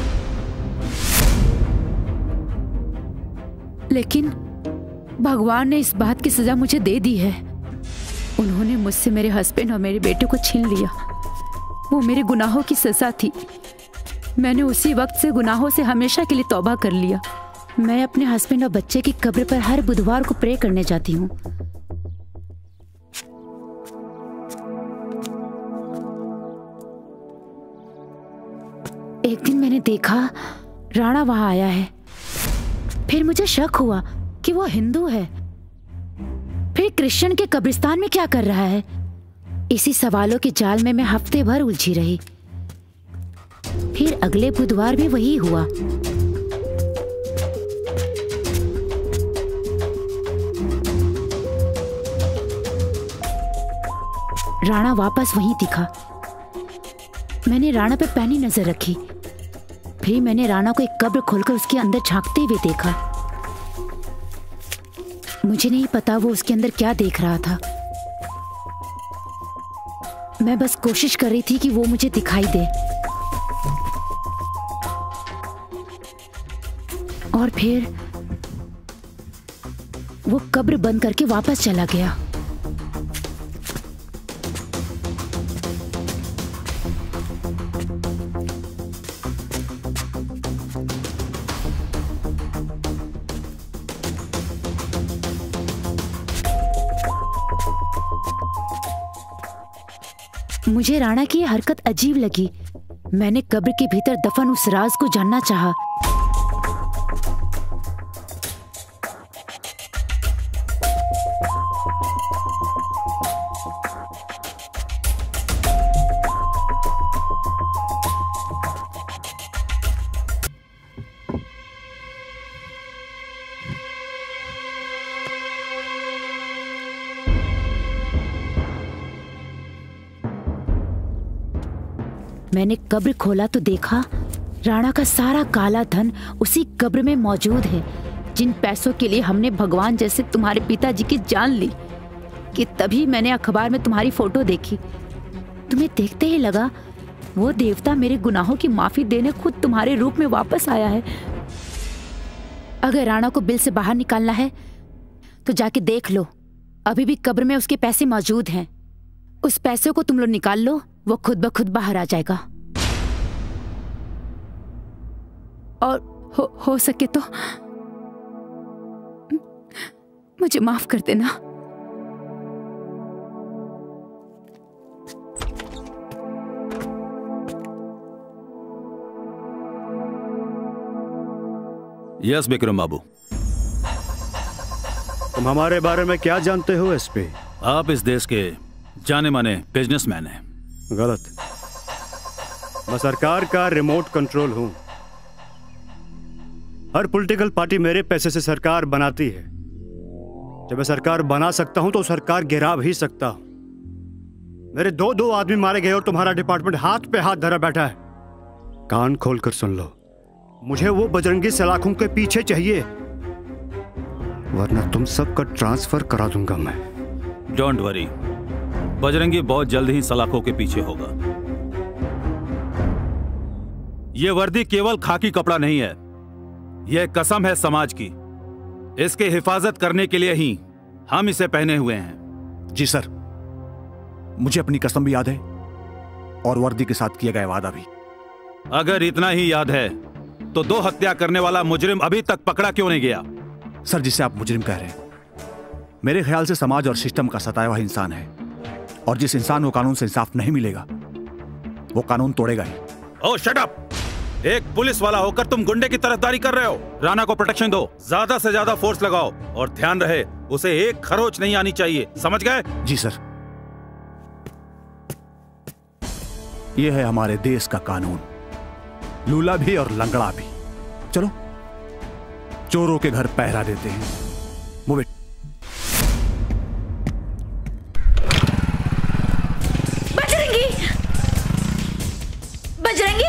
लेकिन भगवान ने इस बात की सजा मुझे दे दी है। उन्होंने मुझसे मेरे हस्बैंड और मेरे बेटे को छीन लिया। वो मेरे गुनाहों की सजा थी। मैंने उसी वक्त से गुनाहों से हमेशा के लिए तौबा कर लिया। मैं अपने हस्बैंड और बच्चे की कब्र पर हर बुधवार को प्रे करने जाती हूँ। एक दिन मैंने देखा राणा वहां आया है। फिर मुझे शक हुआ कि वो हिंदू है। फिर क्रिश्चियन के कब्रिस्तान में क्या कर रहा है? इसी सवालों के जाल में मैं हफ्ते भर उलझी रही। फिर अगले बुधवार भी वही हुआ। राणा वापस वहीं दिखा। मैंने राणा पे पैनी नजर रखी। फिर मैंने राणा को एक कब्र खोलकर उसके अंदर झांकते हुए देखा। मुझे नहीं पता वो उसके अंदर क्या देख रहा था। मैं बस कोशिश कर रही थी कि वो मुझे दिखाई दे। और फिर वो कब्र बंद करके वापस चला गया। मुझे राणा की यह हरकत अजीब लगी। मैंने कब्र के भीतर दफन उस राज को जानना चाहा। मैंने कब्र खोला तो देखा राणा का सारा काला धन उसी कब्र में मौजूद है, जिन पैसों के लिए हमने भगवान जैसे तुम्हारे पिताजी की जान ली। कि तभी मैंने अखबार में तुम्हारी फोटो देखी। तुम्हें देखते ही लगा वो देवता मेरे गुनाहों की माफी देने खुद तुम्हारे रूप में वापस आया है। अगर राणा को बिल से बाहर निकालना है तो जाके देख लो, अभी भी कब्र में उसके पैसे मौजूद हैं। उस पैसे को तुम लोग निकाल लो, वो खुद ब खुद बाहर आ जाएगा। और हो सके तो मुझे माफ कर देना। यस विक्रम बाबू। तुम हमारे बारे में क्या जानते हो एसपी? आप इस देश के जाने माने बिजनेसमैन हैं। गलत। मैं सरकार का रिमोट कंट्रोल हूं। हर पॉलिटिकल पार्टी मेरे पैसे से सरकार बनाती है। जब मैं सरकार बना सकता हूं तो सरकार गिरा भी सकता हूं। मेरे दो आदमी मारे गए और तुम्हारा डिपार्टमेंट हाथ पे हाथ धरा बैठा है। कान खोलकर सुन लो, मुझे वो बजरंगी सलाखों के पीछे चाहिए, वरना तुम सबका ट्रांसफर करा दूंगा मैं। डोंट वरी, बजरंगी बहुत जल्द ही सलाखों के पीछे होगा। यह वर्दी केवल खाकी कपड़ा नहीं है, यह कसम है समाज की। इसकी हिफाजत करने के लिए ही हम इसे पहने हुए हैं। जी सर, मुझे अपनी कसम भी याद है और वर्दी के साथ किया गया वादा भी। अगर इतना ही याद है तो 2 हत्या करने वाला मुजरिम अभी तक पकड़ा क्यों नहीं गया? सर, जिसे आप मुजरिम कह रहे हैं, मेरे ख्याल से समाज और सिस्टम का सताया हुआ इंसान है, और जिस इंसान को कानून से इंसाफ नहीं मिलेगा वो कानून तोड़ेगा ही। ओह शट अप! एक पुलिस वाला होकर तुम गुंडे की तरफदारी कर रहे हो। राणा को प्रोटेक्शन दो, ज्यादा से ज्यादा फोर्स लगाओ, और ध्यान रहे उसे एक खरोच नहीं आनी चाहिए, समझ गए? जी सर। यह है हमारे देश का कानून, लूला भी और लंगड़ा भी। चलो चोरों के घर पहरा देते हैं। Move it. Bajrangi, Bajrangi,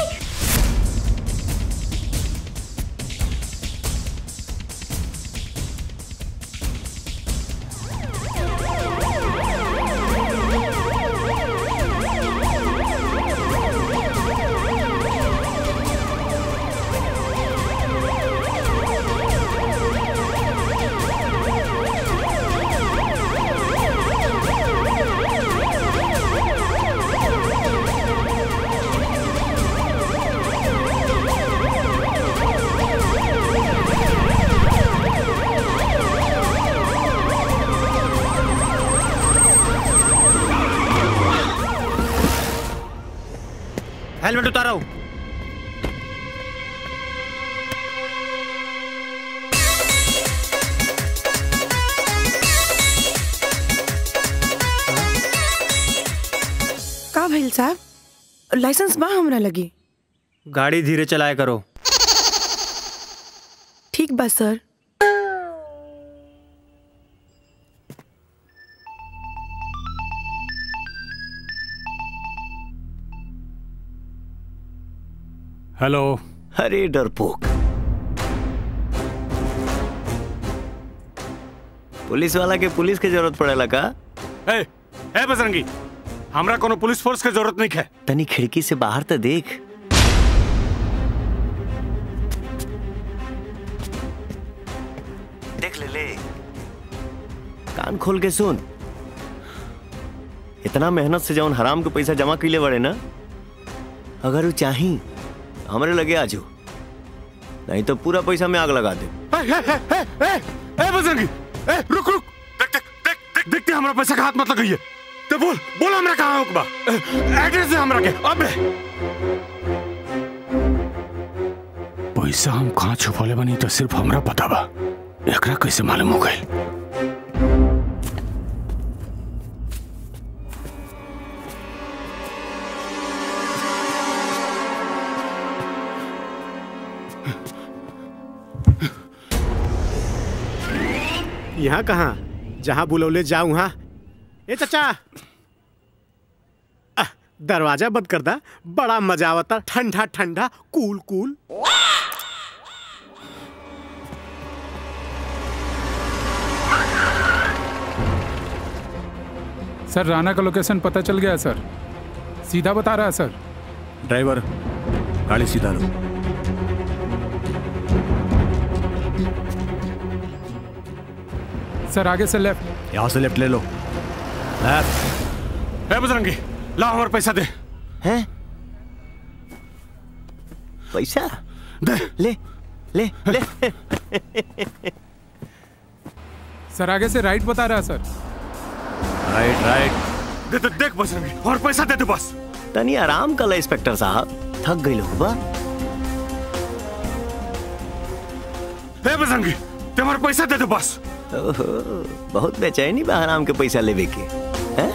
helmet उतारो। का भइल साहब? लाइसेंस बा हमरा लगी। गाड़ी धीरे चलाया करो। ठीक बा सर। हेलो। अरे डरपोक, पुलिस वाला के पुलिस के जरूरत पड़ेला का? ए बजरंगी, हमरा कोनो पुलिस फोर्स के जरूरत नहीं है। तनी खिड़की से बाहर तो देख। देख ले। कान खोल के सुन। इतना मेहनत से जौन हराम के पैसा जमा कैले बड़े ना, अगर वो चाही हमरे लगे आजो, नहीं तो पूरा पैसा में आग लगा दे। बजरंगी, रुक रुक, देखते हमरा पैसा का हाथ मत लगाइए। तो बोल हमरा कहाँ होगा, एड्रेस दे हमरा के। अबे पैसा हम कहाँ छुपौले बनी तो सिर्फ हमरा पता बा, एकरा कैसे मालूम हो गई? यहाँ कहाँ? जहाँ बुलौले जाऊँ वहाँ। ए चाचा, दरवाजा बंद कर दा, बड़ा मजा आवता, ठंडा ठंडा, कूल कूल। सर, राणा का लोकेशन पता चल गया सर, सीधा बता रहा है सर। ड्राइवर, गाड़ी सीधा लो। सर आगे से लेफ्ट। यहाँ से लेफ्ट ले लो। लेफ्ट। बजरंगी, ला हमारा पैसा दे। हैं? पैसा दे। ले ले ले। सर आगे से राइट बता रहा है सर। Right right. देख बजरंगी, और पैसा दे दे बस। तनी आराम कर ले इंस्पेक्टर साहब, थक गई लोग बा। हे बजरंगी तुम्हारे पैसा दे दो बस। ओहो, बहुत बेचैनी बा हराम के पैसा लेवे के। हैं?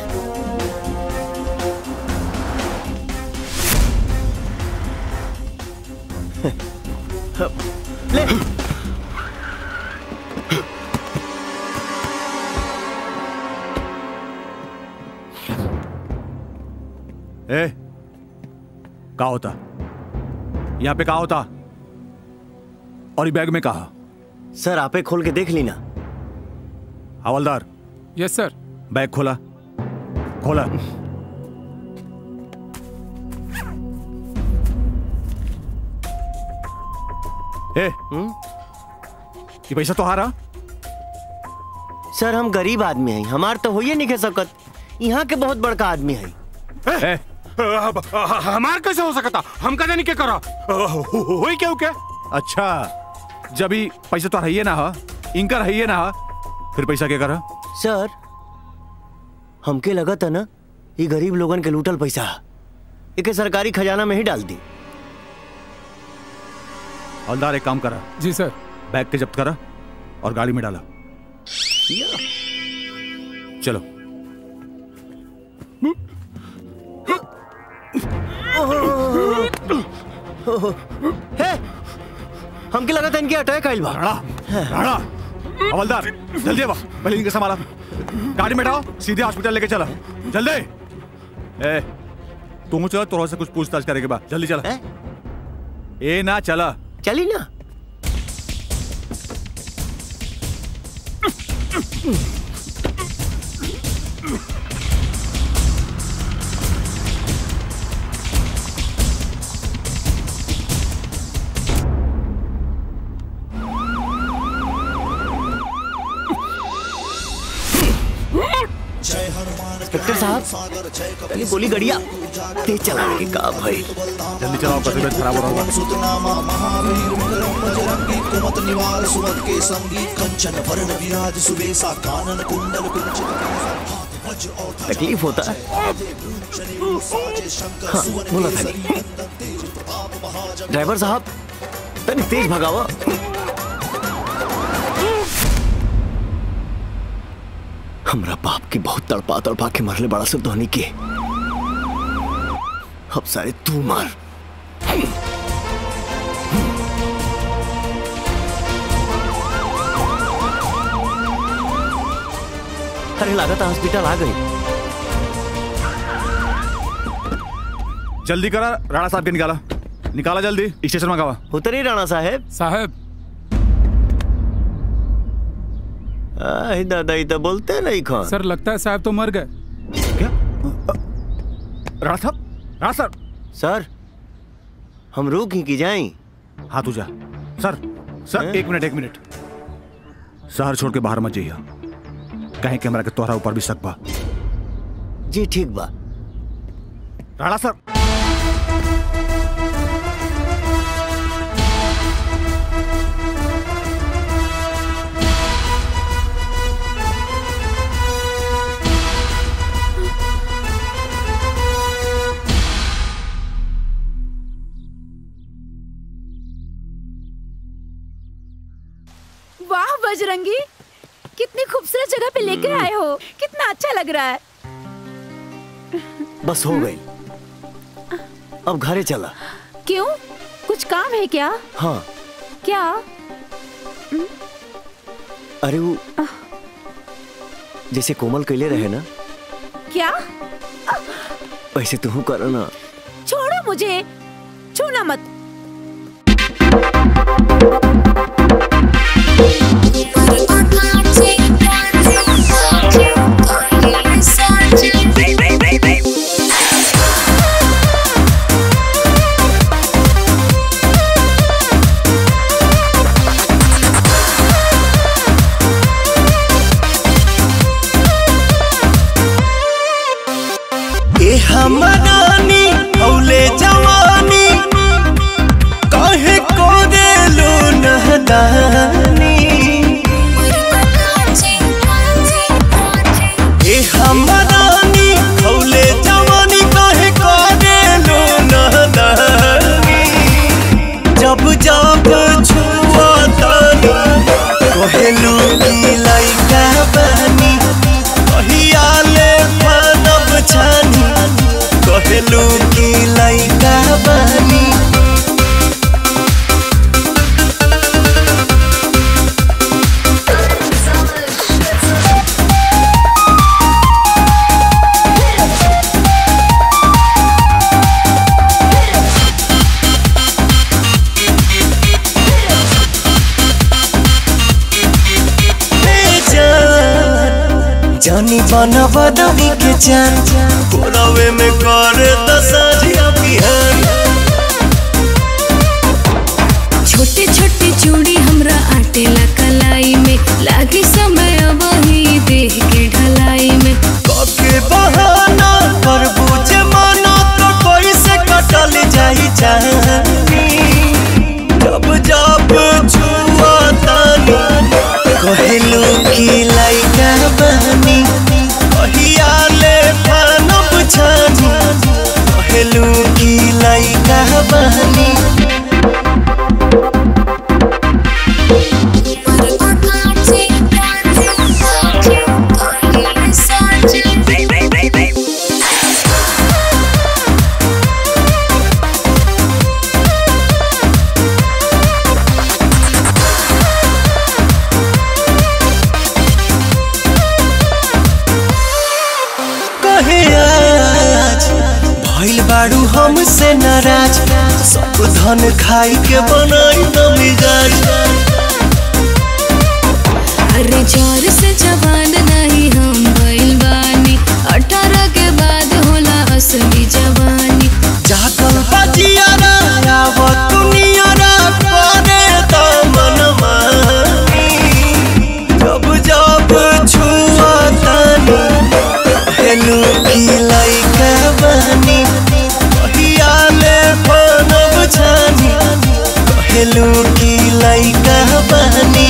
ले ए, का होता यहाँ पे? का होता? और ये बैग में कहा? सर आपे खोल के देख ली ना। हवलदार। यस सर। बैग खोला, खोला। ए, ये पैसा तो हारा? सर हम गरीब आदमी हैं, हमार तो होइए नहीं कह सकत। यहाँ के बहुत बड़का आदमी है। हमार कैसे हो सकता? हम कदे नहीं के करा होई क्यों के? अच्छा, जब ही पैसा तो रहिए ना हा, इनका रहिए ना हा, फिर पैसा क्या करा? सर हमके लगा था ना ये गरीब लोगन के लूटल पैसा एक सरकारी खजाना में ही डाल दी। हवलदार एक काम करा। जी सर। बैग के जब्त करा और गाड़ी में डाला। चलो। हे, हमके लगा था इनके अटैक आइल बा। राणा, हवलदार जल्दी आवा, पहले इनके संभाला। गाड़ी में डालो, सीधे हॉस्पिटल लेके चला। जल्दी। ए, तू चला, तोरा से कुछ पूछताछ करेंगे बा। जल्दी चला। ए ना चला। चली ना। इंस्पेक्टर साहब, पहले गोली गड़िया तेज चलाने के का भाई। जल्दी चलाओ, तबीयत खराब हो रहा है। महावीर मंगलम बजरंगी कुमत निवार सुमत के संगी कंचन वर्ण विराज सुबेसा कानन कुंडल कुंचित तकलीफ होता है। हाँ, बोला था ड्राइवर साहब, तनी तेज भगावा। हमरा बाप की बहुत तड़पा तड़पा के मरले बड़ा से धोनी के। अब सारे तू मार। अरे लागत हॉस्पिटल आ गई। जल्दी करा, राणा साहब के निकाला, निकाला जल्दी, स्टेशन में गवा। उतरी राणा साहब। साहब दादा तो बोलते नहीं खान। सर लगता है साहब तो मर गए। क्या? राणा साहब, राणा साहब। सर हम रुक ही की जाएं। हाँ तू जा। सर सर एक मिनट। शहर छोड़ के बाहर मत जाइए, कहीं कैमरा के तोहरा ऊपर भी शक बा। जी ठीक बा। राणा साहब। वाह बजरंगी, कितनी खूबसूरत जगह पे लेकर आए हो, कितना अच्छा लग रहा है। बस हो गई, अब घरे चला। क्यों, कुछ काम है क्या? हाँ। क्या? अरे वो जैसे कोमल कैले रहे ना, क्या? वैसे तू करो ना। छोड़ो मुझे, छूना मत। हमरानी औले जवानी कहे को देलो नहदानी। ए हमरानी औले जवानी कहे को देलो नहदानी। जब जब छुआ तानी दीवाना बदमी के जान कोरावे में करे दसाजिया बिहान। छोटे छोटे चूड़ी हमरा आटेला कलाई में लागी समय वही देह के ढलाई में के बहाना कर बुझे मानो तो कोई से कटल जाई जानी जब जब छुआ तानी कहलू की लाइका बहनी कहिया ले फानब छानी कहलू की लाइका बहनी। बाड़ू हमसे नाराज सब धन खाई के बनाई न मिजाज। अरे जोर से जवान नहीं हम भइल बानी 18 के बाद होला असली जवानी। जागल बजियारा आवत दुनियारा करे दामन मानी जब जब छुआ तानी हेलू की लाइका बहनी कहलू की लाइका बहनी।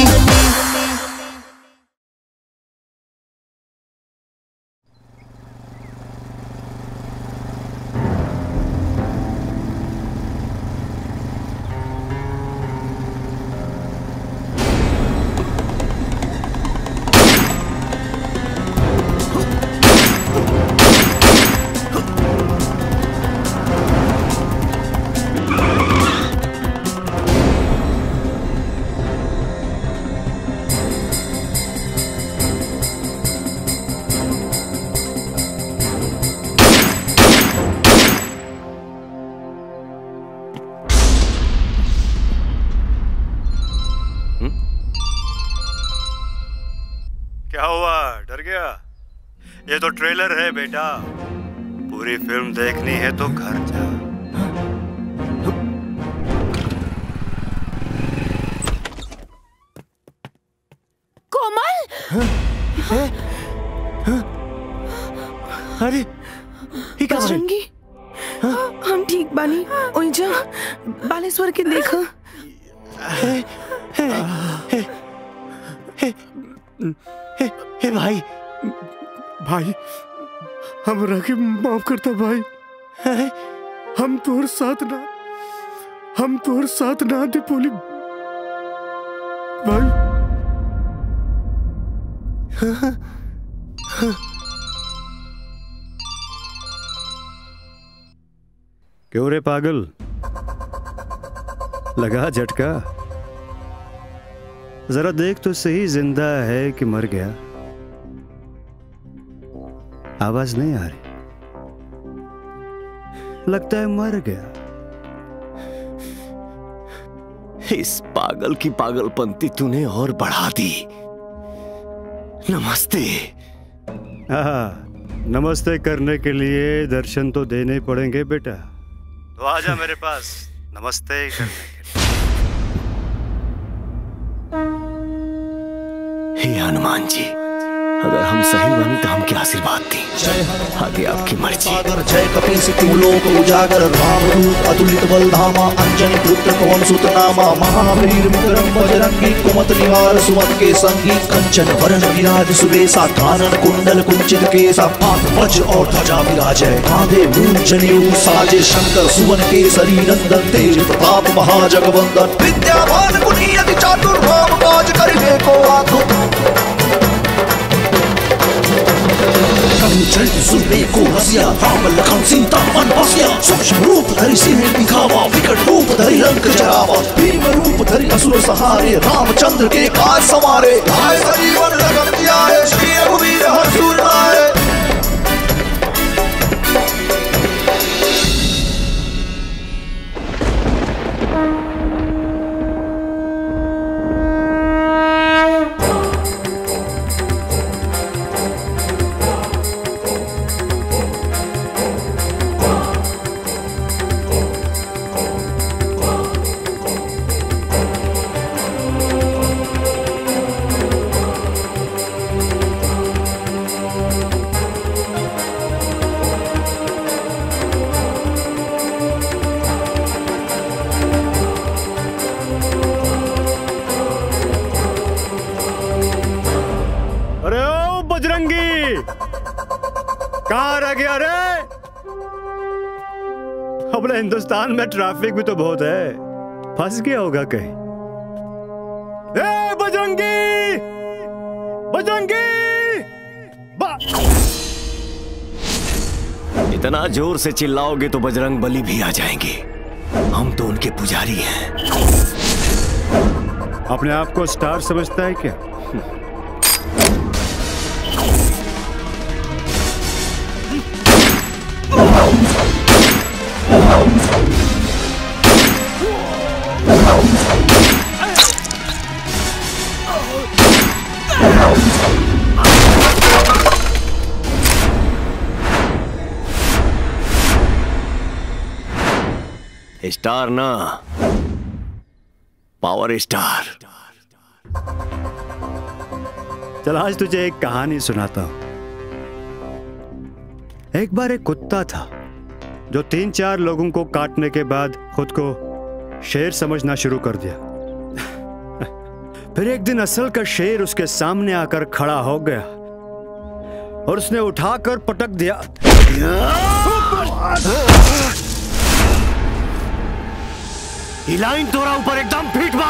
क्या हुआ, डर गया? ये तो ट्रेलर है बेटा, पूरी फिल्म देखनी है तो घर जा। कोमल! अरे बजरंगी, हम ठीक बानी। ओइजा बालेश्वर के देखा। हे भाई, भाई हमरा के माफ करता भाई। हम तोर साथ ना दे पोली भाई। क्यों रे पागल, लगा झटका? जरा देख तो सही, जिंदा है कि मर गया? आवाज नहीं आ रही, लगता है मर गया। इस पागल की पागलपंती तूने और बढ़ा दी। नमस्ते। नमस्ते करने के लिए दर्शन तो देने ही पड़ेंगे बेटा, तो आजा मेरे पास नमस्ते करने के लिए। हे हनुमान जी, अगर हम सही मानी तो हमके आशीर्वाद दी, आगे आपकी मर्जी। जय कपीस लोक उजागर रामदूत अतुलित बलधामा अंजनी पुत्र पवन सुत नामा महावीर विक्रम बजरंगी कुमत निवार सुमत के संगी कंचन वरण विराज सुबेसा कानन कुंडल कुंचित केसा हाथ वज्र और ध्वजा विराजै कांधे मूंज जनेऊ साजे शंकर सुवन केसरी नंदन तेज प्रताप महाजगवंदन विद्यावान गुणी अति चातुर राम काज करिबे को आतुर चल सुनने को हसिया राम लखन सीता मन बसिया सूक्ष्म रूप धरि सिंह दिखावा विकट रूप धरि लंक जरावा भीम रूप धरि असुर सहारे रामचंद्र के काज संवारे आए सजीवन लगन दियाए श्री रघुवीर हर्षुर लाए। कहाँ रह गया रे? अपने हिंदुस्तान में ट्रैफिक भी तो बहुत है, फंस गया होगा कहीं। ए बजरंगी, बजरंगी! इतना जोर से चिल्लाओगे तो बजरंग बली भी आ जाएंगे। हम तो उनके पुजारी हैं। अपने आप को स्टार समझता है क्या? स्टार ना, पावर स्टार। चल आज तुझे एक कहानी सुनाता हूं। एक बार एक कुत्ता था जो 3-4 लोगों को काटने के बाद खुद को शेर समझना शुरू कर दिया। फिर एक दिन असल का शेर उसके सामने आकर खड़ा हो गया और उसने उठाकर पटक दिया। ये लाइन तोरा ऊपर एकदम फिट बा।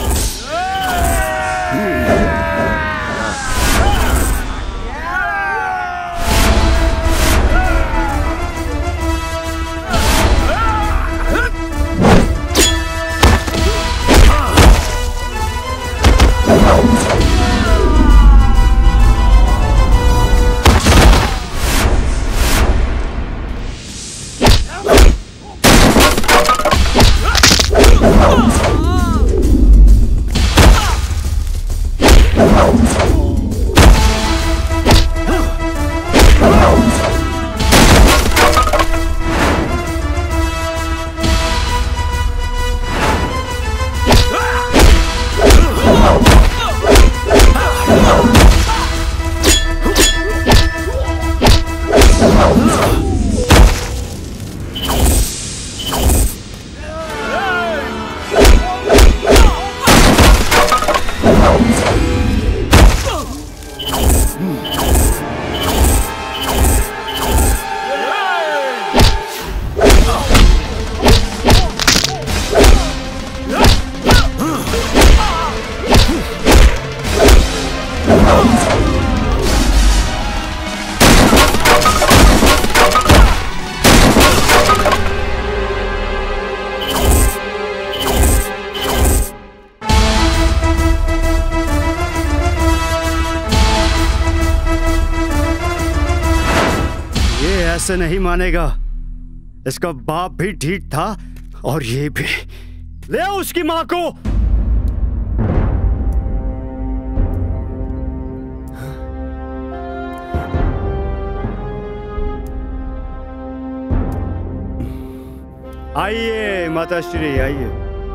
ऐसे नहीं मानेगा। इसका बाप भी ठीक था और ये भी। ले आओ उसकी मां को। आइए माताश्री आइए।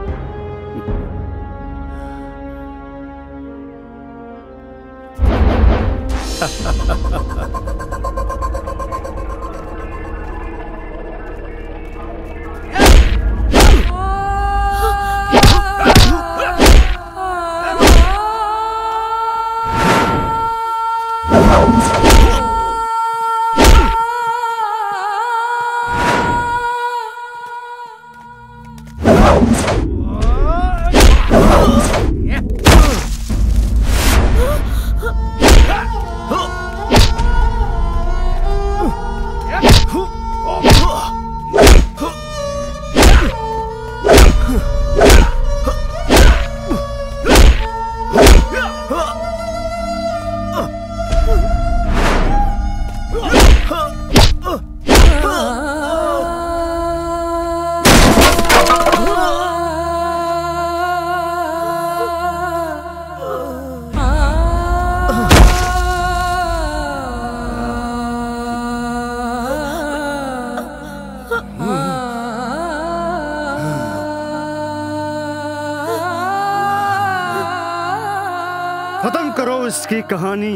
खत्म करो इसकी कहानी।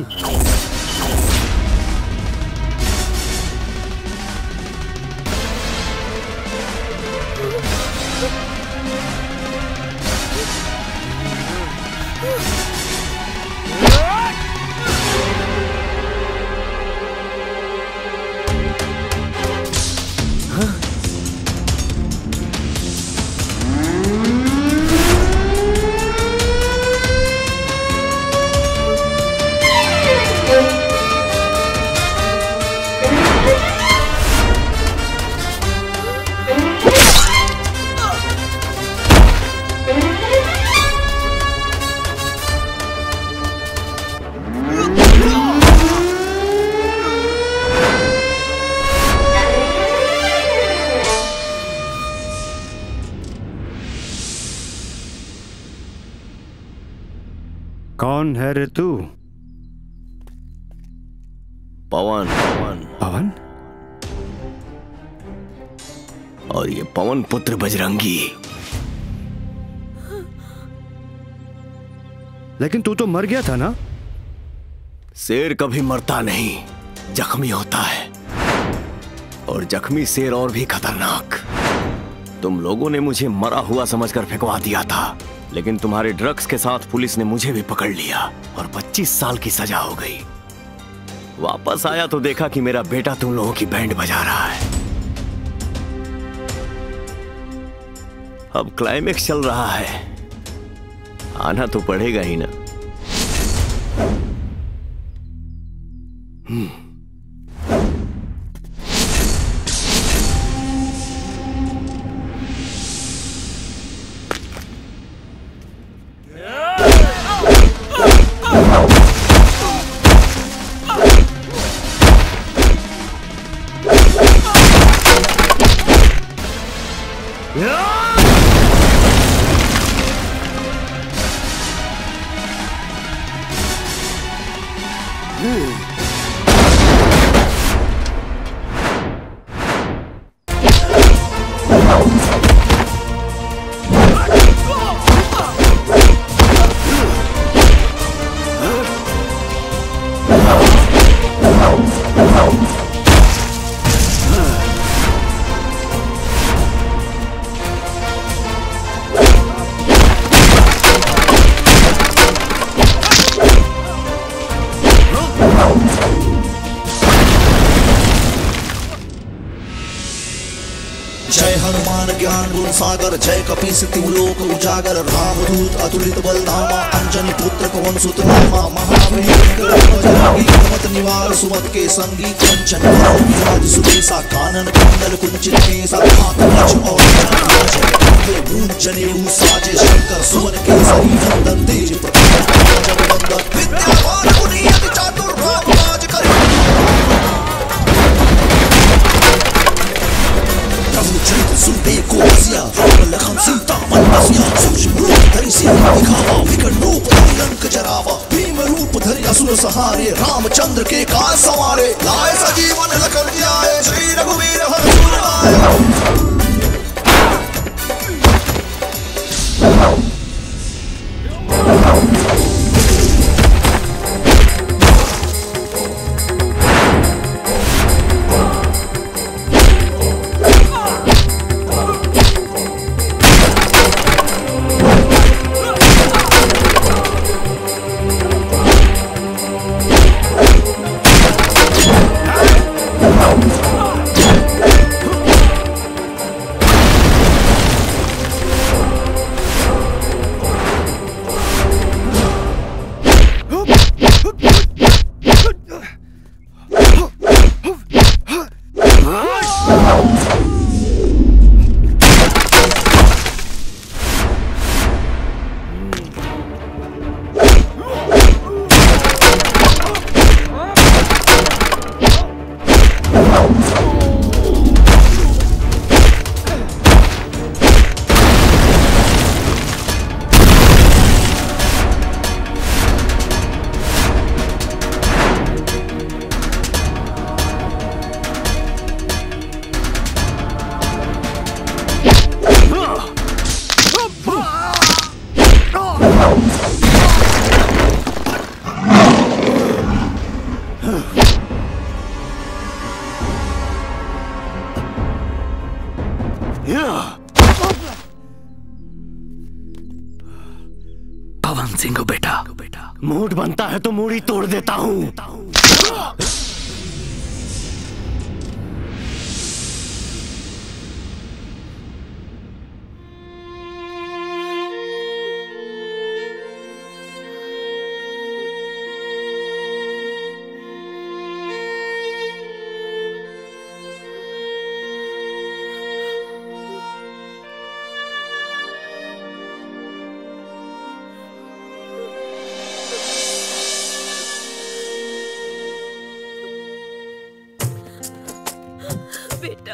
कौन है रे तू? पवन। पवन? और ये पवन पुत्र बजरंगी। लेकिन तू तो मर गया था ना? शेर कभी मरता नहीं, जख्मी होता है। और जख्मी शेर और भी खतरनाक। तुम लोगों ने मुझे मरा हुआ समझकर फेंकवा दिया था, लेकिन तुम्हारे ड्रग्स के साथ पुलिस ने मुझे भी पकड़ लिया और 25 साल की सजा हो गई। वापस आया तो देखा कि मेरा बेटा तुम लोगों की बैंड बजा रहा है। अब क्लाइमेक्स चल रहा है, आना तो पड़ेगा ही ना। जय हनुमान ज्ञान गुण सागर, जय कपीस तिलोक उजागर, रामदूत अतुलित बलधामा, अंजनी पुत्र पवन सुत नामा, महावीर बजरंगी कुमत निवार सुमत के संगी, कंचन विराज सुबेसा, कानन कुंडल कुंचित केसा, हाथ वज्र और जनेऊ साजे, शंकर सुवन केसरी नंदन, तेज प्रताप जगवंदन, विद्यावान गुणी अति चातुर, राम काज करे चरित सुनते को बसिया, राम लखन सीता मन बसिया, सूक्ष्म रूप धरि सिया दिखावा, विकट रूप धरि लंक जरावा, भीम रूप धरि असुर सहारे, रामचंद्र के काज संवारे, लाए सजीवन लखन जियाए, श्री रघुवीर हरषि लाए। पवन सिंह बेटा, मूड बनता है तो मूड़ी तोड़ देता हूँ। बेटा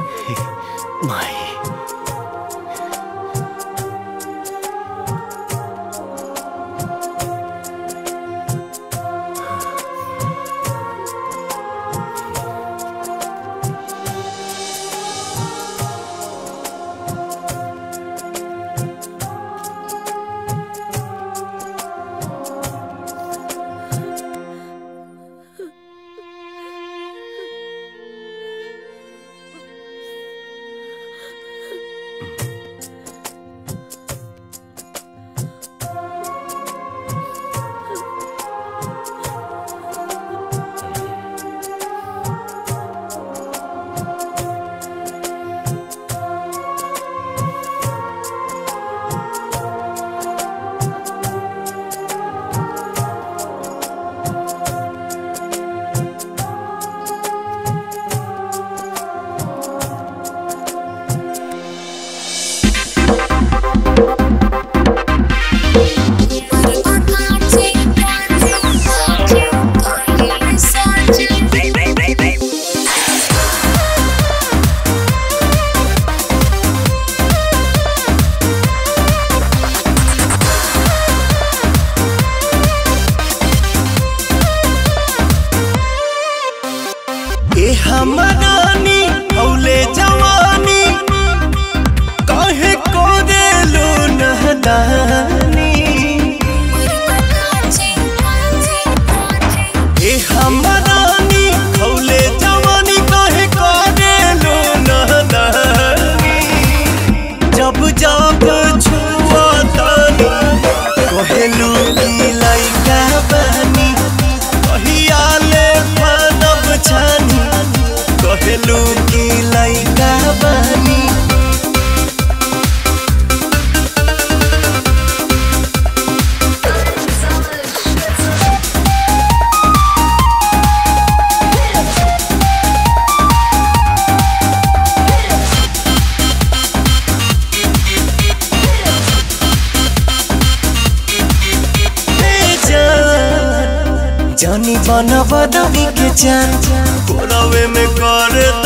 माई हमरानी औले जवानी काहे को देलो नहदानी ए हमरानी औले जवानी काहे को देलो नहदानी जब जब छुआ तानी कहेलू की लइका बनी कहिया ले बनब छानी कहेलू की लइका बनी जानी बना बदमी के जान कोरावे में कर